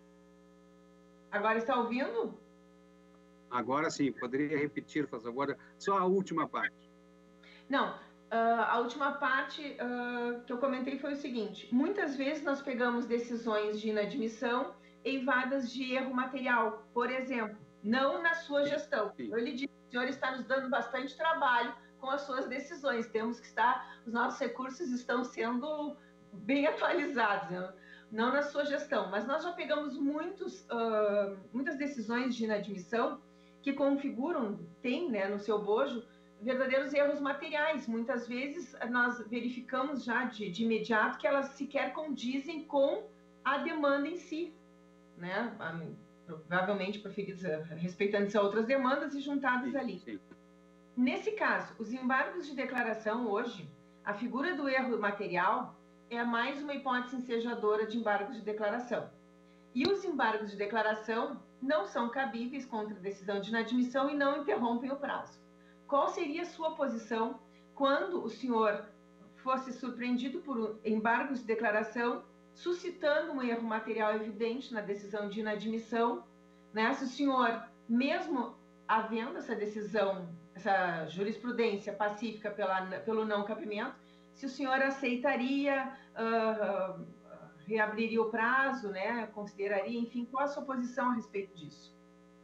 Agora está ouvindo? Agora sim, poderia repetir, faz agora, só a última parte. Não, uh, a última parte uh, que eu comentei foi o seguinte: muitas vezes nós pegamos decisões de inadmissão eivadas de erro material, por exemplo, não na sua gestão. Sim. Eu lhe disse, o senhor está nos dando bastante trabalho com as suas decisões, temos que estar, os nossos recursos estão sendo bem atualizados, né? Não na sua gestão, mas nós já pegamos muitos, uh, muitas decisões de inadmissão que configuram, tem, né, no seu bojo, verdadeiros erros materiais. Muitas vezes nós verificamos já de, de imediato que elas sequer condizem com a demanda em si, né? Provavelmente preferidas, respeitando-se a outras demandas e juntadas sim, ali. Sim. Nesse caso, os embargos de declaração hoje, a figura do erro material é mais uma hipótese ensejadora de embargos de declaração. E os embargos de declaração não são cabíveis contra a decisão de inadmissão e não interrompem o prazo. Qual seria a sua posição quando o senhor fosse surpreendido por embargos de declaração, suscitando um erro material evidente na decisão de inadmissão, né? Se o senhor, mesmo havendo essa decisão, essa jurisprudência pacífica pela, pelo não cabimento, se o senhor aceitaria... Uh, uh, reabriria o prazo, né? Consideraria, enfim, qual a sua posição a respeito disso?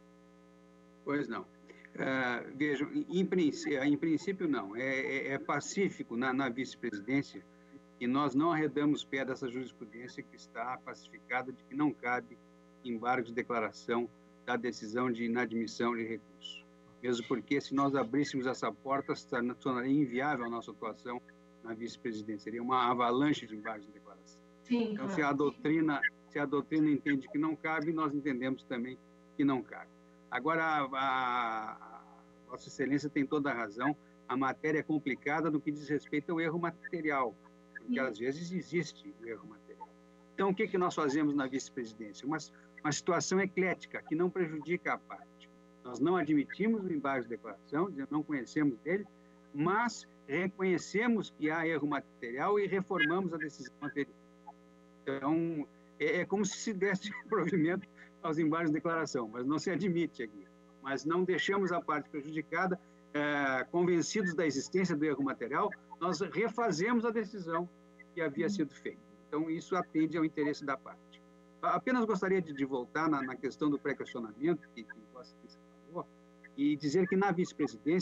Pois não. Uh, vejam, em, princípio, em princípio não. É, é, é pacífico na, na vice-presidência e nós não arredamos pé dessa jurisprudência que está pacificada de que não cabe embargo de declaração da decisão de inadmissão de recurso. Mesmo porque, se nós abríssemos essa porta, tornaria inviável a nossa atuação na vice-presidência. Seria uma avalanche de embargos de declaração. Sim, então, claro. se a doutrina, se a doutrina entende que não cabe, nós entendemos também que não cabe. Agora, a, a, a Vossa Excelência tem toda a razão, a matéria é complicada no que diz respeito ao erro material, porque Sim. às vezes existe o erro material. Então, o que, que nós fazemos na vice-presidência? Uma, uma situação eclética, que não prejudica a parte. Nós não admitimos o embargo de declaração, não conhecemos dele, mas reconhecemos que há erro material e reformamos a decisão anterior. Então, é, é como se se desse provimento aos embargos de declaração, mas não se admite aqui. Mas não deixamos a parte prejudicada, é, convencidos da existência do erro material, nós refazemos a decisão que havia sido feita. Então, isso atende ao interesse da parte. Apenas gostaria de, de voltar na, na questão do pré-questionamento, que, que Vossa Excelência falou, e dizer que na vice-presidência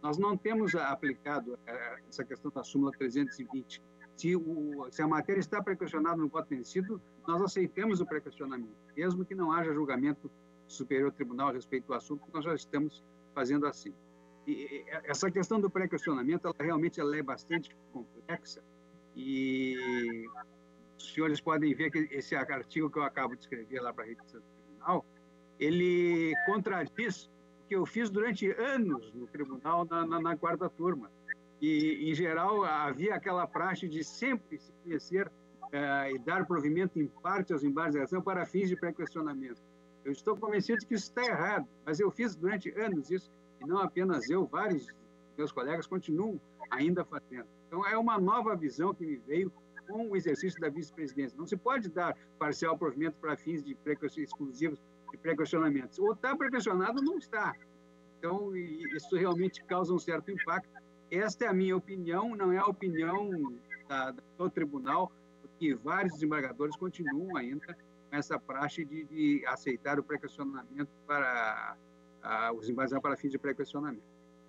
Nós não temos aplicado essa questão da súmula trezentos e vinte. Se, o, se a matéria está prequestionada no voto vencido, nós aceitamos o prequestionamento, mesmo que não haja julgamento do Superior Tribunal a respeito do assunto, nós já estamos fazendo assim. E essa questão do pré-questionamento, ela realmente ela é bastante complexa, e os senhores podem ver que esse artigo que eu acabo de escrever lá para a revista do Tribunal, ele contradiz o que eu fiz durante anos no Tribunal, na, na, na quarta turma. E, em geral, havia aquela praxe de sempre se conhecer uh, e dar provimento em parte aos embargos de ação para fins de pré-questionamento. Eu estou convencido de que isso está errado, mas eu fiz durante anos isso, e não apenas eu, vários meus colegas continuam ainda fazendo. Então, é uma nova visão que me veio com o exercício da vice-presidência. Não se pode dar parcial provimento para fins de exclusivos de pré-questionamentos. Ou está pré-questionado ou não está. Então, isso realmente causa um certo impacto. Esta é a minha opinião, não é a opinião da, do tribunal, porque vários desembargadores continuam ainda com essa praxe de, de aceitar o pré-questionamento para a, os embargadores para fins de pré-questionamento.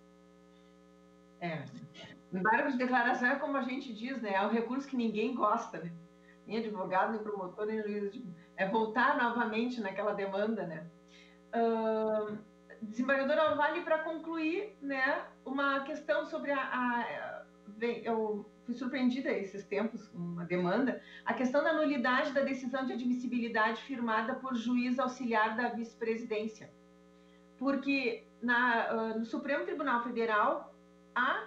É, embargo de declaração é como a gente diz, né? É um recurso que ninguém gosta, né? Nem advogado, nem promotor, nem juiz. É voltar novamente naquela demanda, né? Uh, desembargadora Orvalli, para concluir, né? Uma questão sobre a, a... Eu fui surpreendida esses tempos com uma demanda. A questão da nulidade da decisão de admissibilidade firmada por juiz auxiliar da vice-presidência. Porque na, uh, no Supremo Tribunal Federal há,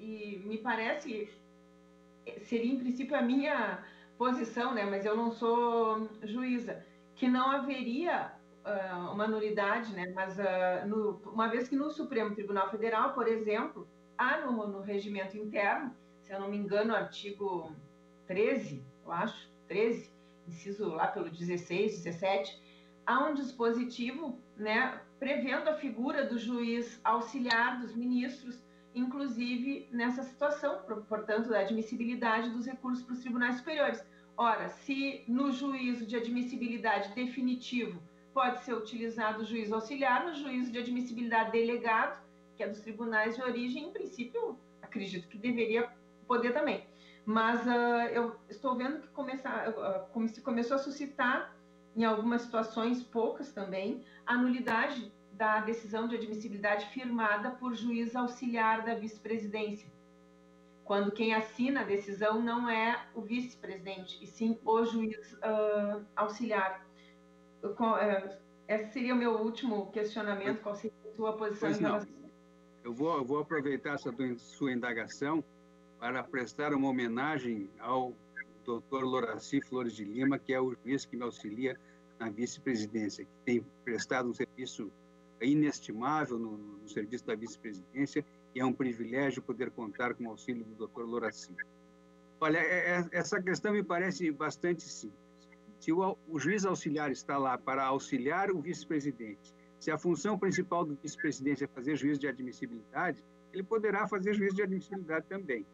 e me parece, seria em princípio a minha posição, né, mas eu não sou juíza, que não haveria uh, uma nulidade, né, mas uh, no, uma vez que no Supremo Tribunal Federal, por exemplo, há no, no regimento interno, se eu não me engano, artigo treze, eu acho, treze, inciso lá pelo dezesseis, dezessete, há um dispositivo, né, prevendo a figura do juiz auxiliar dos ministros, inclusive nessa situação, portanto, da admissibilidade dos recursos para os tribunais superiores. Ora, se no juízo de admissibilidade definitivo pode ser utilizado o juiz auxiliar, no juízo de admissibilidade delegado, que é dos tribunais de origem, em princípio, acredito que deveria poder também. Mas uh, eu estou vendo que começar, uh, come, começou a suscitar, em algumas situações, poucas também, a nulidade da decisão de admissibilidade firmada por juiz auxiliar da vice-presidência, quando quem assina a decisão não é o vice-presidente, e sim o juiz uh, auxiliar. Eu, uh, esse seria o meu último questionamento, qual seria a sua posição pois em relação... Não. Eu vou, eu vou aproveitar essa sua indagação para prestar uma homenagem ao doutor Loraci Flores de Lima, que é o juiz que me auxilia na vice-presidência, que tem prestado um serviço inestimável no, no serviço da vice-presidência, e é um privilégio poder contar com o auxílio do doutor Loraci. Olha, é, é, essa questão me parece bastante simples. Se o, o juiz auxiliar está lá para auxiliar o vice-presidente, se a função principal do vice-presidente é fazer juízo de admissibilidade, ele poderá fazer juízo de admissibilidade também.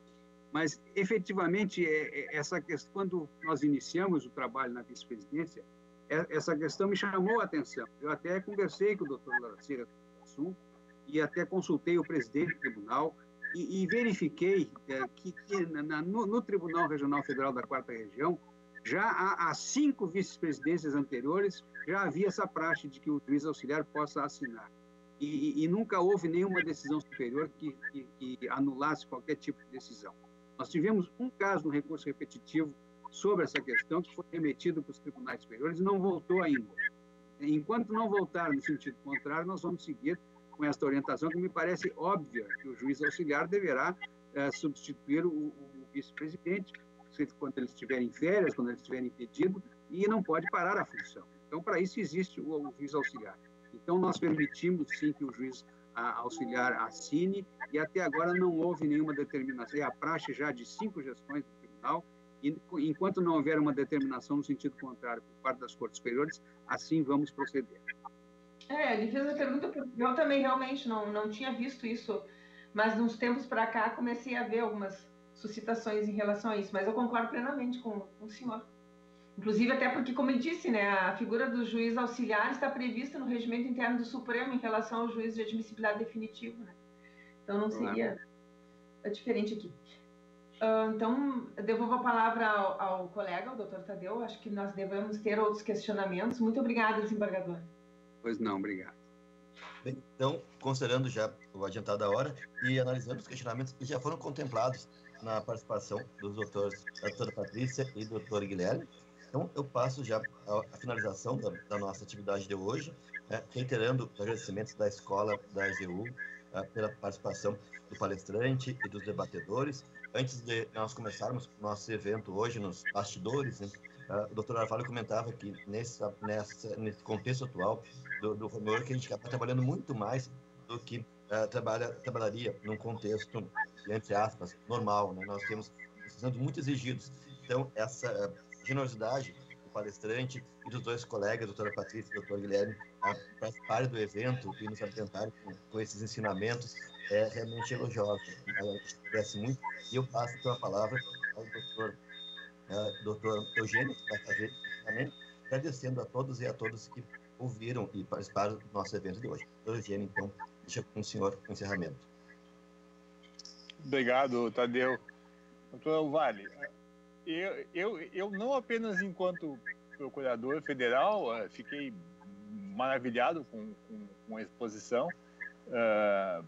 Mas, efetivamente, é, é, essa questão, quando nós iniciamos o trabalho na vice-presidência, essa questão me chamou a atenção. Eu até conversei com o doutor Loraci sobre o assunto e até consultei o presidente do tribunal e, e verifiquei é, que, que na, no, no Tribunal Regional Federal da Quarta Região, já há, há cinco vice-presidências anteriores, já havia essa praxe de que o juiz auxiliar possa assinar. E, e, e nunca houve nenhuma decisão superior que, que, que anulasse qualquer tipo de decisão. Nós tivemos um caso no recurso repetitivo sobre essa questão, que foi remetido para os tribunais superiores e não voltou ainda. Enquanto não voltar no sentido contrário, nós vamos seguir com esta orientação, que me parece óbvia, que o juiz auxiliar deverá é, substituir o, o vice-presidente, quando ele estiver em férias, quando ele estiver impedido, e não pode parar a função. Então, para isso existe o, o juiz auxiliar. Então, nós permitimos, sim, que o juiz a, auxiliar assine, e até agora não houve nenhuma determinação. É a praxe já de cinco gestões do tribunal, e enquanto não houver uma determinação no sentido contrário por parte das Cortes Superiores, assim vamos proceder. É, ele fez a pergunta, porque eu também realmente não, não tinha visto isso, mas nos tempos para cá comecei a ver algumas suscitações em relação a isso, mas eu concordo plenamente com, com o senhor. Inclusive até porque, como ele disse, né, a figura do juiz auxiliar está prevista no regimento interno do Supremo em relação ao juiz de admissibilidade definitivo, né? Então não seria diferente aqui. Uh, então, eu devolvo a palavra ao, ao colega, o doutor Tadeu. Acho que nós devemos ter outros questionamentos. Muito obrigada, desembargador. Pois não, obrigado. Bem, então, considerando já o adiantado da hora e analisando os questionamentos que já foram contemplados na participação dos doutores, da doutora Patrícia e do doutor Guilherme, então eu passo já a, a finalização da, da nossa atividade de hoje, né, reiterando os agradecimentos da escola da A G U uh, pela participação do palestrante e dos debatedores. Antes de nós começarmos nosso evento hoje nos bastidores, né, uh, o doutor Arvalho comentava que nessa, nessa, nesse contexto atual do, do home work, a gente está trabalhando muito mais do que uh, trabalha, trabalharia num contexto, entre aspas, normal, né? Nós temos sendo muito exigidos. Então, essa uh, generosidade do palestrante e dos dois colegas, a doutora Patrícia e o doutor Guilherme, a participarem do evento e nos apresentarem com, com esses ensinamentos, é realmente elogiosa. A gente agradece muito. E eu passo então a palavra ao doutor, uh, doutor Eugênio, que vai fazer também, agradecendo a todos e a todas que ouviram e participaram do nosso evento de hoje. Doutor Eugênio, então, deixa com o senhor o encerramento. Obrigado, Tadeu. Doutor Vale, eu, eu, eu não apenas enquanto procurador federal fiquei maravilhado com, com, com a exposição, uh,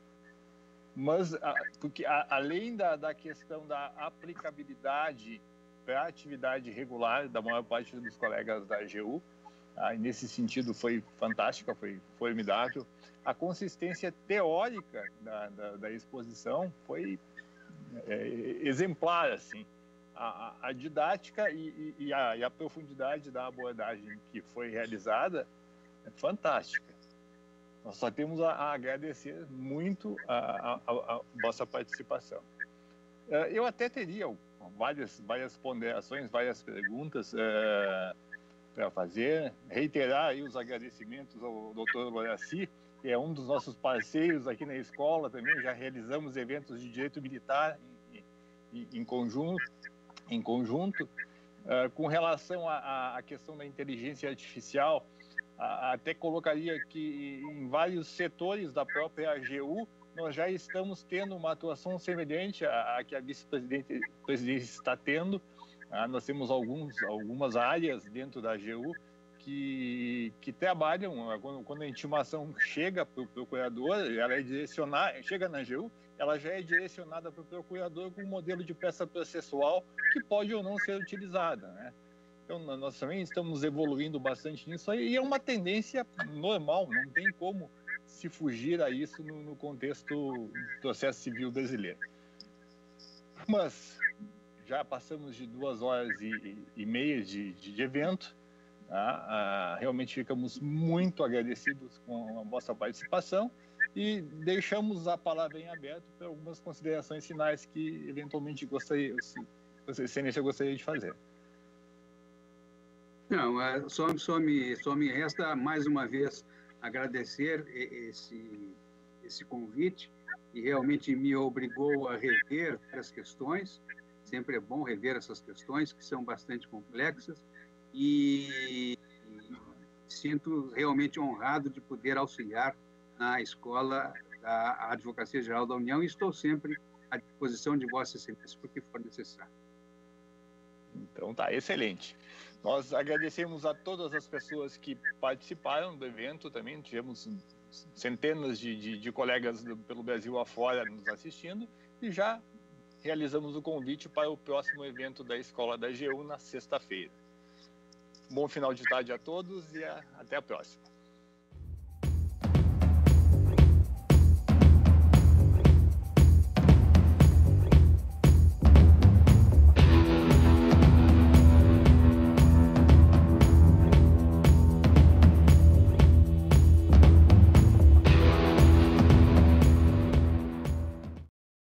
mas uh, porque a, além da, da questão da aplicabilidade para a atividade regular da maior parte dos colegas da A G U, uh, nesse sentido foi fantástica, foi formidável. A consistência teórica da, da, da exposição foi é, exemplar, assim. A, a didática e, e, a, e a profundidade da abordagem que foi realizada é fantástica. Nós só temos a, a agradecer muito a, a, a vossa participação. Eu até teria várias, várias ponderações, várias perguntas uh, para fazer, reiterar aí os agradecimentos ao doutor Loraci, que é um dos nossos parceiros aqui na escola também. Já realizamos eventos de direito militar em, em, em conjunto. Em conjunto, uh, com relação à questão da inteligência artificial, uh, até colocaria que em vários setores da própria A G U nós já estamos tendo uma atuação semelhante à, à que a vice-presidente está tendo. Uh, nós temos alguns, algumas áreas dentro da A G U que, que trabalham, uh, quando, quando a intimação chega para o procurador, ela é direcionada, chega na A G U, ela já é direcionada para o procurador com um modelo de peça processual que pode ou não ser utilizada, né? Então, nós também estamos evoluindo bastante nisso e é uma tendência normal, não tem como se fugir a isso no, no contexto do processo civil brasileiro. Mas já passamos de duas horas e, e meia de, de evento, tá? Ah, realmente ficamos muito agradecidos com a vossa participação e deixamos a palavra em aberto para algumas considerações finais que, eventualmente, gostaria, Excelência gostaria de fazer. Não, só, só, me, só me resta, mais uma vez, agradecer esse, esse convite, que realmente me obrigou a rever as questões. Sempre é bom rever essas questões, que são bastante complexas, e sinto realmente honrado de poder auxiliar na escola da Advocacia Geral da União e estou sempre à disposição de Vossa Excelência para o que for necessário. Então tá, excelente. Nós agradecemos a todas as pessoas que participaram do evento também, tivemos centenas de, de, de colegas do, pelo Brasil afora nos assistindo e já realizamos o convite para o próximo evento da Escola da A G U na sexta-feira. Bom final de tarde a todos e a, até a próxima.